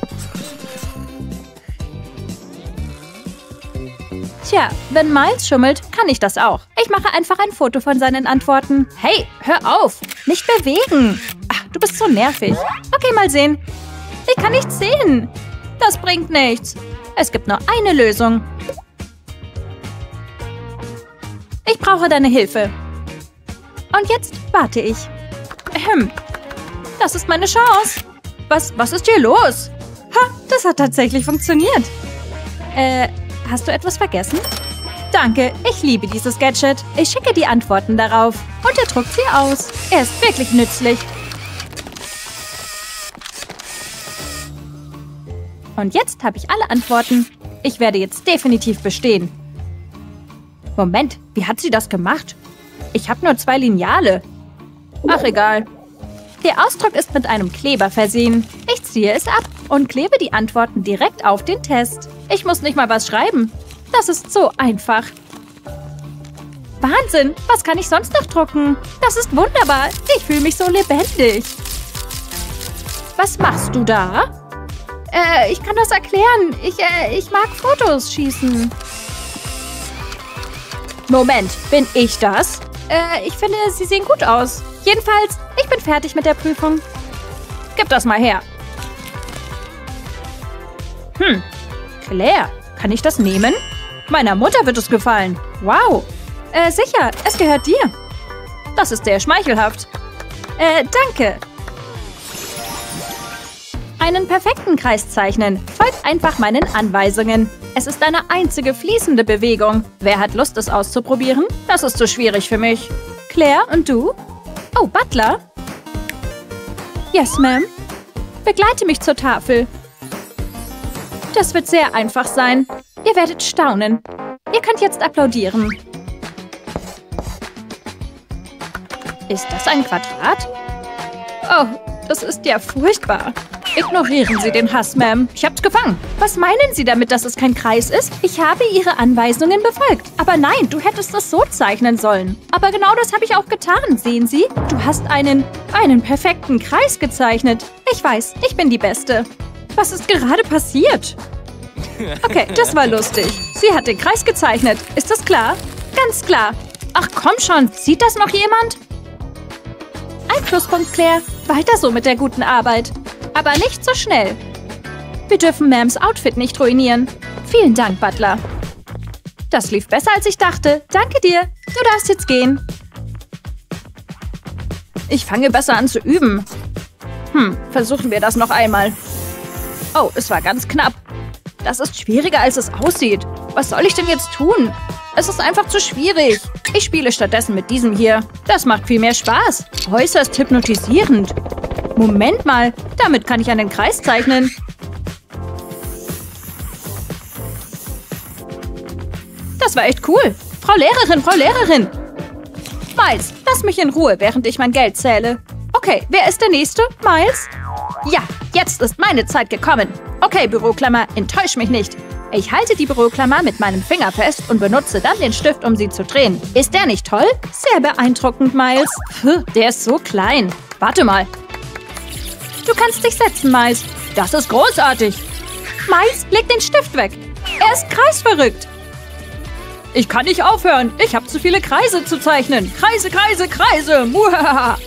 Tja, wenn Miles schummelt, kann ich das auch. Ich mache einfach ein Foto von seinen Antworten. Hey, hör auf! Nicht bewegen! Ach, du bist so nervig. Okay, mal sehen. Ich kann nichts sehen. Das bringt nichts. Es gibt nur eine Lösung. Ich brauche deine Hilfe. Und jetzt warte ich. Ahem. Das ist meine Chance. Was, was ist hier los? Ha, das hat tatsächlich funktioniert. Äh, hast du etwas vergessen? Danke, ich liebe dieses Gadget. Ich schicke die Antworten darauf. Und er druckt sie aus. Er ist wirklich nützlich. Und jetzt habe ich alle Antworten. Ich werde jetzt definitiv bestehen. Moment, wie hat sie das gemacht? Ich habe nur zwei Lineale. Ach, egal. Der Ausdruck ist mit einem Kleber versehen. Ich ziehe es ab und klebe die Antworten direkt auf den Test. Ich muss nicht mal was schreiben. Das ist so einfach. Wahnsinn, was kann ich sonst noch drucken? Das ist wunderbar. Ich fühle mich so lebendig. Was machst du da? Äh, ich kann das erklären. Ich, äh, ich mag Fotos schießen. Moment, bin ich das? Äh, ich finde, sie sehen gut aus. Jedenfalls, ich bin fertig mit der Prüfung. Gib das mal her. Hm, Claire, kann ich das nehmen? Meiner Mutter wird es gefallen. Wow. Äh, sicher, es gehört dir. Das ist sehr schmeichelhaft. Äh, danke. Einen perfekten Kreis zeichnen. Folgt einfach meinen Anweisungen. Es ist eine einzige fließende Bewegung. Wer hat Lust, es auszuprobieren? Das ist zu schwierig für mich. Claire, und du? Oh, Butler? Yes, Ma'am. Begleite mich zur Tafel. Das wird sehr einfach sein. Ihr werdet staunen. Ihr könnt jetzt applaudieren. Ist das ein Quadrat? Oh, das ist ja furchtbar. Ignorieren Sie den Hass, Ma'am. Ich hab's gefangen. Was meinen Sie damit, dass es kein Kreis ist? Ich habe Ihre Anweisungen befolgt. Aber nein, du hättest es so zeichnen sollen. Aber genau das habe ich auch getan, sehen Sie? Du hast einen, einen perfekten Kreis gezeichnet. Ich weiß, ich bin die Beste. Was ist gerade passiert? Okay, das war lustig. Sie hat den Kreis gezeichnet. Ist das klar? Ganz klar. Ach komm schon, sieht das noch jemand? Ein Pluspunkt, Claire. Weiter so mit der guten Arbeit. Aber nicht so schnell. Wir dürfen Ma'ams Outfit nicht ruinieren. Vielen Dank, Butler. Das lief besser, als ich dachte. Danke dir. Du darfst jetzt gehen. Ich fange besser an zu üben. Hm, versuchen wir das noch einmal. Oh, es war ganz knapp. Das ist schwieriger, als es aussieht. Was soll ich denn jetzt tun? Es ist einfach zu schwierig. Ich spiele stattdessen mit diesem hier. Das macht viel mehr Spaß. Äußerst hypnotisierend. Moment mal, damit kann ich einen Kreis zeichnen. Das war echt cool. Frau Lehrerin, Frau Lehrerin. Miles, lass mich in Ruhe, während ich mein Geld zähle. Okay, wer ist der Nächste? Miles? Ja, jetzt ist meine Zeit gekommen. Okay, Büroklammer, enttäusch mich nicht. Ich halte die Büroklammer mit meinem Finger fest und benutze dann den Stift, um sie zu drehen. Ist der nicht toll? Sehr beeindruckend, Miles. Puh, der ist so klein. Warte mal. Du kannst dich setzen, Miles. Das ist großartig. Miles, leg den Stift weg. Er ist kreisverrückt. Ich kann nicht aufhören. Ich habe zu viele Kreise zu zeichnen. Kreise, Kreise, Kreise. Muhahaha.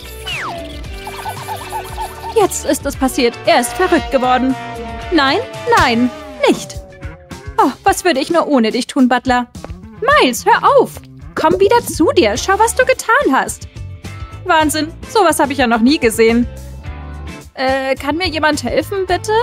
Jetzt ist es passiert. Er ist verrückt geworden. Nein, nein, nicht. Oh, was würde ich nur ohne dich tun, Butler? Miles, hör auf. Komm wieder zu dir. Schau, was du getan hast. Wahnsinn. Sowas habe ich ja noch nie gesehen. Äh, kann mir jemand helfen, bitte?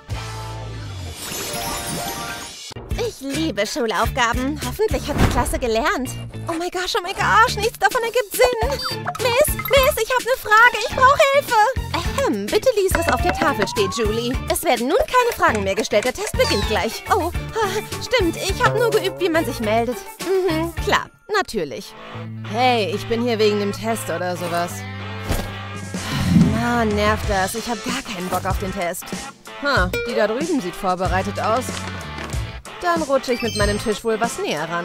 Ich liebe Schulaufgaben. Hoffentlich hat die Klasse gelernt. Oh mein Gosh, oh mein Gosh, nichts davon ergibt Sinn. Miss, Miss, ich habe eine Frage. Ich brauche Hilfe. Ahem, bitte lies, was auf der Tafel steht, Julie. Es werden nun keine Fragen mehr gestellt. Der Test beginnt gleich. Oh, stimmt. Ich habe nur geübt, wie man sich meldet. Mhm, klar, natürlich. Hey, ich bin hier wegen dem Test oder sowas. Ah, nervt das. Ich habe gar keinen Bock auf den Test. Ha, die da drüben sieht vorbereitet aus. Dann rutsche ich mit meinem Tisch wohl was näher ran.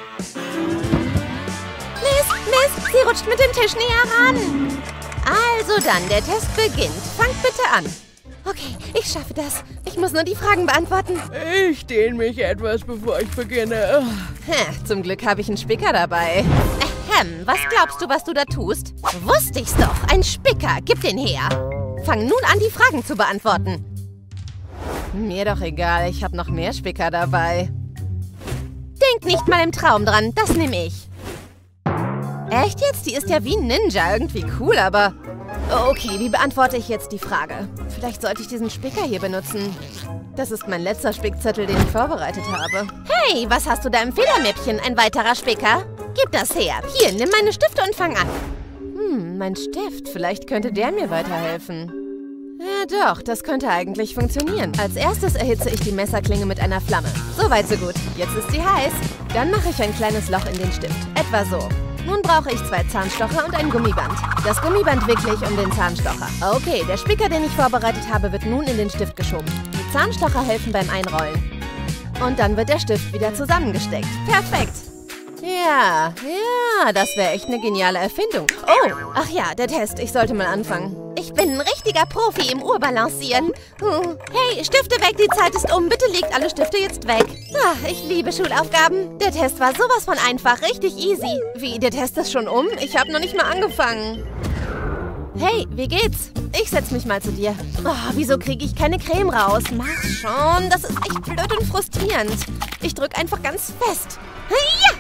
Miss, Miss, sie rutscht mit dem Tisch näher ran. Also dann, der Test beginnt. Fangt bitte an. Okay, ich schaffe das. Ich muss nur die Fragen beantworten. Ich dehne mich etwas, bevor ich beginne. Hä, zum Glück habe ich einen Spicker dabei. Ahem, was glaubst du, was du da tust? Wusste ich's doch. Ein Spicker. Gib den her. Fang nun an, die Fragen zu beantworten. Mir doch egal, ich habe noch mehr Spicker dabei. Denk nicht mal im Traum dran, das nehme ich. Echt jetzt? Die ist ja wie ein Ninja, irgendwie cool, aber... Okay, wie beantworte ich jetzt die Frage? Vielleicht sollte ich diesen Spicker hier benutzen. Das ist mein letzter Spickzettel, den ich vorbereitet habe. Hey, was hast du da im Federmäppchen? Ein weiterer Spicker? Gib das her. Hier, nimm meine Stifte und fang an. Hm, mein Stift. Vielleicht könnte der mir weiterhelfen. Ja doch, das könnte eigentlich funktionieren. Als erstes erhitze ich die Messerklinge mit einer Flamme. Soweit so gut. Jetzt ist sie heiß. Dann mache ich ein kleines Loch in den Stift. Etwa so. Nun brauche ich zwei Zahnstocher und ein Gummiband. Das Gummiband wickle ich um den Zahnstocher. Okay, der Spicker, den ich vorbereitet habe, wird nun in den Stift geschoben. Die Zahnstocher helfen beim Einrollen. Und dann wird der Stift wieder zusammengesteckt. Perfekt. Ja, ja, das wäre echt eine geniale Erfindung. Oh, ach ja, der Test. Ich sollte mal anfangen. Ich bin ein richtiger Profi im Urbalancieren. Hm. Hey, Stifte weg, die Zeit ist um. Bitte legt alle Stifte jetzt weg. Ach, ich liebe Schulaufgaben. Der Test war sowas von einfach, richtig easy. Wie, der Test ist schon um? Ich habe noch nicht mal angefangen. Hey, wie geht's? Ich setz mich mal zu dir. Oh, wieso kriege ich keine Creme raus? Mach schon, das ist echt blöd und frustrierend. Ich drück einfach ganz fest. Ja!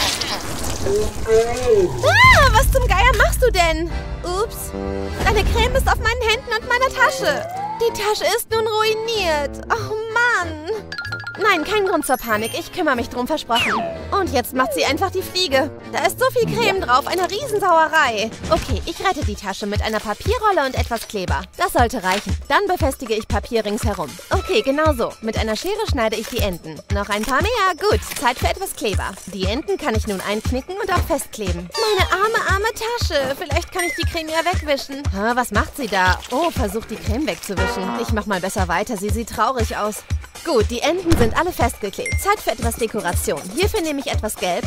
Ah, was zum Geier machst du denn? Ups, deine Creme ist auf meinen Händen und meiner Tasche. Die Tasche ist nun ruiniert. Oh Mann. Nein, kein Grund zur Panik. Ich kümmere mich drum, versprochen. Und jetzt macht sie einfach die Fliege. Da ist so viel Creme drauf, eine Riesensauerei. Okay, ich rette die Tasche mit einer Papierrolle und etwas Kleber. Das sollte reichen. Dann befestige ich Papier ringsherum. Okay, genau so. Mit einer Schere schneide ich die Enden. Noch ein paar mehr? Gut, Zeit für etwas Kleber. Die Enden kann ich nun einknicken und auch festkleben. Meine arme, arme Tasche. Vielleicht kann ich die Creme ja wegwischen. Ah, was macht sie da? Oh, versucht die Creme wegzuwischen. Ich mach mal besser weiter. Sie sieht traurig aus. Gut, die Enden sind alle festgeklebt. Zeit für etwas Dekoration. Hierfür nehme ich etwas Gelb.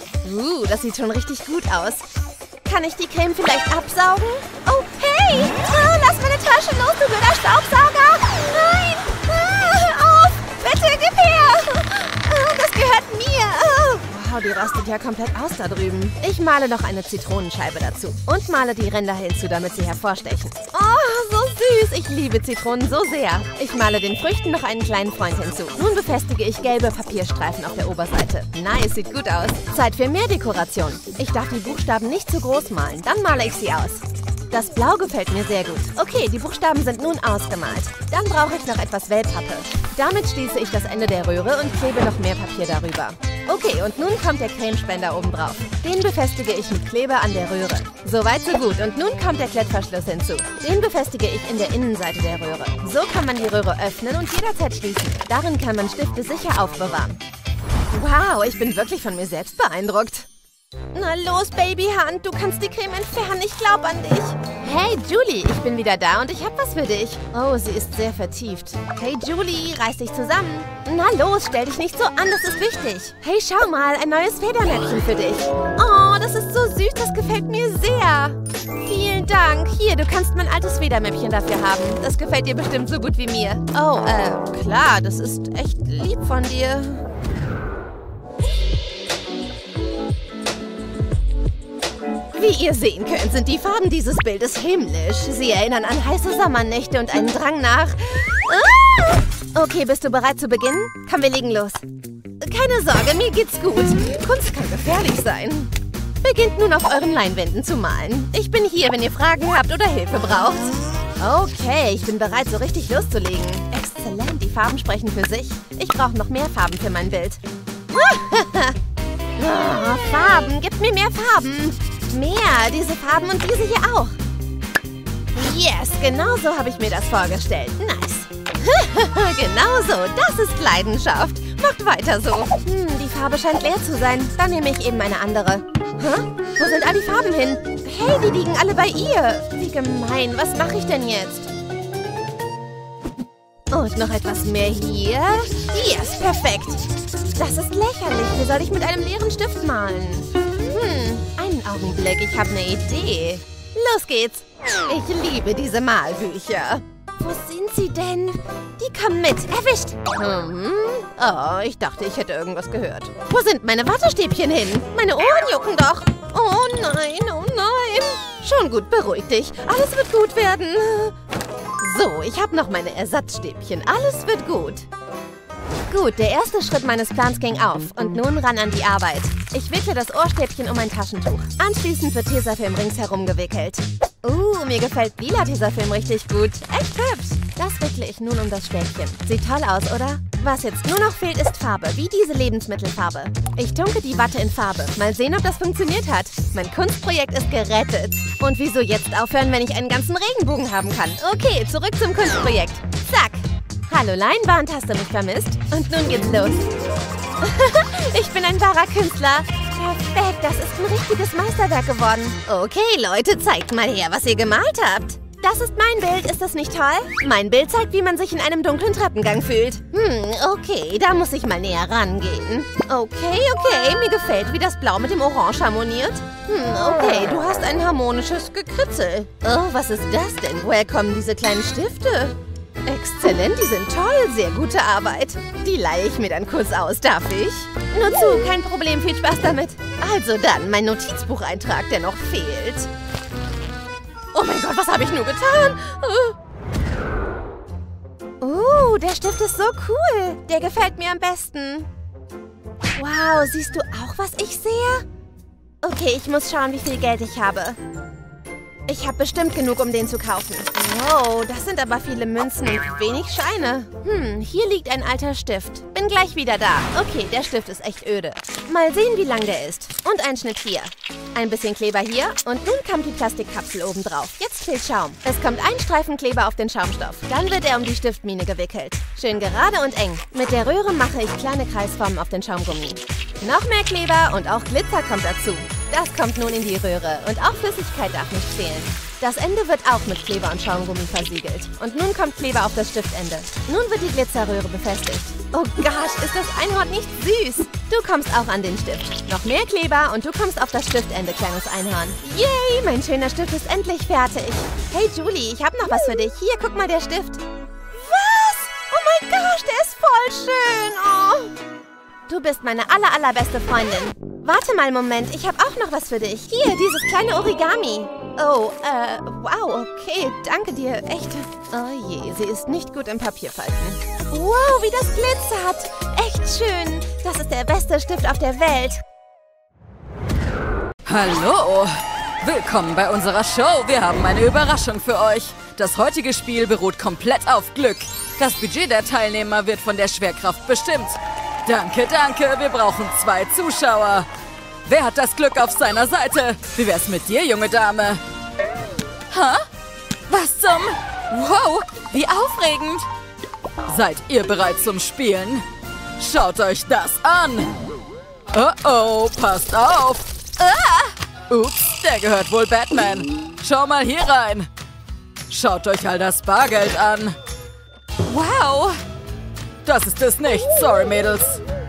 Uh, das sieht schon richtig gut aus. Kann ich die Creme vielleicht absaugen? Oh, hey! Ah, lass meine Tasche los, du blöder Staubsauger! Nein! Ah, hör auf! Bitte, gib her! Ah, das gehört mir! Ah. Wow, die rastet ja komplett aus da drüben. Ich male noch eine Zitronenscheibe dazu. Und male die Ränder hinzu, damit sie hervorstechen. Oh, so süß! Ich liebe Zitronen so sehr. Ich male den Früchten noch einen kleinen Freund hinzu. Nun befestige ich gelbe Papierstreifen auf der Oberseite. Nice, sieht gut aus. Zeit für mehr Dekoration. Ich darf die Buchstaben nicht zu groß malen. Dann male ich sie aus. Das Blau gefällt mir sehr gut. Okay, die Buchstaben sind nun ausgemalt. Dann brauche ich noch etwas Wellpappe. Damit schließe ich das Ende der Röhre und klebe noch mehr Papier darüber. Okay, und nun kommt der Cremespender oben drauf. Den befestige ich mit Kleber an der Röhre. Soweit so gut. Und nun kommt der Klettverschluss hinzu. Den befestige ich in der Innenseite der Röhre. So kann man die Röhre öffnen und jederzeit schließen. Darin kann man Stifte sicher aufbewahren. Wow, ich bin wirklich von mir selbst beeindruckt. Na los, Babyhand, du kannst die Creme entfernen, ich glaube an dich. Hey, Julie, ich bin wieder da und ich habe was für dich. Oh, sie ist sehr vertieft. Hey, Julie, reiß dich zusammen. Na los, stell dich nicht so an, das ist wichtig. Hey, schau mal, ein neues Federmäppchen für dich. Oh, das ist so süß, das gefällt mir sehr. Vielen Dank. Hier, du kannst mein altes Federmäppchen dafür haben. Das gefällt dir bestimmt so gut wie mir. Oh, äh, klar, das ist echt lieb von dir. Wie ihr sehen könnt, sind die Farben dieses Bildes himmlisch. Sie erinnern an heiße Sommernächte und einen Drang nach... Ah! Okay, bist du bereit zu beginnen? Komm, wir legen los. Keine Sorge, mir geht's gut. Kunst kann gefährlich sein. Beginnt nun auf euren Leinwänden zu malen. Ich bin hier, wenn ihr Fragen habt oder Hilfe braucht. Okay, ich bin bereit, so richtig loszulegen. Exzellent, die Farben sprechen für sich. Ich brauche noch mehr Farben für mein Bild. Oh, Farben, gebt mir mehr Farben. Mehr, diese Farben und diese hier auch. Yes, genau so habe ich mir das vorgestellt. Nice. Genau so, das ist Leidenschaft. Macht weiter so. Hm, die Farbe scheint leer zu sein. Dann nehme ich eben eine andere. Hä? Wo sind all die Farben hin? Hey, die liegen alle bei ihr. Wie gemein. Was mache ich denn jetzt? Und noch etwas mehr hier. Yes, perfekt. Das ist lächerlich. Wie soll ich mit einem leeren Stift malen? Hm, einen Augenblick. Ich habe eine Idee. Los geht's. Ich liebe diese Malbücher. Wo sind sie denn? Die kommen mit. Erwischt. Hm. Oh, ich dachte, ich hätte irgendwas gehört. Wo sind meine Wattestäbchen hin? Meine Ohren jucken doch. Oh nein, oh nein. Schon gut, beruhig dich. Alles wird gut werden. So, ich habe noch meine Ersatzstäbchen. Alles wird gut. Gut, der erste Schritt meines Plans ging auf. Und nun ran an die Arbeit. Ich wickle das Ohrstäbchen um ein Taschentuch. Anschließend wird Tesafilm ringsherum gewickelt. Uh, mir gefällt lila Tesafilm richtig gut. Echt hübsch. Das wickle ich nun um das Stäbchen. Sieht toll aus, oder? Was jetzt nur noch fehlt, ist Farbe, wie diese Lebensmittelfarbe. Ich tunke die Watte in Farbe. Mal sehen, ob das funktioniert hat. Mein Kunstprojekt ist gerettet. Und wieso jetzt aufhören, wenn ich einen ganzen Regenbogen haben kann? Okay, zurück zum Kunstprojekt. Zack. Hallo Leinwand, hast du mich vermisst? Und nun geht's los. Ich bin ein wahrer Künstler. Perfekt, das ist ein richtiges Meisterwerk geworden. Okay, Leute, zeigt mal her, was ihr gemalt habt. Das ist mein Bild, ist das nicht toll? Mein Bild zeigt, wie man sich in einem dunklen Treppengang fühlt. Hm, okay, da muss ich mal näher rangehen. Okay, okay, mir gefällt, wie das Blau mit dem Orange harmoniert. Hm, okay, du hast ein harmonisches Gekritzel. Oh, was ist das denn? Woher kommen diese kleinen Stifte? Exzellent, die sind toll. Sehr gute Arbeit. Die leihe ich mir dann kurz aus, darf ich? Nur zu, kein Problem, viel Spaß damit. Also dann, mein Notizbucheintrag, der noch fehlt. Oh mein Gott, was habe ich nur getan? Oh, uh, der Stift ist so cool. Der gefällt mir am besten. Wow, siehst du auch, was ich sehe? Okay, ich muss schauen, wie viel Geld ich habe. Ich habe bestimmt genug, um den zu kaufen. Wow, das sind aber viele Münzen und wenig Scheine. Hm, hier liegt ein alter Stift. Bin gleich wieder da. Okay, der Stift ist echt öde. Mal sehen, wie lang der ist. Und ein Schnitt hier. Ein bisschen Kleber hier. Und nun kommt die Plastikkapsel oben drauf. Jetzt fehlt Schaum. Es kommt ein Streifen Kleber auf den Schaumstoff. Dann wird er um die Stiftmine gewickelt. Schön gerade und eng. Mit der Röhre mache ich kleine Kreisformen auf den Schaumgummi. Noch mehr Kleber und auch Glitzer kommt dazu. Das kommt nun in die Röhre und auch Flüssigkeit darf nicht fehlen. Das Ende wird auch mit Kleber und Schaumgummi versiegelt. Und nun kommt Kleber auf das Stiftende. Nun wird die Glitzerröhre befestigt. Oh gosh, ist das Einhorn nicht süß? Du kommst auch an den Stift. Noch mehr Kleber und du kommst auf das Stiftende, kleines Einhorn. Yay, mein schöner Stift ist endlich fertig. Hey Julie, ich habe noch was für dich. Hier, guck mal, der Stift. Was? Oh mein gosh, der ist voll schön. Oh. Du bist meine aller, allerbeste Freundin. Warte mal einen Moment, ich habe auch noch was für dich. Hier, dieses kleine Origami. Oh, äh, wow, okay, danke dir, echt. Oh je, sie ist nicht gut im Papierfalten. Wow, wie das glitzert. Echt schön. Das ist der beste Stift auf der Welt. Hallo, willkommen bei unserer Show. Wir haben eine Überraschung für euch. Das heutige Spiel beruht komplett auf Glück. Das Budget der Teilnehmer wird von der Schwerkraft bestimmt. Danke, danke. Wir brauchen zwei Zuschauer. Wer hat das Glück auf seiner Seite? Wie wär's mit dir, junge Dame? Hä? Was zum... Wow, wie aufregend. Seid ihr bereit zum Spielen? Schaut euch das an. Oh oh, passt auf. Ah! Ups, der gehört wohl Batman. Schau mal hier rein. Schaut euch all das Bargeld an. Wow. Das ist es nicht, sorry Mädels.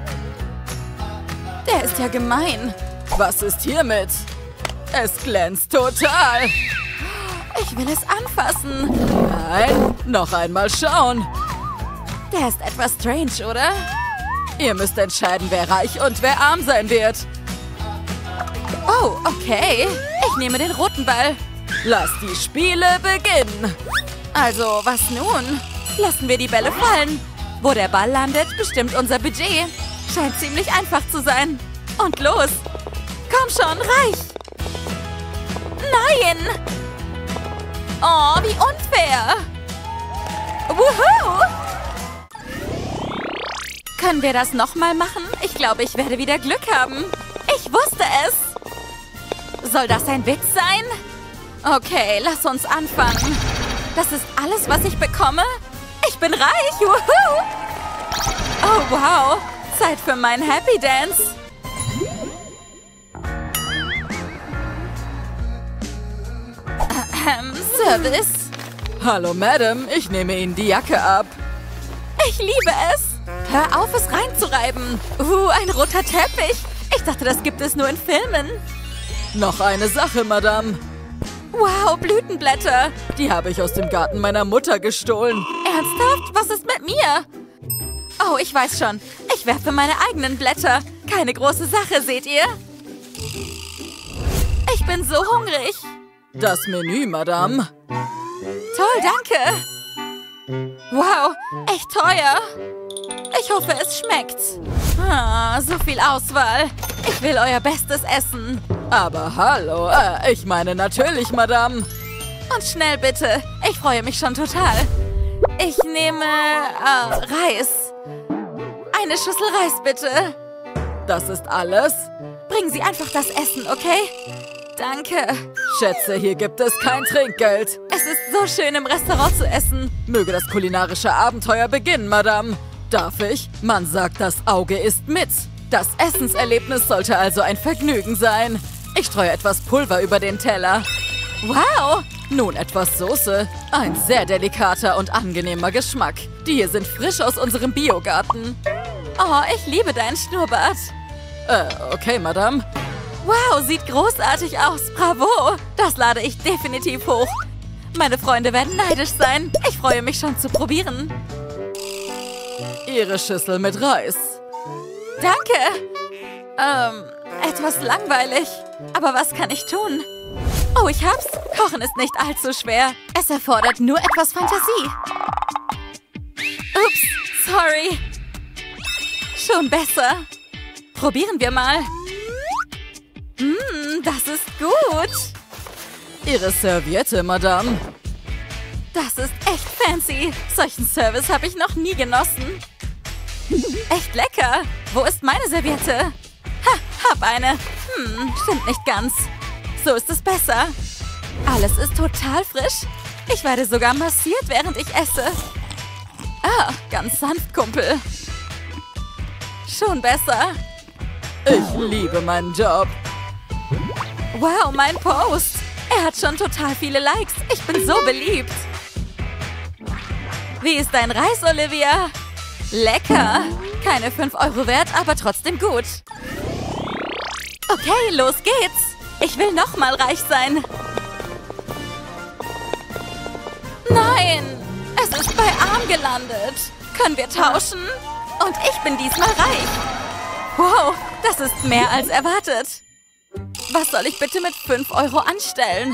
Der ist ja gemein. Was ist hiermit? Es glänzt total. Ich will es anfassen. Nein, noch einmal schauen. Der ist etwas strange, oder? Ihr müsst entscheiden, wer reich und wer arm sein wird. Oh, okay. Ich nehme den roten Ball. Lass die Spiele beginnen. Also, was nun? Lassen wir die Bälle fallen. Wo der Ball landet, bestimmt unser Budget. Scheint ziemlich einfach zu sein. Und los. Komm schon, reich. Nein. Oh, wie unfair. Wuhu. Können wir das nochmal machen? Ich glaube, ich werde wieder Glück haben. Ich wusste es. Soll das ein Witz sein? Okay, lass uns anfangen. Das ist alles, was ich bekomme? Ich bin reich. Wuhu. Oh, wow. Zeit für meinen Happy Dance. Ähm, Service. Hallo, Madame. Ich nehme Ihnen die Jacke ab. Ich liebe es. Hör auf, es reinzureiben. Uh, ein roter Teppich. Ich dachte, das gibt es nur in Filmen. Noch eine Sache, Madame. Wow, Blütenblätter. Die habe ich aus dem Garten meiner Mutter gestohlen. Ernsthaft? Was ist mit mir? Oh, ich weiß schon. Ich werfe meine eigenen Blätter. Keine große Sache, seht ihr? Ich bin so hungrig. Das Menü, Madame. Toll, danke. Wow, echt teuer. Ich hoffe, es schmeckt. Ah, so viel Auswahl. Ich will euer Bestes essen. Aber hallo, äh, ich meine natürlich, Madame. Und schnell bitte. Ich freue mich schon total. Ich nehme äh, Reis. Eine Schüssel Reis, bitte. Das ist alles? Bringen Sie einfach das Essen, okay? Danke. Schätze, hier gibt es kein Trinkgeld. Es ist so schön, im Restaurant zu essen. Möge das kulinarische Abenteuer beginnen, Madame. Darf ich? Man sagt, das Auge isst mit. Das Essenserlebnis sollte also ein Vergnügen sein. Ich streue etwas Pulver über den Teller. Wow! Nun etwas Soße. Ein sehr delikater und angenehmer Geschmack. Die hier sind frisch aus unserem Biogarten. Oh, ich liebe deinen Schnurrbart. Äh, okay, Madame. Wow, sieht großartig aus. Bravo. Das lade ich definitiv hoch. Meine Freunde werden neidisch sein. Ich freue mich schon zu probieren. Ihre Schüssel mit Reis. Danke. Ähm, etwas langweilig. Aber was kann ich tun? Oh, ich hab's. Kochen ist nicht allzu schwer. Es erfordert nur etwas Fantasie. Ups, sorry. Schon besser. Probieren wir mal. Mmm, das ist gut. Ihre Serviette, Madame. Das ist echt fancy. Solchen Service habe ich noch nie genossen. Echt lecker. Wo ist meine Serviette? Ha, hab eine. Hm, stimmt nicht ganz. So ist es besser. Alles ist total frisch. Ich werde sogar massiert, während ich esse. Ah, ganz sanft, Kumpel. Schon besser. Ich liebe meinen Job. Wow, mein Post. Er hat schon total viele Likes. Ich bin so beliebt. Wie ist dein Reis, Olivia? Lecker. Keine fünf Euro wert, aber trotzdem gut. Okay, los geht's. Ich will noch mal reich sein. Nein, es ist bei Arm gelandet. Können wir tauschen? Und ich bin diesmal reich. Wow, das ist mehr als erwartet. Was soll ich bitte mit fünf Euro anstellen?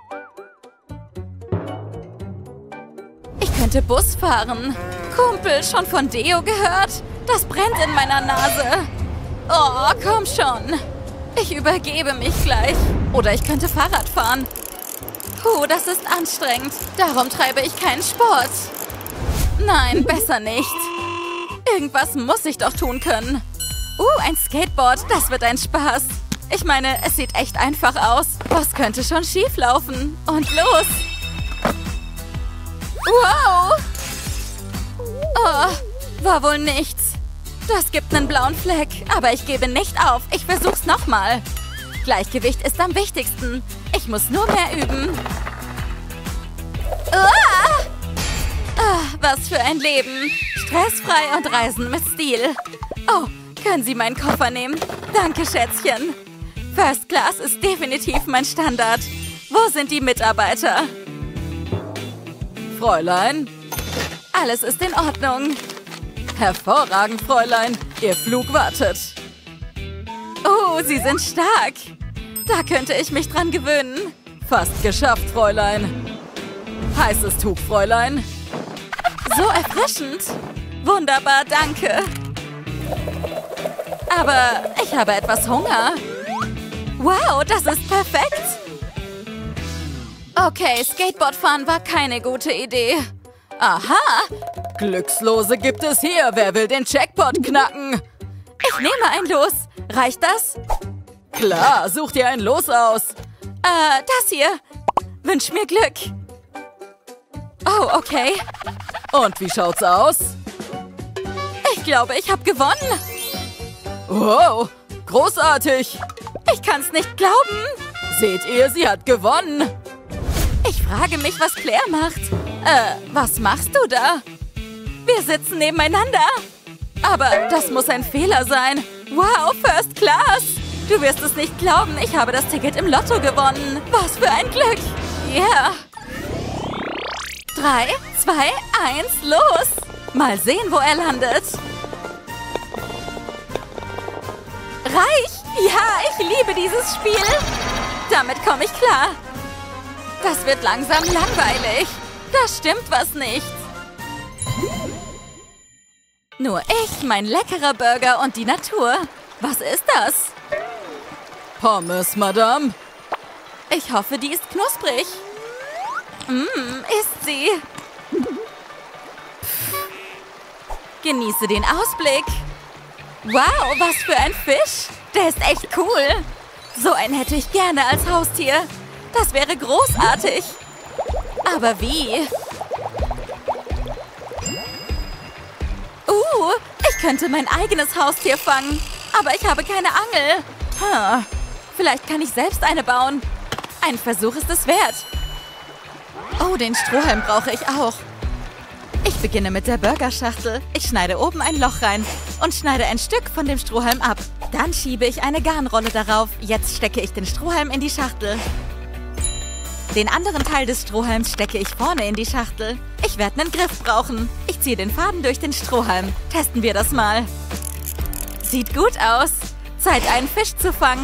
Ich könnte Bus fahren. Kumpel, schon von Deo gehört? Das brennt in meiner Nase. Oh, komm schon. Ich übergebe mich gleich. Oder ich könnte Fahrrad fahren. Puh, das ist anstrengend. Darum treibe ich keinen Sport. Nein, besser nicht. Irgendwas muss ich doch tun können. Uh, ein Skateboard, das wird ein Spaß. Ich meine, es sieht echt einfach aus. Was könnte schon schief laufen? Und los! Wow! Oh, war wohl nichts. Das gibt einen blauen Fleck, aber ich gebe nicht auf. Ich versuch's nochmal. Gleichgewicht ist am wichtigsten. Ich muss nur mehr üben. Ah! Ah, was für ein Leben. Stressfrei und reisen mit Stil. Oh, können Sie meinen Koffer nehmen? Danke, Schätzchen. First Class ist definitiv mein Standard. Wo sind die Mitarbeiter? Fräulein? Alles ist in Ordnung. Hervorragend, Fräulein. Ihr Flug wartet. Oh, Sie sind stark. Da könnte ich mich dran gewöhnen. Fast geschafft, Fräulein. Heißes Tuch, Fräulein. So erfrischend. Wunderbar, danke. Aber ich habe etwas Hunger. Wow, das ist perfekt. Okay, Skateboardfahren war keine gute Idee. Aha. Glückslose gibt es hier. Wer will den Jackpot knacken? Ich nehme ein Los. Reicht das? Klar, such dir ein Los aus. Äh, das hier. Wünsch mir Glück. Oh, okay. Und wie schaut's aus? Ich glaube, ich habe gewonnen. Wow, großartig. Ich kann's nicht glauben. Seht ihr, sie hat gewonnen. Ich frage mich, was Claire macht. Äh, was machst du da? Wir sitzen nebeneinander. Aber das muss ein Fehler sein. Wow, First Class. Du wirst es nicht glauben, ich habe das Ticket im Lotto gewonnen. Was für ein Glück. Ja. Yeah. Drei, zwei, eins, los. Mal sehen, wo er landet. Reich. Ja, ich liebe dieses Spiel. Damit komme ich klar. Das wird langsam langweilig. Da stimmt was nicht. Nur ich, mein leckerer Burger und die Natur. Was ist das? Pommes, Madame. Ich hoffe, die ist knusprig. Mmm, isst sie. Pff. Genieße den Ausblick. Wow, was für ein Fisch. Der ist echt cool. So einen hätte ich gerne als Haustier. Das wäre großartig. Aber wie? Uh, ich könnte mein eigenes Haustier fangen. Aber ich habe keine Angel. Huh. Vielleicht kann ich selbst eine bauen. Ein Versuch ist es wert. Oh, den Strohhalm brauche ich auch. Ich beginne mit der Burgerschachtel. Ich schneide oben ein Loch rein und schneide ein Stück von dem Strohhalm ab. Dann schiebe ich eine Garnrolle darauf. Jetzt stecke ich den Strohhalm in die Schachtel. Den anderen Teil des Strohhalms stecke ich vorne in die Schachtel. Ich werde einen Griff brauchen. Ich ziehe den Faden durch den Strohhalm. Testen wir das mal. Sieht gut aus. Zeit, einen Fisch zu fangen.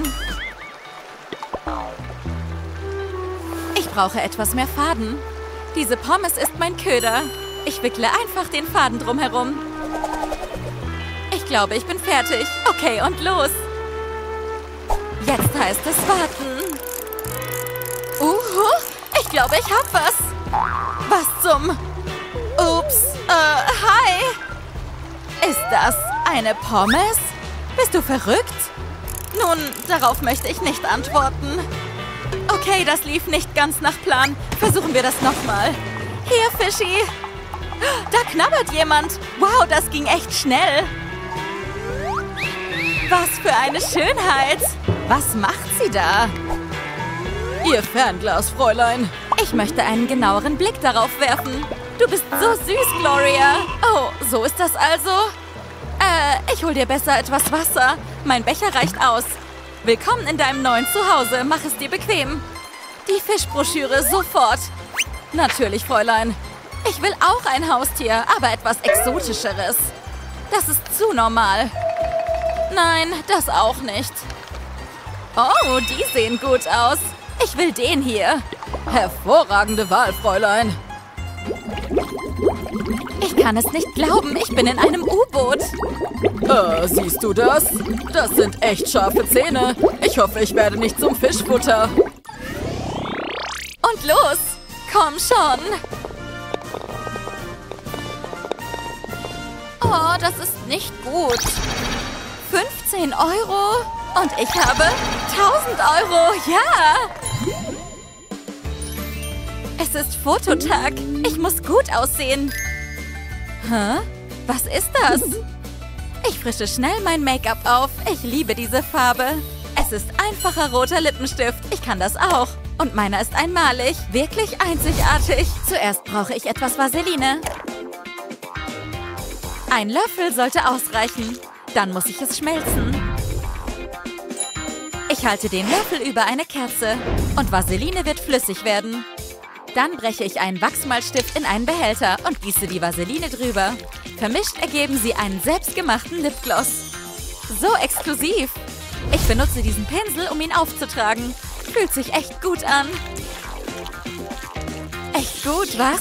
Ich brauche etwas mehr Faden. Diese Pommes ist mein Köder. Ich wickle einfach den Faden drumherum. Ich glaube, ich bin fertig. Okay, und los. Jetzt heißt es warten. Uhu, ich glaube, ich hab was. Was zum... Ups, äh, hi. Ist das eine Pommes? Bist du verrückt? Nun, darauf möchte ich nicht antworten. Okay, das lief nicht ganz nach Plan. Versuchen wir das nochmal. Hier, Fischi. Da knabbert jemand. Wow, das ging echt schnell. Was für eine Schönheit. Was macht sie da? Ihr Fernglas, Fräulein. Ich möchte einen genaueren Blick darauf werfen. Du bist so süß, Gloria. Oh, so ist das also? Äh, ich hol dir besser etwas Wasser. Mein Becher reicht aus. Willkommen in deinem neuen Zuhause. Mach es dir bequem. Die Fischbroschüre sofort. Natürlich, Fräulein. Ich will auch ein Haustier, aber etwas Exotischeres. Das ist zu normal. Nein, das auch nicht. Oh, die sehen gut aus. Ich will den hier. Hervorragende Wahl, Fräulein. Ich kann es nicht glauben, ich bin in einem U-Boot. Äh, siehst du das? Das sind echt scharfe Zähne. Ich hoffe, ich werde nicht zum Fischfutter. Und los, komm schon. Oh, das ist nicht gut. fünfzehn Euro und ich habe tausend Euro, ja. Es ist Fototag. Ich muss gut aussehen. Hä? Was ist das? Ich frische schnell mein Make-up auf. Ich liebe diese Farbe. Es ist einfacher roter Lippenstift. Ich kann das auch. Und meiner ist einmalig. Wirklich einzigartig. Zuerst brauche ich etwas Vaseline. Ein Löffel sollte ausreichen. Dann muss ich es schmelzen. Ich halte den Löffel über eine Kerze. Und Vaseline wird flüssig werden. Dann breche ich einen Wachsmalstift in einen Behälter und gieße die Vaseline drüber. Vermischt ergeben sie einen selbstgemachten Lipgloss. So exklusiv. Ich benutze diesen Pinsel, um ihn aufzutragen. Fühlt sich echt gut an. Echt gut, was?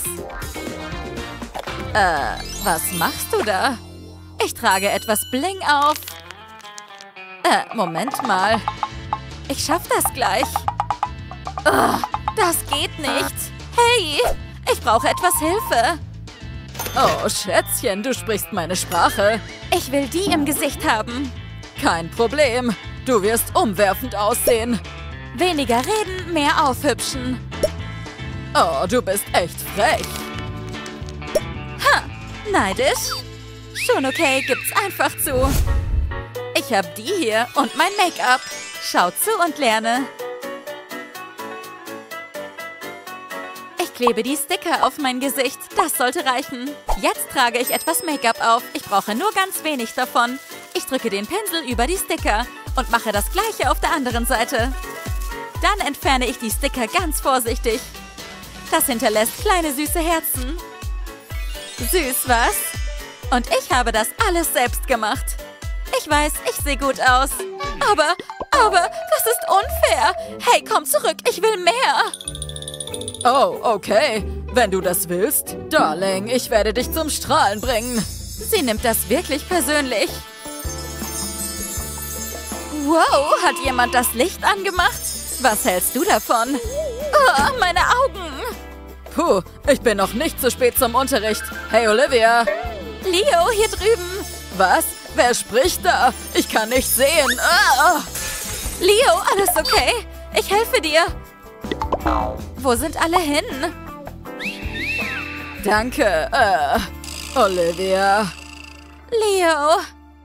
Äh, was machst du da? Ich trage etwas Bling auf. Äh, Moment mal. Ich schaff das gleich. Oh, das geht nicht. Hey, ich brauche etwas Hilfe. Oh, Schätzchen, du sprichst meine Sprache. Ich will die im Gesicht haben. Kein Problem. Du wirst umwerfend aussehen. Weniger reden, mehr aufhübschen. Oh, du bist echt frech. Ha, neidisch? Schon okay, gibt's einfach zu. Ich habe die hier und mein Make-up. Schau zu und lerne. Ich klebe die Sticker auf mein Gesicht. Das sollte reichen. Jetzt trage ich etwas Make-up auf. Ich brauche nur ganz wenig davon. Ich drücke den Pinsel über die Sticker und mache das Gleiche auf der anderen Seite. Dann entferne ich die Sticker ganz vorsichtig. Das hinterlässt kleine süße Herzen. Süß, was? Und ich habe das alles selbst gemacht. Ich weiß, ich sehe gut aus. Aber, aber, das ist unfair. Hey, komm zurück, ich will mehr. Oh, okay. Wenn du das willst. Darling, ich werde dich zum Strahlen bringen. Sie nimmt das wirklich persönlich. Wow, hat jemand das Licht angemacht? Was hältst du davon? Oh, meine Augen. Puh, ich bin noch nicht zu spät zum Unterricht. Hey, Olivia. Leo, hier drüben. Was? Wer spricht da? Ich kann nicht sehen. Ah! Leo, alles okay? Ich helfe dir. Wo sind alle hin? Danke, äh, Olivia. Leo.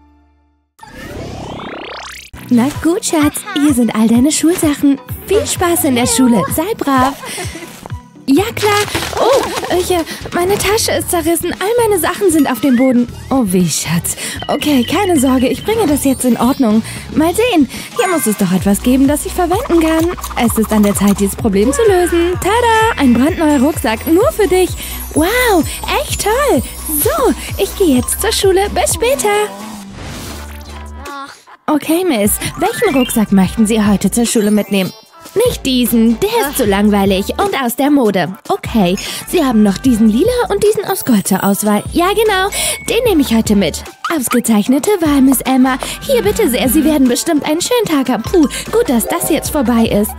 Na gut, Schatz, hier sind all deine Schulsachen. Viel Spaß in der Schule, sei brav. Ja, klar. Oh, ich, äh, meine Tasche ist zerrissen. All meine Sachen sind auf dem Boden. Oh, weh, Schatz. Okay, keine Sorge, ich bringe das jetzt in Ordnung. Mal sehen, hier muss es doch etwas geben, das ich verwenden kann. Es ist an der Zeit, dieses Problem zu lösen. Tada, ein brandneuer Rucksack, nur für dich. Wow, echt toll. So, ich gehe jetzt zur Schule. Bis später. Okay, Miss, welchen Rucksack möchten Sie heute zur Schule mitnehmen? Nicht diesen, der ist zu langweilig und aus der Mode. Okay, Sie haben noch diesen lila und diesen aus Gold zur Auswahl. Ja, genau, den nehme ich heute mit. Ausgezeichnete Wahl, Miss Emma. Hier, bitte sehr, Sie werden bestimmt einen schönen Tag haben. Puh, gut, dass das jetzt vorbei ist.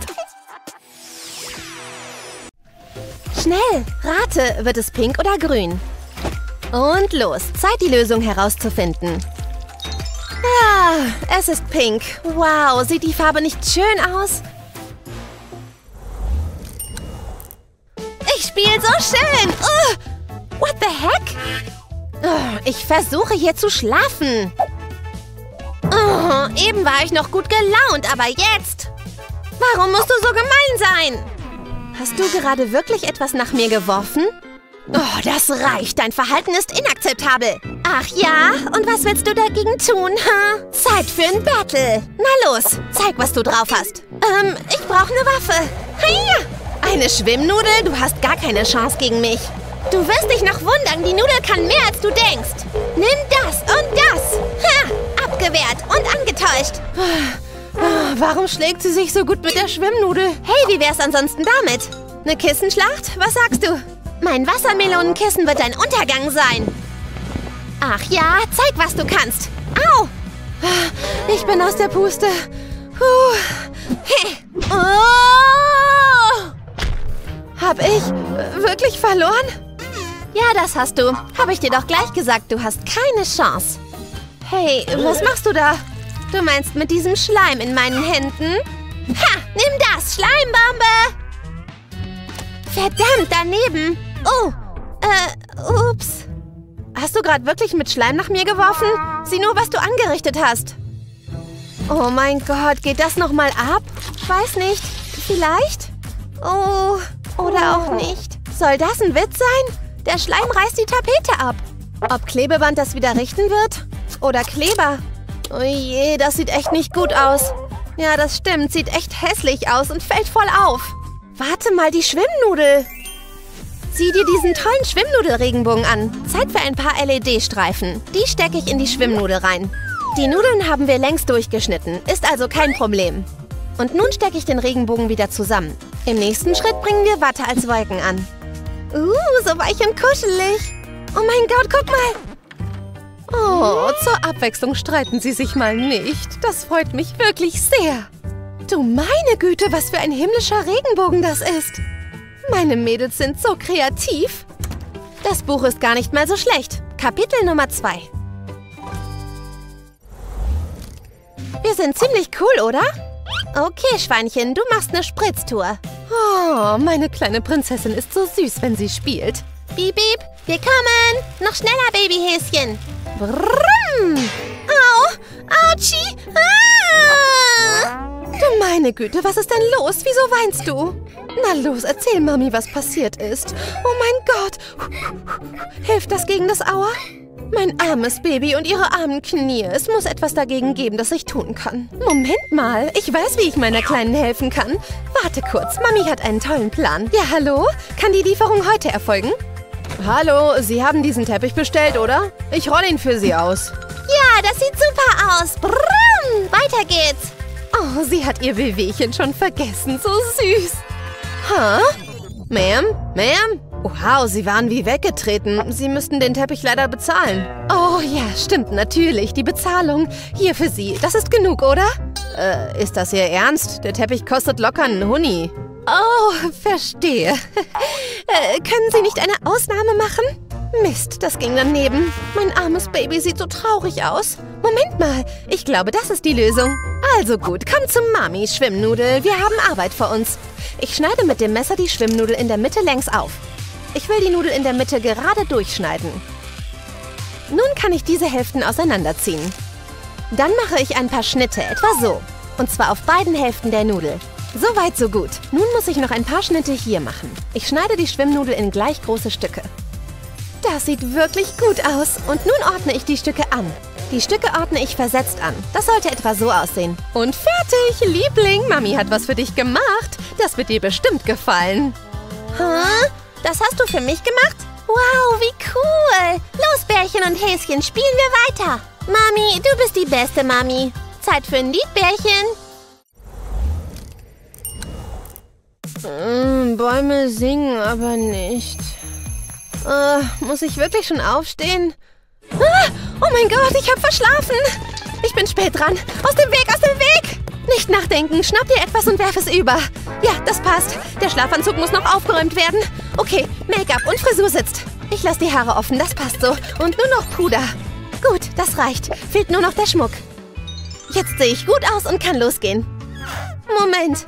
Schnell, rate, wird es pink oder grün? Und los, Zeit, die Lösung herauszufinden. Ah, es ist pink. Wow, sieht die Farbe nicht schön aus? Ich spiele so schön. Uh, what the heck? Uh, ich versuche hier zu schlafen. Uh, eben war ich noch gut gelaunt, aber jetzt? Warum musst du so gemein sein? Hast du gerade wirklich etwas nach mir geworfen? Oh, das reicht. Dein Verhalten ist inakzeptabel. Ach ja? Und was willst du dagegen tun, huh? Zeit für ein Battle. Na los, zeig, was du drauf hast. Ähm, ich brauche eine Waffe. Hiya! Eine Schwimmnudel? Du hast gar keine Chance gegen mich. Du wirst dich noch wundern, die Nudel kann mehr, als du denkst. Nimm das und das. Ha! Abgewehrt und angetäuscht. Oh, warum schlägt sie sich so gut mit der Schwimmnudel? Hey, wie wär's ansonsten damit? Eine Kissenschlacht? Was sagst du? Mein Wassermelonenkissen wird dein Untergang sein. Ach ja, zeig, was du kannst. Au! Ich bin aus der Puste. Puh. Hey. Oh! Hab ich wirklich verloren? Ja, das hast du. Habe ich dir doch gleich gesagt, du hast keine Chance. Hey, was machst du da? Du meinst mit diesem Schleim in meinen Händen? Ha! Nimm das, Schleimbombe! Verdammt, daneben. Oh, äh, ups. Hast du gerade wirklich mit Schleim nach mir geworfen? Sieh nur, was du angerichtet hast. Oh mein Gott, geht das nochmal ab? Weiß nicht. Vielleicht? Oh, oder auch nicht. Soll das ein Witz sein? Der Schleim reißt die Tapete ab. Ob Klebeband das wieder richten wird? Oder Kleber? Oh je, das sieht echt nicht gut aus. Ja, das stimmt. Sieht echt hässlich aus und fällt voll auf. Warte mal, die Schwimmnudel. Sieh dir diesen tollen Schwimmnudelregenbogen an. Zeit für ein paar L E D-Streifen. Die stecke ich in die Schwimmnudel rein. Die Nudeln haben wir längst durchgeschnitten, ist also kein Problem. Und nun stecke ich den Regenbogen wieder zusammen. Im nächsten Schritt bringen wir Watte als Wolken an. Uh, so weich und kuschelig. Oh mein Gott, guck mal. Oh, zur Abwechslung streiten sie sich mal nicht. Das freut mich wirklich sehr. Du meine Güte, was für ein himmlischer Regenbogen das ist. Meine Mädels sind so kreativ. Das Buch ist gar nicht mal so schlecht. Kapitel Nummer zwei. Wir sind ziemlich cool, oder? Okay, Schweinchen, du machst eine Spritztour. Oh, meine kleine Prinzessin ist so süß, wenn sie spielt. Piep, piep, wir kommen. Noch schneller, Babyhäschen. Brumm. Au, Autschi. Ah! Du meine Güte, was ist denn los? Wieso weinst du? Na los, erzähl Mami, was passiert ist. Oh mein Gott. Hilft das gegen das Aua? Mein armes Baby und ihre armen Knie. Es muss etwas dagegen geben, das ich tun kann. Moment mal, ich weiß, wie ich meiner Kleinen helfen kann. Warte kurz, Mami hat einen tollen Plan. Ja, hallo? Kann die Lieferung heute erfolgen? Hallo, Sie haben diesen Teppich bestellt, oder? Ich rolle ihn für Sie aus. Ja, das sieht super aus. Brumm, weiter geht's. Oh, sie hat ihr Wehwehchen schon vergessen. So süß. Huh? Ma'am? Ma'am? Wow, Sie waren wie weggetreten. Sie müssten den Teppich leider bezahlen. Oh ja, stimmt, natürlich. Die Bezahlung. Hier für Sie. Das ist genug, oder? Äh, ist das Ihr Ernst? Der Teppich kostet locker einen Huni. Oh, verstehe. äh, können Sie nicht eine Ausnahme machen? Mist, das ging daneben. Mein armes Baby sieht so traurig aus. Moment mal, ich glaube, das ist die Lösung. Also gut, komm zu Mami, Schwimmnudel. Wir haben Arbeit vor uns. Ich schneide mit dem Messer die Schwimmnudel in der Mitte längs auf. Ich will die Nudel in der Mitte gerade durchschneiden. Nun kann ich diese Hälften auseinanderziehen. Dann mache ich ein paar Schnitte, etwa so. Und zwar auf beiden Hälften der Nudel. So weit, so gut. Nun muss ich noch ein paar Schnitte hier machen. Ich schneide die Schwimmnudel in gleich große Stücke. Das sieht wirklich gut aus. Und nun ordne ich die Stücke an. Die Stücke ordne ich versetzt an. Das sollte etwa so aussehen. Und fertig, Liebling. Mami hat was für dich gemacht. Das wird dir bestimmt gefallen. Hä? Das hast du für mich gemacht? Wow, wie cool. Los, Bärchen und Häschen, spielen wir weiter. Mami, du bist die beste Mami. Zeit für ein Lied, Bärchen. Mm, Bäume singen, aber nicht. Uh, muss ich wirklich schon aufstehen? Ah, oh mein Gott, ich habe verschlafen. Ich bin spät dran. Aus dem Weg, aus dem Weg. Nicht nachdenken, schnapp dir etwas und werf es über. Ja, das passt. Der Schlafanzug muss noch aufgeräumt werden. Okay, Make-up und Frisur sitzt. Ich lasse die Haare offen, das passt so. Und nur noch Puder. Gut, das reicht. Fehlt nur noch der Schmuck. Jetzt sehe ich gut aus und kann losgehen. Moment.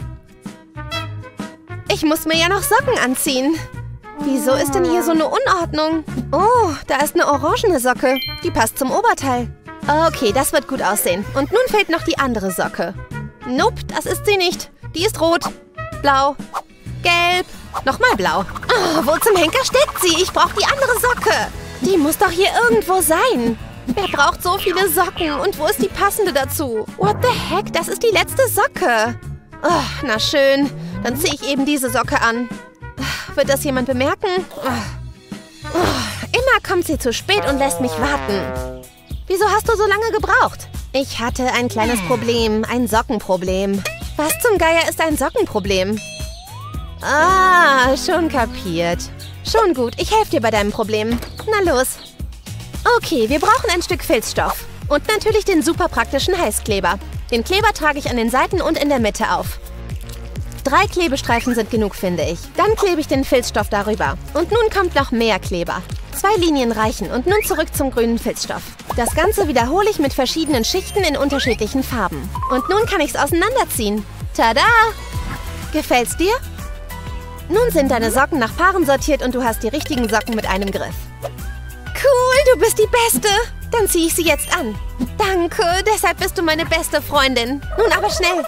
Ich muss mir ja noch Socken anziehen. Wieso ist denn hier so eine Unordnung? Oh, da ist eine orangene Socke. Die passt zum Oberteil. Okay, das wird gut aussehen. Und nun fehlt noch die andere Socke. Nope, das ist sie nicht. Die ist rot, blau, gelb, nochmal blau. Oh, wo zum Henker steckt sie? Ich brauche die andere Socke. Die muss doch hier irgendwo sein. Wer braucht so viele Socken? Und wo ist die passende dazu? What the heck? Das ist die letzte Socke. Oh, na schön. Dann ziehe ich eben diese Socke an. Wird das jemand bemerken? Oh. Oh, immer kommt sie zu spät und lässt mich warten. Wieso hast du so lange gebraucht? Ich hatte ein kleines Problem, ein Sockenproblem. Was zum Geier ist ein Sockenproblem? Ah, schon kapiert. Schon gut, ich helfe dir bei deinem Problem. Na los. Okay, wir brauchen ein Stück Filzstoff. Und natürlich den super praktischen Heißkleber. Den Kleber trage ich an den Seiten und in der Mitte auf. Drei Klebestreifen sind genug, finde ich. Dann klebe ich den Filzstoff darüber. Und nun kommt noch mehr Kleber. Zwei Linien reichen und nun zurück zum grünen Filzstoff. Das Ganze wiederhole ich mit verschiedenen Schichten in unterschiedlichen Farben. Und nun kann ich es auseinanderziehen. Tada! Gefällt's dir? Nun sind deine Socken nach Paaren sortiert und du hast die richtigen Socken mit einem Griff. Cool, du bist die Beste. Dann ziehe ich sie jetzt an. Danke, deshalb bist du meine beste Freundin. Nun aber schnell.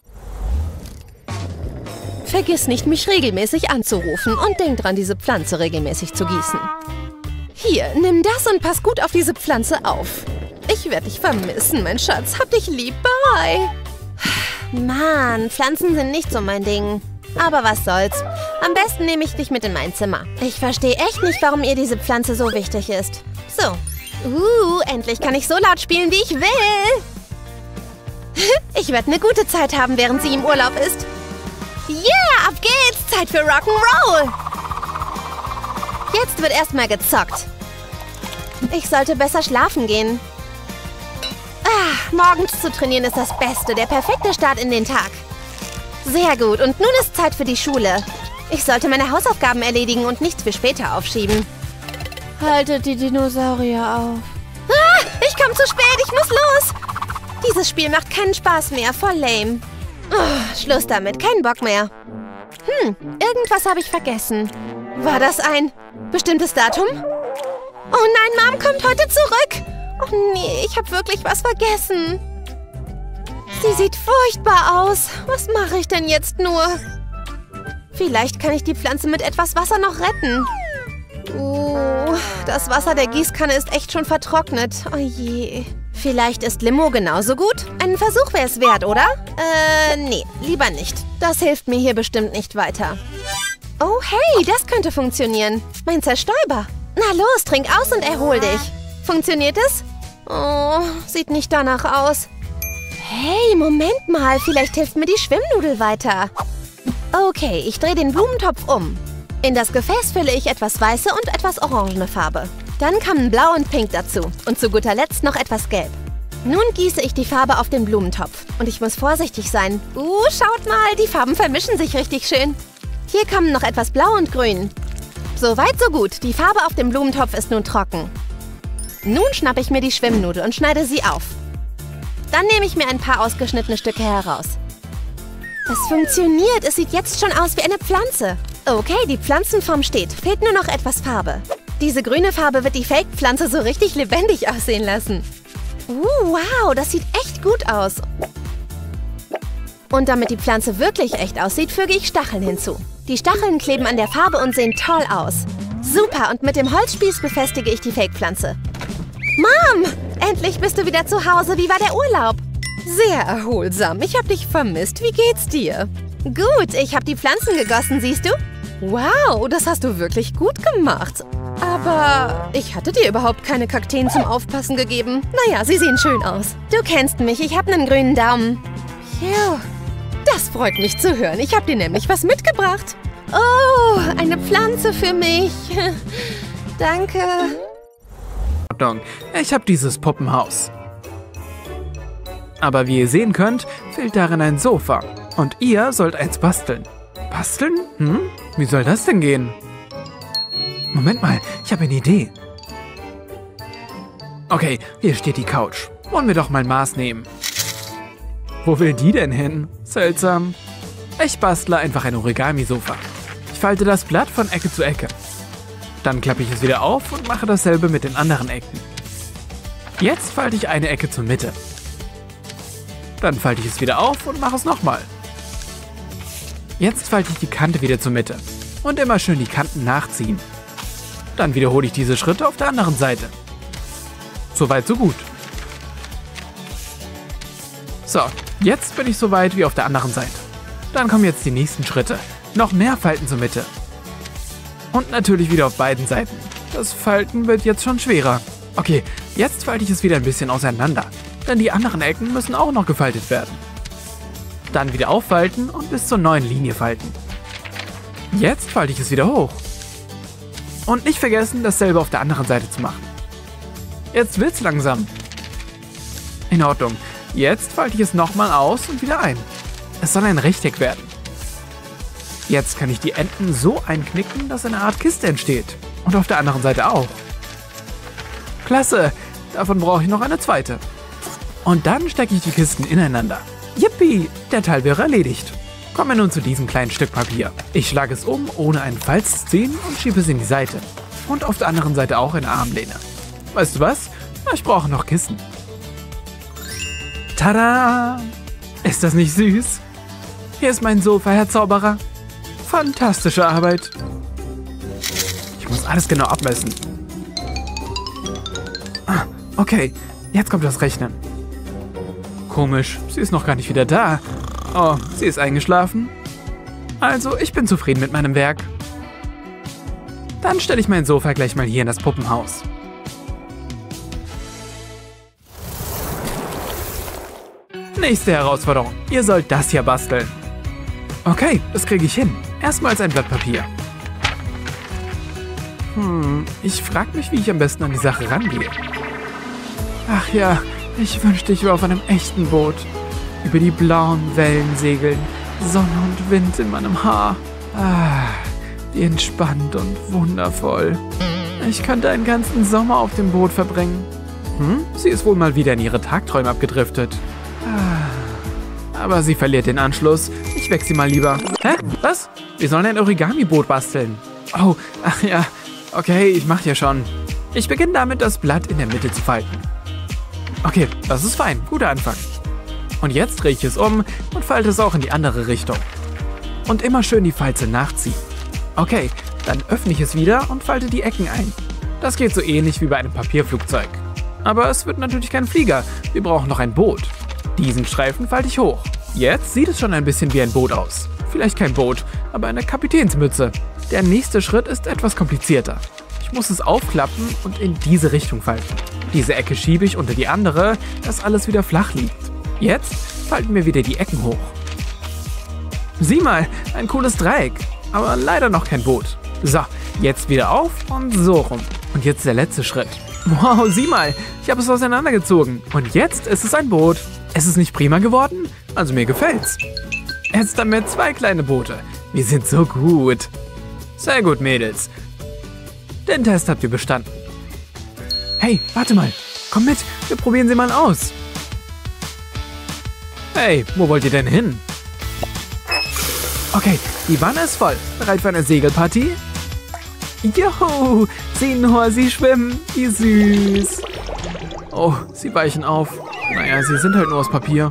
Vergiss nicht, mich regelmäßig anzurufen und denk dran, diese Pflanze regelmäßig zu gießen. Hier, nimm das und pass gut auf diese Pflanze auf. Ich werde dich vermissen, mein Schatz. Hab dich lieb, bye. Mann, Pflanzen sind nicht so mein Ding. Aber was soll's. Am besten nehme ich dich mit in mein Zimmer. Ich verstehe echt nicht, warum ihr diese Pflanze so wichtig ist. So, Uh, endlich kann ich so laut spielen, wie ich will. Ich werde eine gute Zeit haben, während sie im Urlaub ist. Yeah, ab geht's! Zeit für Rock'n'Roll! Jetzt wird erstmal gezockt. Ich sollte besser schlafen gehen. Ah, morgens zu trainieren ist das Beste, der perfekte Start in den Tag. Sehr gut, und nun ist Zeit für die Schule. Ich sollte meine Hausaufgaben erledigen und nichts für später aufschieben. Haltet die Dinosaurier auf. Ah, ich komme zu spät, ich muss los. Dieses Spiel macht keinen Spaß mehr, voll lame. Oh, Schluss damit, keinen Bock mehr. Hm, irgendwas habe ich vergessen. War das ein bestimmtes Datum? Oh nein, Mom kommt heute zurück. Oh nee, ich habe wirklich was vergessen. Sie sieht furchtbar aus. Was mache ich denn jetzt nur? Vielleicht kann ich die Pflanze mit etwas Wasser noch retten. Oh, das Wasser der Gießkanne ist echt schon vertrocknet. Oh je. Vielleicht ist Limo genauso gut? Ein Versuch wäre es wert, oder? Äh, nee, lieber nicht. Das hilft mir hier bestimmt nicht weiter. Oh, hey, das könnte funktionieren. Mein Zerstäuber. Na los, trink aus und erhol dich. Funktioniert es? Oh, sieht nicht danach aus. Hey, Moment mal, vielleicht hilft mir die Schwimmnudel weiter. Okay, ich drehe den Blumentopf um. In das Gefäß fülle ich etwas weiße und etwas orangene Farbe. Dann kamen Blau und Pink dazu. Und zu guter Letzt noch etwas Gelb. Nun gieße ich die Farbe auf den Blumentopf. Und ich muss vorsichtig sein. Uh, schaut mal, die Farben vermischen sich richtig schön. Hier kommen noch etwas Blau und Grün. So weit, so gut. Die Farbe auf dem Blumentopf ist nun trocken. Nun schnappe ich mir die Schwimmnudel und schneide sie auf. Dann nehme ich mir ein paar ausgeschnittene Stücke heraus. Es funktioniert. Es sieht jetzt schon aus wie eine Pflanze. Okay, die Pflanzenform steht. Fehlt nur noch etwas Farbe. Diese grüne Farbe wird die Fake-Pflanze so richtig lebendig aussehen lassen. Uh, wow, das sieht echt gut aus. Und damit die Pflanze wirklich echt aussieht, füge ich Stacheln hinzu. Die Stacheln kleben an der Farbe und sehen toll aus. Super, und mit dem Holzspieß befestige ich die Fake-Pflanze. Mom, endlich bist du wieder zu Hause. Wie war der Urlaub? Sehr erholsam. Ich habe dich vermisst. Wie geht's dir? Gut, ich habe die Pflanzen gegossen, siehst du? Wow, das hast du wirklich gut gemacht. Aber ich hatte dir überhaupt keine Kakteen zum Aufpassen gegeben. Naja, sie sehen schön aus. Du kennst mich, ich habe einen grünen Daumen. Phew. Das freut mich zu hören. Ich habe dir nämlich was mitgebracht. Oh, eine Pflanze für mich. Danke. Ich habe dieses Puppenhaus. Aber wie ihr sehen könnt, fehlt darin ein Sofa. Und ihr sollt eins basteln. Basteln? Hm? Wie soll das denn gehen? Moment mal, ich habe eine Idee. Okay, hier steht die Couch. Wollen wir doch mal ein Maß nehmen. Wo will die denn hin? Seltsam. Ich bastle einfach ein Origami-Sofa. Ich falte das Blatt von Ecke zu Ecke. Dann klappe ich es wieder auf und mache dasselbe mit den anderen Ecken. Jetzt falte ich eine Ecke zur Mitte. Dann falte ich es wieder auf und mache es nochmal. Jetzt falte ich die Kante wieder zur Mitte. Und immer schön die Kanten nachziehen. Dann wiederhole ich diese Schritte auf der anderen Seite. Soweit, so gut. So, jetzt bin ich so weit wie auf der anderen Seite. Dann kommen jetzt die nächsten Schritte. Noch mehr Falten zur Mitte. Und natürlich wieder auf beiden Seiten. Das Falten wird jetzt schon schwerer. Okay, jetzt falte ich es wieder ein bisschen auseinander. Denn die anderen Ecken müssen auch noch gefaltet werden. Dann wieder auffalten und bis zur neuen Linie falten. Jetzt falte ich es wieder hoch. Und nicht vergessen, dasselbe auf der anderen Seite zu machen. Jetzt wird's langsam. In Ordnung. Jetzt falte ich es nochmal aus und wieder ein. Es soll ein Rechteck werden. Jetzt kann ich die Enden so einknicken, dass eine Art Kiste entsteht. Und auf der anderen Seite auch. Klasse! Davon brauche ich noch eine zweite. Und dann stecke ich die Kisten ineinander. Yippie! Der Teil wäre erledigt. Kommen wir nun zu diesem kleinen Stück Papier. Ich schlage es um, ohne einen Falz zu ziehen und schiebe es in die Seite. Und auf der anderen Seite auch eine Armlehne. Weißt du was? Ich brauche noch Kissen. Tada! Ist das nicht süß? Hier ist mein Sofa, Herr Zauberer. Fantastische Arbeit. Ich muss alles genau abmessen. Ah, okay, jetzt kommt das Rechnen. Komisch, sie ist noch gar nicht wieder da. Oh, sie ist eingeschlafen. Also, ich bin zufrieden mit meinem Werk. Dann stelle ich mein Sofa gleich mal hier in das Puppenhaus. Nächste Herausforderung. Ihr sollt das hier basteln. Okay, das kriege ich hin. Erstmals ein Blatt Papier. Hm, ich frage mich, wie ich am besten an die Sache rangehe. Ach ja, ich wünschte, ich wäre auf einem echten Boot. Über die blauen Wellen segeln, Sonne und Wind in meinem Haar. Ah, wie entspannt und wundervoll. Ich könnte einen ganzen Sommer auf dem Boot verbringen. Hm, sie ist wohl mal wieder in ihre Tagträume abgedriftet. Ah, aber sie verliert den Anschluss. Ich weck sie mal lieber. Hä? Was? Wir sollen ein Origami-Boot basteln. Oh, ach ja. Okay, ich mach ja schon. Ich beginne damit, das Blatt in der Mitte zu falten. Okay, das ist fein. Guter Anfang. Und jetzt drehe ich es um und falte es auch in die andere Richtung. Und immer schön die Falze nachziehen. Okay, dann öffne ich es wieder und falte die Ecken ein. Das geht so ähnlich wie bei einem Papierflugzeug. Aber es wird natürlich kein Flieger. Wir brauchen noch ein Boot. Diesen Streifen falte ich hoch. Jetzt sieht es schon ein bisschen wie ein Boot aus. Vielleicht kein Boot, aber eine Kapitänsmütze. Der nächste Schritt ist etwas komplizierter. Ich muss es aufklappen und in diese Richtung falten. Diese Ecke schiebe ich unter die andere, dass alles wieder flach liegt. Jetzt falten wir wieder die Ecken hoch. Sieh mal, ein cooles Dreieck, aber leider noch kein Boot. So, jetzt wieder auf und so rum. Und jetzt der letzte Schritt. Wow, sieh mal, ich habe es auseinandergezogen. Und jetzt ist es ein Boot. Es ist nicht prima geworden? Also mir gefällt's. Jetzt haben wir zwei kleine Boote. Wir sind so gut. Sehr gut, Mädels. Den Test habt ihr bestanden. Hey, warte mal. Komm mit, wir probieren sie mal aus. Hey, wo wollt ihr denn hin? Okay, die Wanne ist voll. Bereit für eine Segelpartie? Juhu, sieh nur, sie schwimmen. Wie süß. Oh, sie weichen auf. Naja, sie sind halt nur aus Papier.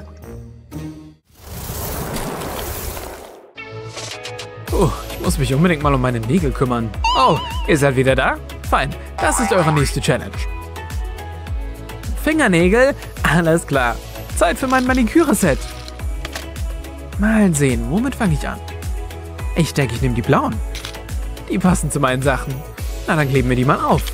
Oh, ich muss mich unbedingt mal um meine Nägel kümmern. Oh, ihr seid wieder da? Fein, das ist eure nächste Challenge. Fingernägel? Alles klar. Zeit für mein Maniküre-Set. Mal sehen, womit fange ich an? Ich denke, ich nehme die blauen. Die passen zu meinen Sachen. Na, dann kleben wir die mal auf.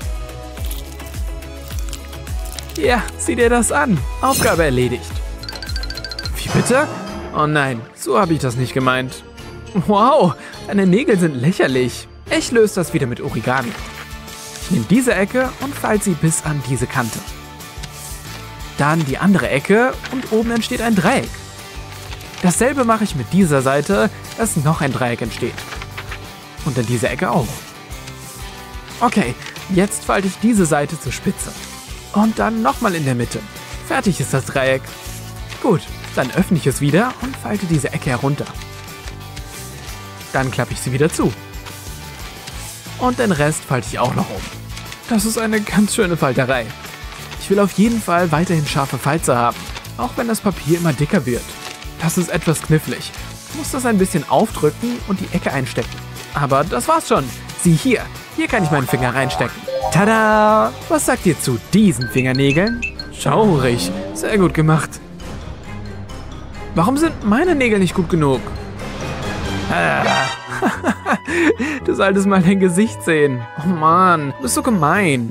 Ja, sieh dir das an. Aufgabe erledigt. Wie bitte? Oh nein, so habe ich das nicht gemeint. Wow, deine Nägel sind lächerlich. Ich löse das wieder mit Origami. Ich nehme diese Ecke und falte sie bis an diese Kante. Dann die andere Ecke und oben entsteht ein Dreieck. Dasselbe mache ich mit dieser Seite, dass noch ein Dreieck entsteht. Und dann diese Ecke auch. Okay, jetzt falte ich diese Seite zur Spitze. Und dann nochmal in der Mitte. Fertig ist das Dreieck. Gut, dann öffne ich es wieder und falte diese Ecke herunter. Dann klappe ich sie wieder zu. Und den Rest falte ich auch noch um. Das ist eine ganz schöne Falterei. Ich will auf jeden Fall weiterhin scharfe Falze haben, auch wenn das Papier immer dicker wird. Das ist etwas knifflig. Ich muss das ein bisschen aufdrücken und die Ecke einstecken. Aber das war's schon. Sieh hier, hier kann ich meinen Finger reinstecken. Tada! Was sagt ihr zu diesen Fingernägeln? Schaurig, sehr gut gemacht. Warum sind meine Nägel nicht gut genug? Ah. Du solltest mal dein Gesicht sehen. Oh Mann, du bist so gemein.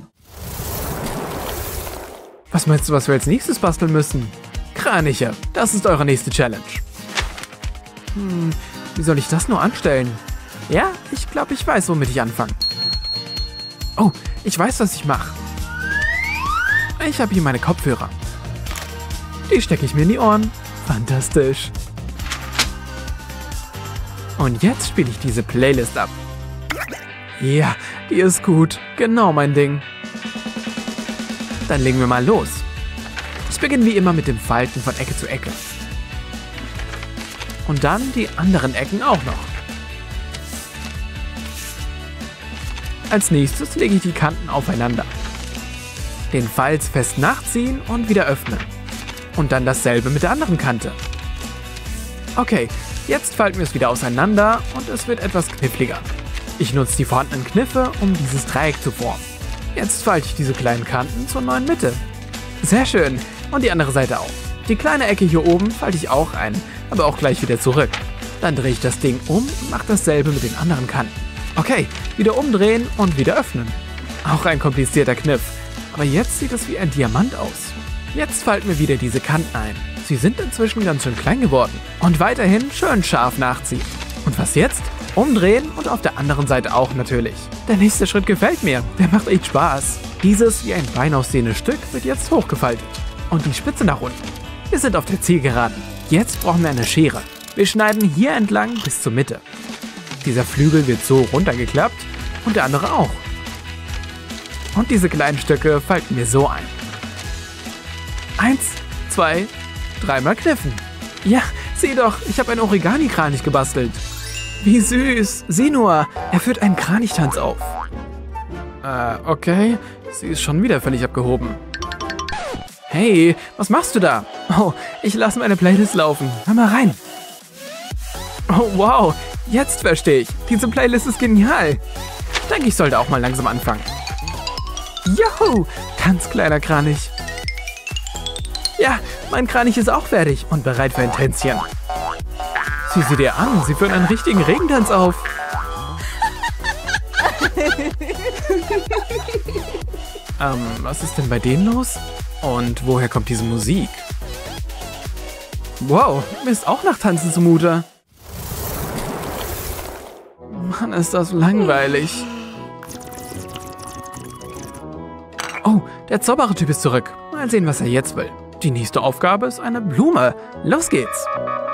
Was meinst du, was wir als nächstes basteln müssen? Kraniche, das ist eure nächste Challenge. Hm, wie soll ich das nur anstellen? Ja, ich glaube, ich weiß, womit ich anfange. Oh, ich weiß, was ich mache. Ich habe hier meine Kopfhörer. Die stecke ich mir in die Ohren. Fantastisch. Und jetzt spiele ich diese Playlist ab. Ja, die ist gut. Genau mein Ding. Dann legen wir mal los. Ich beginne wie immer mit dem Falten von Ecke zu Ecke. Und dann die anderen Ecken auch noch. Als nächstes lege ich die Kanten aufeinander. Den Falz fest nachziehen und wieder öffnen. Und dann dasselbe mit der anderen Kante. Okay, jetzt falten wir es wieder auseinander und es wird etwas kniffliger. Ich nutze die vorhandenen Kniffe, um dieses Dreieck zu formen. Jetzt falte ich diese kleinen Kanten zur neuen Mitte. Sehr schön. Und die andere Seite auch. Die kleine Ecke hier oben falte ich auch ein, aber auch gleich wieder zurück. Dann drehe ich das Ding um und mache dasselbe mit den anderen Kanten. Okay, wieder umdrehen und wieder öffnen. Auch ein komplizierter Kniff. Aber jetzt sieht es wie ein Diamant aus. Jetzt falten wir wieder diese Kanten ein. Sie sind inzwischen ganz schön klein geworden. Und weiterhin schön scharf nachziehen. Und was jetzt? Umdrehen und auf der anderen Seite auch natürlich. Der nächste Schritt gefällt mir. Der macht echt Spaß. Dieses wie ein Bein aussehendes Stück wird jetzt hochgefaltet. Und die Spitze nach unten. Wir sind auf der Zielgeraden. Jetzt brauchen wir eine Schere. Wir schneiden hier entlang bis zur Mitte. Dieser Flügel wird so runtergeklappt und der andere auch. Und diese kleinen Stücke falten wir so ein. Eins, zwei, dreimal kniffen. Ja, sieh doch, ich habe einen Origami-Kranich gebastelt. Wie süß. Sieh nur, er führt einen Kranichtanz auf. Äh, okay. Sie ist schon wieder völlig abgehoben. Hey, was machst du da? Oh, ich lasse meine Playlist laufen. Hör mal rein. Oh, wow. Jetzt verstehe ich. Diese Playlist ist genial. Ich denke, ich sollte auch mal langsam anfangen. Juhu, ganz kleiner Kranich. Ja, mein Kranich ist auch fertig und bereit für ein Tänzchen. Sieh sie dir an, sie führen einen richtigen Regentanz auf. ähm, was ist denn bei denen los? Und woher kommt diese Musik? Wow, mir ist auch nach Tanzen zumute. Mann, ist das langweilig. Oh, der Zauberertyp ist zurück. Mal sehen, was er jetzt will. Die nächste Aufgabe ist eine Blume. Los geht's.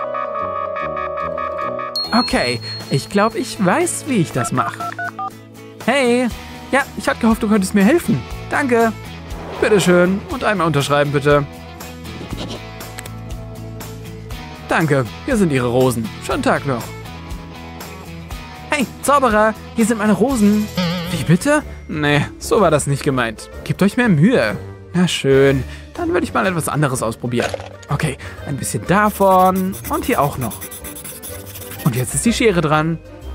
Okay, ich glaube, ich weiß, wie ich das mache. Hey, ja, ich hatte gehofft, du könntest mir helfen. Danke. Bitteschön. Und einmal unterschreiben, bitte. Danke, hier sind Ihre Rosen. Schönen Tag noch. Hey, Zauberer, hier sind meine Rosen. Wie bitte? Nee, so war das nicht gemeint. Gebt euch mehr Mühe. Na schön, dann würde ich mal etwas anderes ausprobieren. Okay, ein bisschen davon und hier auch noch. Und jetzt ist die Schere dran.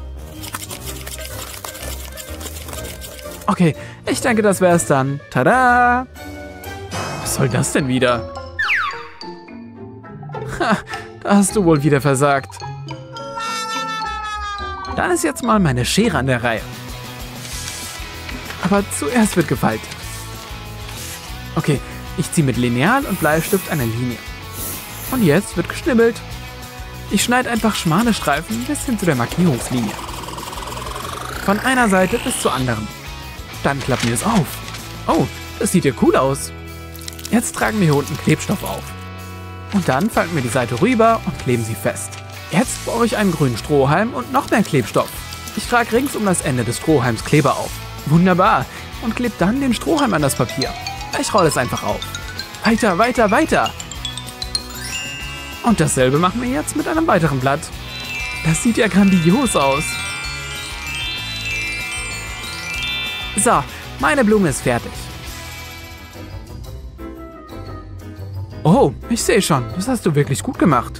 Okay, ich denke, das wäre es dann. Tada! Was soll das denn wieder? Ha, da hast du wohl wieder versagt. Dann ist jetzt mal meine Schere an der Reihe. Aber zuerst wird gefaltet. Okay, ich ziehe mit Lineal und Bleistift eine Linie. Und jetzt wird geschnibbelt. Ich schneide einfach schmale Streifen bis hin zu der Markierungslinie. Von einer Seite bis zur anderen. Dann klappen wir es auf. Oh, das sieht ja cool aus. Jetzt tragen wir hier unten Klebstoff auf. Und dann falten wir die Seite rüber und kleben sie fest. Jetzt brauche ich einen grünen Strohhalm und noch mehr Klebstoff. Ich trage rings um das Ende des Strohhalms Kleber auf. Wunderbar. Und klebe dann den Strohhalm an das Papier. Ich rolle es einfach auf. Weiter, weiter, weiter. Und dasselbe machen wir jetzt mit einem weiteren Blatt. Das sieht ja grandios aus. So, meine Blume ist fertig. Oh, ich sehe schon. Das hast du wirklich gut gemacht.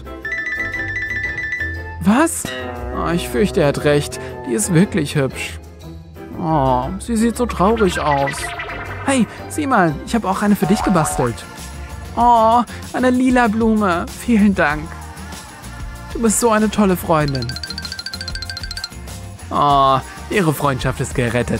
Was? Oh, ich fürchte, er hat recht. Die ist wirklich hübsch. Oh, sie sieht so traurig aus. Hey, sieh mal, ich habe auch eine für dich gebastelt. Oh, eine lila Blume. Vielen Dank. Du bist so eine tolle Freundin. Oh, ihre Freundschaft ist gerettet.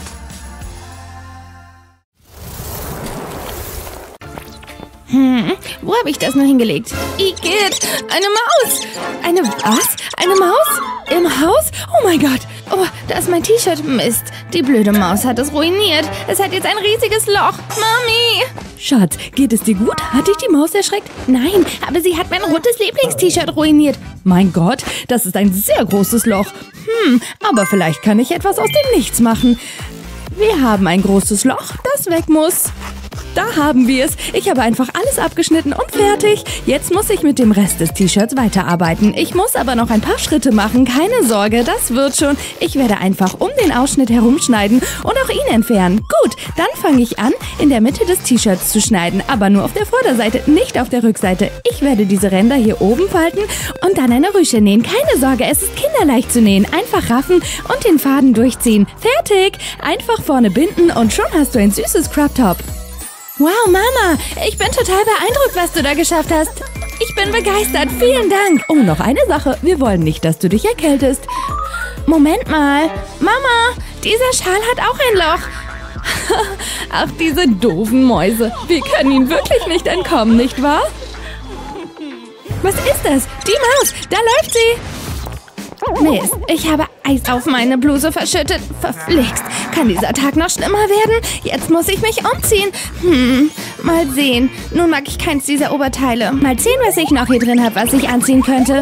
Hm, wo habe ich das nur hingelegt? Igitt, eine Maus! Eine was? Eine Maus? Im Haus? Oh mein Gott! Oh, da ist mein T-Shirt. Mist, die blöde Maus hat es ruiniert. Es hat jetzt ein riesiges Loch. Mami! Schatz, geht es dir gut? Hat dich die Maus erschreckt? Nein, aber sie hat mein rotes Lieblings-T-Shirt ruiniert. Mein Gott, das ist ein sehr großes Loch. Hm, aber vielleicht kann ich etwas aus dem Nichts machen. Wir haben ein großes Loch, das weg muss. Da haben wir es. Ich habe einfach alles abgeschnitten und fertig. Jetzt muss ich mit dem Rest des T-Shirts weiterarbeiten. Ich muss aber noch ein paar Schritte machen. Keine Sorge, das wird schon. Ich werde einfach um den Ausschnitt herumschneiden und auch ihn entfernen. Gut, dann fange ich an, in der Mitte des T-Shirts zu schneiden. Aber nur auf der Vorderseite, nicht auf der Rückseite. Ich werde diese Ränder hier oben falten und dann eine Rüsche nähen. Keine Sorge, es ist kinderleicht zu nähen. Einfach raffen und den Faden durchziehen. Fertig! Einfach vorne binden und schon hast du ein süßes Crop Top. Wow, Mama, ich bin total beeindruckt, was du da geschafft hast. Ich bin begeistert, vielen Dank. Oh, noch eine Sache, wir wollen nicht, dass du dich erkältest. Moment mal, Mama, dieser Schal hat auch ein Loch. Ach, diese doofen Mäuse, wir können ihnen wirklich nicht entkommen, nicht wahr? Was ist das? Die Maus! Da läuft sie! Mist, ich habe Eis auf meine Bluse verschüttet. Verflixt. Kann dieser Tag noch schlimmer werden? Jetzt muss ich mich umziehen. Hm, mal sehen. Nun mag ich keins dieser Oberteile. Mal sehen, was ich noch hier drin habe, was ich anziehen könnte.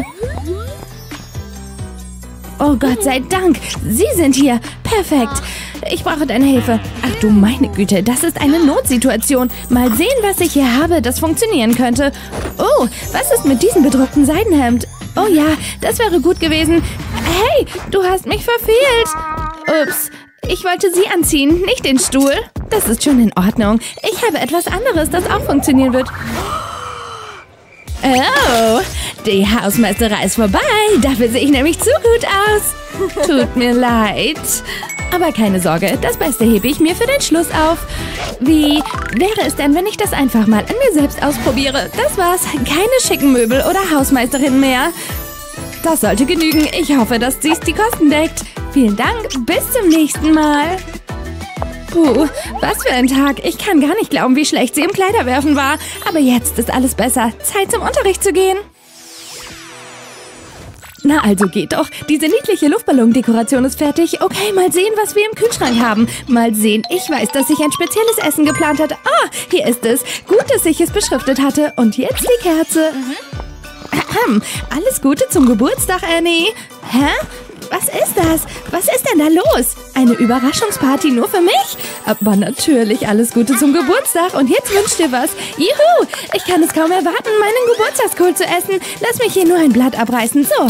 Oh Gott sei Dank, Sie sind hier. Perfekt. Ich brauche deine Hilfe. Ach du meine Güte, das ist eine Notsituation. Mal sehen, was ich hier habe, das funktionieren könnte. Oh, was ist mit diesem bedruckten Seidenhemd? Oh ja, das wäre gut gewesen. Hey, du hast mich verfehlt. Ups, ich wollte sie anziehen, nicht den Stuhl. Das ist schon in Ordnung. Ich habe etwas anderes, das auch funktionieren wird. Oh, die Hausmeisterei ist vorbei. Dafür sehe ich nämlich zu gut aus. Tut mir leid. Aber keine Sorge, das Beste hebe ich mir für den Schluss auf. Wie wäre es denn, wenn ich das einfach mal an mir selbst ausprobiere? Das war's. Keine schicken Möbel oder Hausmeisterin mehr. Das sollte genügen. Ich hoffe, dass dies die Kosten deckt. Vielen Dank. Bis zum nächsten Mal. Puh, was für ein Tag. Ich kann gar nicht glauben, wie schlecht sie im Kleiderwerfen war. Aber jetzt ist alles besser. Zeit zum Unterricht zu gehen. Na also geht doch. Diese niedliche Luftballondekoration ist fertig. Okay, mal sehen, was wir im Kühlschrank haben. Mal sehen. Ich weiß, dass sich ein spezielles Essen geplant hat. Ah, hier ist es. Gut, dass ich es beschriftet hatte. Und jetzt die Kerze. Mhm. Alles Gute zum Geburtstag, Annie. Hä? Was ist das? Was ist denn da los? Eine Überraschungsparty nur für mich? Aber natürlich alles Gute zum Geburtstag. Und jetzt wünsch dir was. Juhu! Ich kann es kaum erwarten, meinen Geburtstagskohl zu essen. Lass mich hier nur ein Blatt abreißen. So.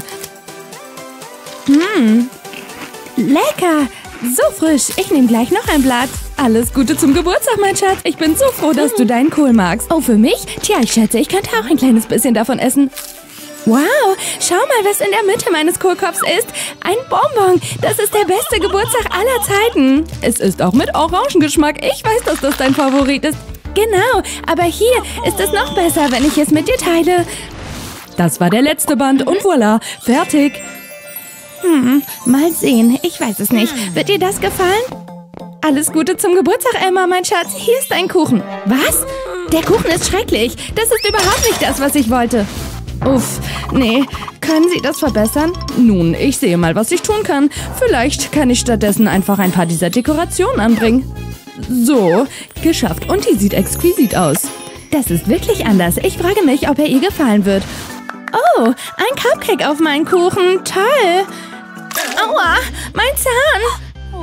Hm. Lecker. So frisch. Ich nehme gleich noch ein Blatt. Alles Gute zum Geburtstag, mein Schatz. Ich bin so froh, dass du deinen Kohl magst. Oh, für mich? Tja, ich schätze, ich könnte auch ein kleines bisschen davon essen. Wow, schau mal, was in der Mitte meines Kohlkopfs ist. Ein Bonbon. Das ist der beste Geburtstag aller Zeiten. Es ist auch mit Orangengeschmack. Ich weiß, dass das dein Favorit ist. Genau, aber hier ist es noch besser, wenn ich es mit dir teile. Das war der letzte Band und voilà, fertig. Hm, mal sehen. Ich weiß es nicht. Wird dir das gefallen? Alles Gute zum Geburtstag, Emma, mein Schatz. Hier ist dein Kuchen. Was? Der Kuchen ist schrecklich. Das ist überhaupt nicht das, was ich wollte. Uff, nee. Können Sie das verbessern? Nun, ich sehe mal, was ich tun kann. Vielleicht kann ich stattdessen einfach ein paar dieser Dekorationen anbringen. So, geschafft. Und die sieht exquisit aus. Das ist wirklich anders. Ich frage mich, ob er ihr gefallen wird. Oh, ein Cupcake auf meinen Kuchen. Toll. Aua, mein Zahn.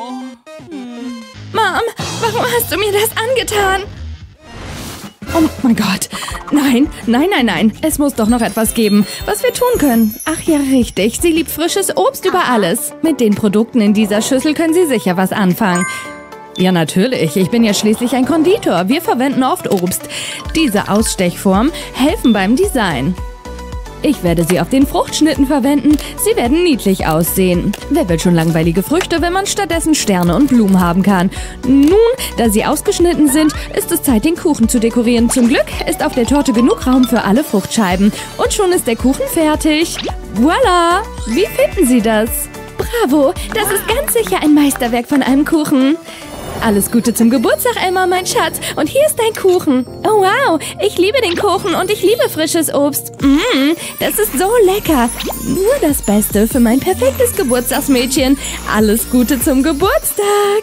Mom, warum hast du mir das angetan? Oh mein Gott. Nein, nein, nein, nein. Es muss doch noch etwas geben, was wir tun können. Ach ja, richtig. Sie liebt frisches Obst über alles. Mit den Produkten in dieser Schüssel können Sie sicher was anfangen. Ja, natürlich. Ich bin ja schließlich ein Konditor. Wir verwenden oft Obst. Diese Ausstechformen helfen beim Design. Ich werde sie auf den Fruchtschnitten verwenden. Sie werden niedlich aussehen. Wer will schon langweilige Früchte, wenn man stattdessen Sterne und Blumen haben kann? Nun, da sie ausgeschnitten sind, ist es Zeit, den Kuchen zu dekorieren. Zum Glück ist auf der Torte genug Raum für alle Fruchtscheiben. Und schon ist der Kuchen fertig. Voila! Wie finden Sie das? Bravo! Das ist ganz sicher ein Meisterwerk von einem Kuchen. Alles Gute zum Geburtstag, Emma, mein Schatz. Und hier ist dein Kuchen. Oh, wow. Ich liebe den Kuchen und ich liebe frisches Obst. Mmh, das ist so lecker. Nur das Beste für mein perfektes Geburtstagsmädchen. Alles Gute zum Geburtstag.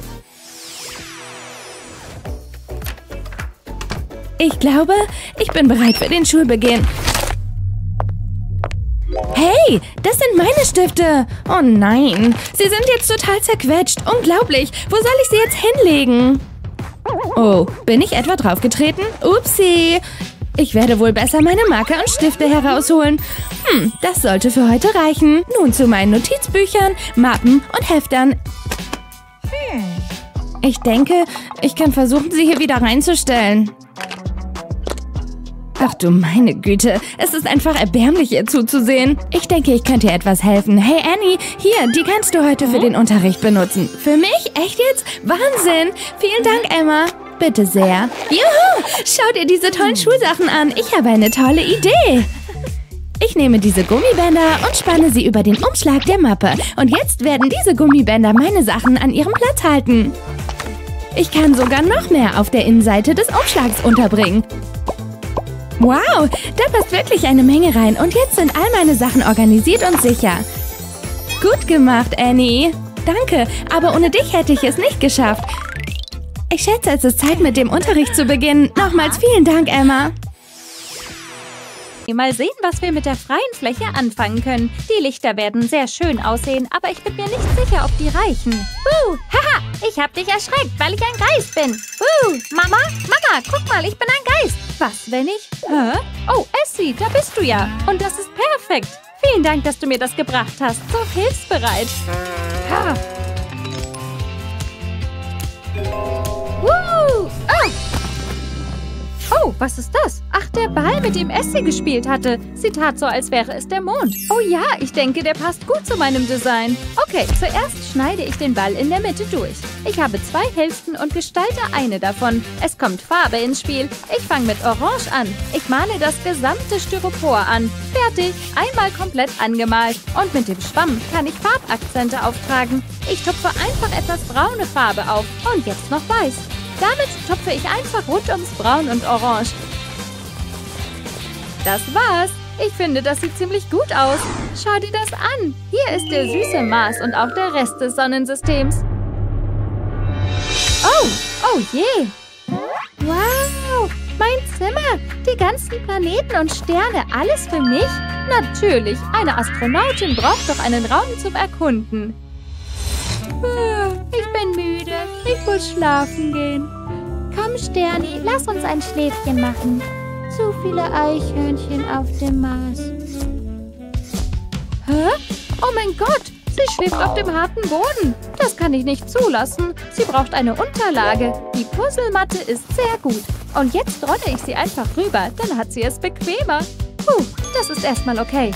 Ich glaube, ich bin bereit für den Schulbeginn. Hey, das sind meine Stifte. Oh nein, sie sind jetzt total zerquetscht. Unglaublich. Wo soll ich sie jetzt hinlegen? Oh, bin ich etwa draufgetreten? Upsi. Ich werde wohl besser meine Marker und Stifte herausholen. Hm, das sollte für heute reichen. Nun zu meinen Notizbüchern, Mappen und Heftern. Ich denke, ich kann versuchen, sie hier wieder reinzustellen. Ach du meine Güte, es ist einfach erbärmlich, ihr zuzusehen. Ich denke, ich könnte ihr etwas helfen. Hey Annie, hier, die kannst du heute für den Unterricht benutzen. Für mich? Echt jetzt? Wahnsinn! Vielen Dank, Emma. Bitte sehr. Juhu! Schau dir diese tollen Schulsachen an. Ich habe eine tolle Idee. Ich nehme diese Gummibänder und spanne sie über den Umschlag der Mappe. Und jetzt werden diese Gummibänder meine Sachen an ihrem Platz halten. Ich kann sogar noch mehr auf der Innenseite des Umschlags unterbringen. Wow, da passt wirklich eine Menge rein. Und jetzt sind all meine Sachen organisiert und sicher. Gut gemacht, Annie. Danke, aber ohne dich hätte ich es nicht geschafft. Ich schätze, es ist Zeit, mit dem Unterricht zu beginnen. Nochmals vielen Dank, Emma. Mal sehen, was wir mit der freien Fläche anfangen können. Die Lichter werden sehr schön aussehen, aber ich bin mir nicht sicher, ob die reichen. Buh, haha, ich hab dich erschreckt, weil ich ein Geist bin. Buh, Mama, Mama, guck mal, ich bin ein Geist. Was, wenn ich... Hä? Oh, Essie, da bist du ja. Und das ist perfekt. Vielen Dank, dass du mir das gebracht hast. So hilfsbereit. Ha. Woo! Ah! Oh, was ist das? Ach, der Ball, mit dem Essie gespielt hatte. Sie tat so, als wäre es der Mond. Oh ja, ich denke, der passt gut zu meinem Design. Okay, zuerst schneide ich den Ball in der Mitte durch. Ich habe zwei Hälften und gestalte eine davon. Es kommt Farbe ins Spiel. Ich fange mit Orange an. Ich male das gesamte Styropor an. Fertig, einmal komplett angemalt. Und mit dem Schwamm kann ich Farbakzente auftragen. Ich tupfe einfach etwas braune Farbe auf. Und jetzt noch weiß. Damit tupfe ich einfach rund ums Braun und Orange. Das war's. Ich finde, das sieht ziemlich gut aus. Schau dir das an. Hier ist der süße Mars und auch der Rest des Sonnensystems. Oh, oh je. Wow, mein Zimmer. Die ganzen Planeten und Sterne, alles für mich? Natürlich, eine Astronautin braucht doch einen Raum zum Erkunden. Ich bin müde. Ich muss schlafen gehen. Komm, Sterni, lass uns ein Schläfchen machen. Zu viele Eichhörnchen auf dem Mars. Hä? Oh mein Gott, sie schläft auf dem harten Boden. Das kann ich nicht zulassen. Sie braucht eine Unterlage. Die Puzzlematte ist sehr gut. Und jetzt rolle ich sie einfach rüber, dann hat sie es bequemer. Puh, das ist erstmal okay.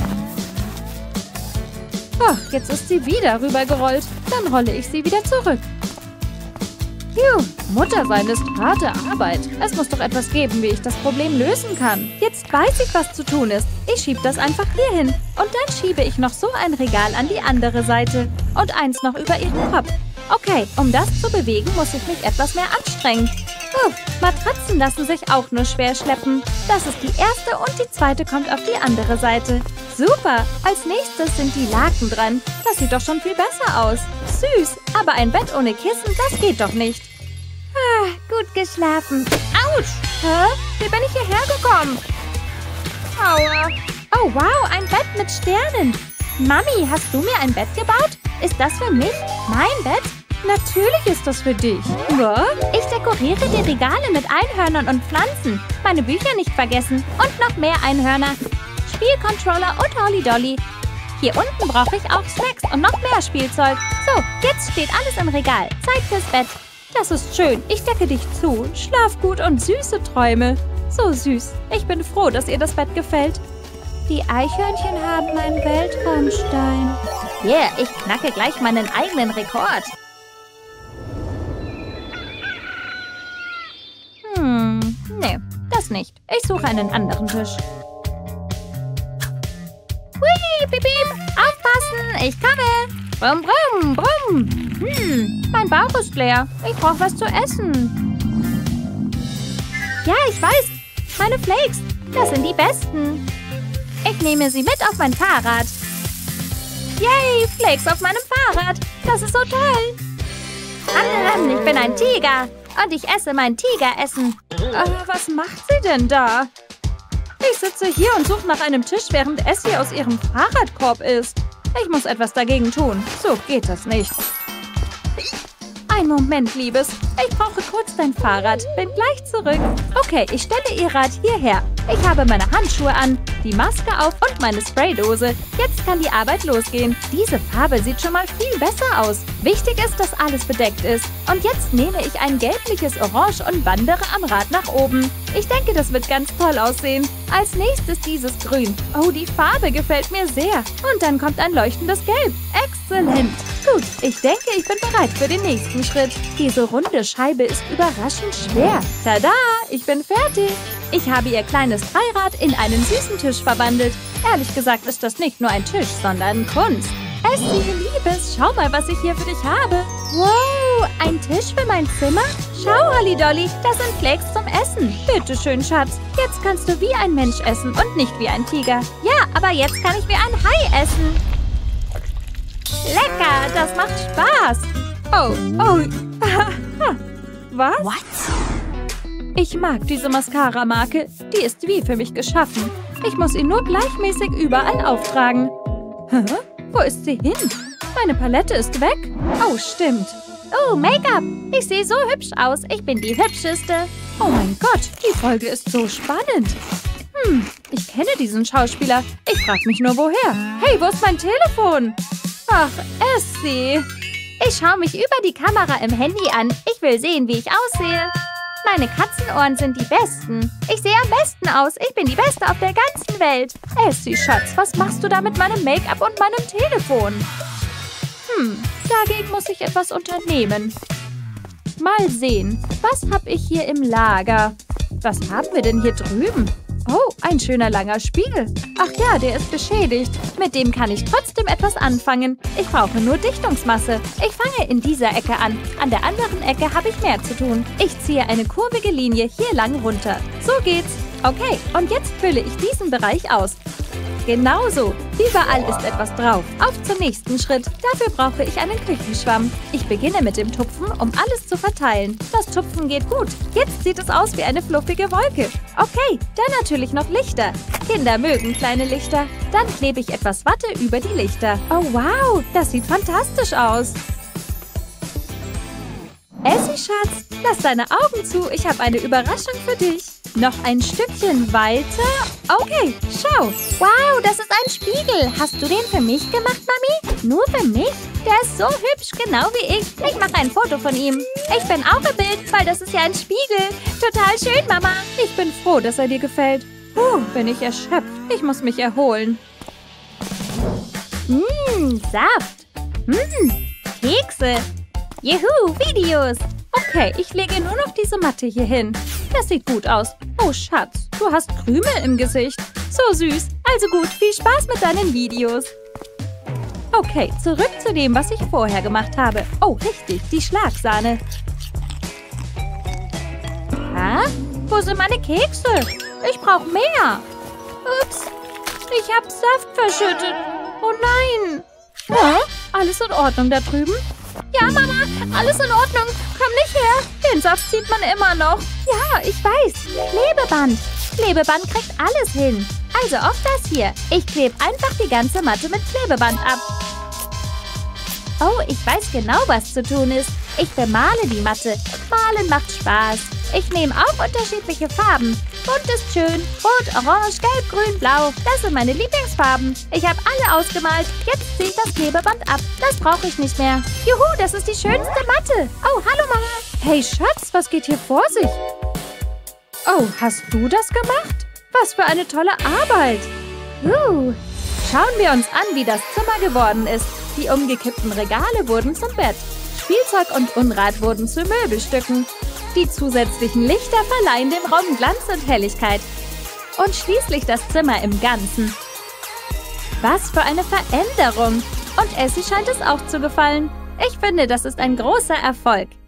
Oh, jetzt ist sie wieder rübergerollt. Dann rolle ich sie wieder zurück. Phew, Muttersein ist harte Arbeit. Es muss doch etwas geben, wie ich das Problem lösen kann. Jetzt weiß ich, was zu tun ist. Ich schiebe das einfach hier hin. Und dann schiebe ich noch so ein Regal an die andere Seite. Und eins noch über ihren Kopf. Okay, um das zu bewegen, muss ich mich etwas mehr anstrengen. Puh, Matratzen lassen sich auch nur schwer schleppen. Das ist die erste und die zweite kommt auf die andere Seite. Super! Als nächstes sind die Laken dran. Das sieht doch schon viel besser aus. Süß, aber ein Bett ohne Kissen, das geht doch nicht. Ah, gut geschlafen. Autsch! Hä? Wie bin ich hierher gekommen? Aua! Oh wow, ein Bett mit Sternen. Mami, hast du mir ein Bett gebaut? Ist das für mich? Mein Bett? Natürlich ist das für dich. Was? Ich dekoriere die Regale mit Einhörnern und Pflanzen. Meine Bücher nicht vergessen. Und noch mehr Einhörner. Spielcontroller und Holly Dolly. Hier unten brauche ich auch Snacks und noch mehr Spielzeug. So, jetzt steht alles im Regal. Zeit fürs Bett. Das ist schön. Ich decke dich zu. Schlaf gut und süße Träume. So süß. Ich bin froh, dass ihr das Bett gefällt. Die Eichhörnchen haben einen Weltraumstein. Yeah, ich knacke gleich meinen eigenen Rekord. Hm, nee, das nicht. Ich suche einen anderen Tisch. Hui, piep, piep. Aufpassen, ich komme. Brumm, brumm, brumm. Hm, mein Bauch ist leer. Ich brauche was zu essen. Ja, ich weiß. Meine Flakes, das sind die besten. Ich nehme sie mit auf mein Fahrrad. Yay, Flakes auf meinem Fahrrad. Das ist so toll. Ich bin ein Tiger und ich esse mein Tigeressen. Äh, was macht sie denn da? Ich sitze hier und suche nach einem Tisch, während Essie aus ihrem Fahrradkorb isst. Ich muss etwas dagegen tun. So geht das nicht. Ein Moment, Liebes. Ich brauche kurz dein Fahrrad. Bin gleich zurück. Okay, ich stelle ihr Rad hierher. Ich habe meine Handschuhe an, die Maske auf und meine Spraydose. Jetzt kann die Arbeit losgehen. Diese Farbe sieht schon mal viel besser aus. Wichtig ist, dass alles bedeckt ist. Und jetzt nehme ich ein gelbliches Orange und wandere am Rad nach oben. Ich denke, das wird ganz toll aussehen. Als nächstes dieses Grün. Oh, die Farbe gefällt mir sehr. Und dann kommt ein leuchtendes Gelb. Exzellent. Gut, ich denke, ich bin bereit für den nächsten Schritt. Diese runde Scheibe ist überraschend schwer. Tada, ich bin fertig. Ich habe ihr kleines Dreirad in einen süßen Tisch verwandelt. Ehrlich gesagt ist das nicht nur ein Tisch, sondern Kunst. Essie, Liebes, schau mal, was ich hier für dich habe. Wow, ein Tisch für mein Zimmer? Schau, Holly Dolly, das sind Flakes zum Essen. Bitte schön, Schatz. Jetzt kannst du wie ein Mensch essen und nicht wie ein Tiger. Ja, aber jetzt kann ich wie ein Hai essen. Lecker, das macht Spaß. Oh, oh. Was? What? Ich mag diese Mascara-Marke. Die ist wie für mich geschaffen. Ich muss ihn nur gleichmäßig überall auftragen. Hä? Wo ist sie hin? Meine Palette ist weg. Oh, stimmt. Oh, Make-up. Ich sehe so hübsch aus. Ich bin die Hübscheste. Oh mein Gott, die Folge ist so spannend. Hm, ich kenne diesen Schauspieler. Ich frage mich nur, woher. Hey, wo ist mein Telefon? Ach, Essie. Ich schaue mich über die Kamera im Handy an. Ich will sehen, wie ich aussehe. Meine Katzenohren sind die besten. Ich sehe am besten aus. Ich bin die Beste auf der ganzen Welt. Essie, Schatz, was machst du da mit meinem Make-up und meinem Telefon? Hm, dagegen muss ich etwas unternehmen. Mal sehen, was habe ich hier im Lager? Was haben wir denn hier drüben? Oh, ein schöner langer Spiegel. Ach ja, der ist beschädigt. Mit dem kann ich trotzdem etwas anfangen. Ich brauche nur Dichtungsmasse. Ich fange in dieser Ecke an. An der anderen Ecke habe ich mehr zu tun. Ich ziehe eine kurvige Linie hier lang runter. So geht's. Okay, und jetzt fülle ich diesen Bereich aus. Genau so. Überall ist etwas drauf. Auf zum nächsten Schritt. Dafür brauche ich einen Küchenschwamm. Ich beginne mit dem Tupfen, um alles zu verteilen. Das Tupfen geht gut. Jetzt sieht es aus wie eine fluffige Wolke. Okay, dann natürlich noch Lichter. Kinder mögen kleine Lichter. Dann klebe ich etwas Watte über die Lichter. Oh wow, das sieht fantastisch aus. Essie, Schatz, lass deine Augen zu. Ich habe eine Überraschung für dich. Noch ein Stückchen weiter. Okay, schau. Wow, das ist ein Spiegel. Hast du den für mich gemacht, Mami? Nur für mich? Der ist so hübsch, genau wie ich. Ich mache ein Foto von ihm. Ich bin auch im Bild, weil das ist ja ein Spiegel. Total schön, Mama. Ich bin froh, dass er dir gefällt. Puh, bin ich erschöpft. Ich muss mich erholen. Mmm, Saft. Mmm, Kekse. Juhu, Videos. Okay, ich lege nur noch diese Matte hier hin. Das sieht gut aus. Oh, Schatz, du hast Krümel im Gesicht. So süß. Also gut, viel Spaß mit deinen Videos. Okay, zurück zu dem, was ich vorher gemacht habe. Oh, richtig, die Schlagsahne. Hä? Wo sind meine Kekse? Ich brauche mehr. Ups, ich habe Saft verschüttet. Oh nein. Hä? Alles in Ordnung da drüben? Ja, Mama, alles in Ordnung. Komm nicht her. Den Saft sieht man immer noch. Ja, ich weiß. Klebeband. Klebeband kriegt alles hin. Also auf das hier. Ich klebe einfach die ganze Matte mit Klebeband ab. Oh, ich weiß genau, was zu tun ist. Ich bemale die Matte. Malen macht Spaß. Ich nehme auch unterschiedliche Farben. Bunt ist schön. Rot, Orange, Gelb, Grün, Blau. Das sind meine Lieblingsfarben. Ich habe alle ausgemalt. Jetzt ziehe ich das Klebeband ab. Das brauche ich nicht mehr. Juhu, das ist die schönste Matte. Oh, hallo Mama. Hey Schatz, was geht hier vor sich? Oh, hast du das gemacht? Was für eine tolle Arbeit. Uh. Schauen wir uns an, wie das Zimmer geworden ist. Die umgekippten Regale wurden zum Bett. Spielzeug und Unrat wurden zu Möbelstücken. Die zusätzlichen Lichter verleihen dem Raum Glanz und Helligkeit. Und schließlich das Zimmer im Ganzen. Was für eine Veränderung! Und Essie scheint es auch zu gefallen. Ich finde, das ist ein großer Erfolg.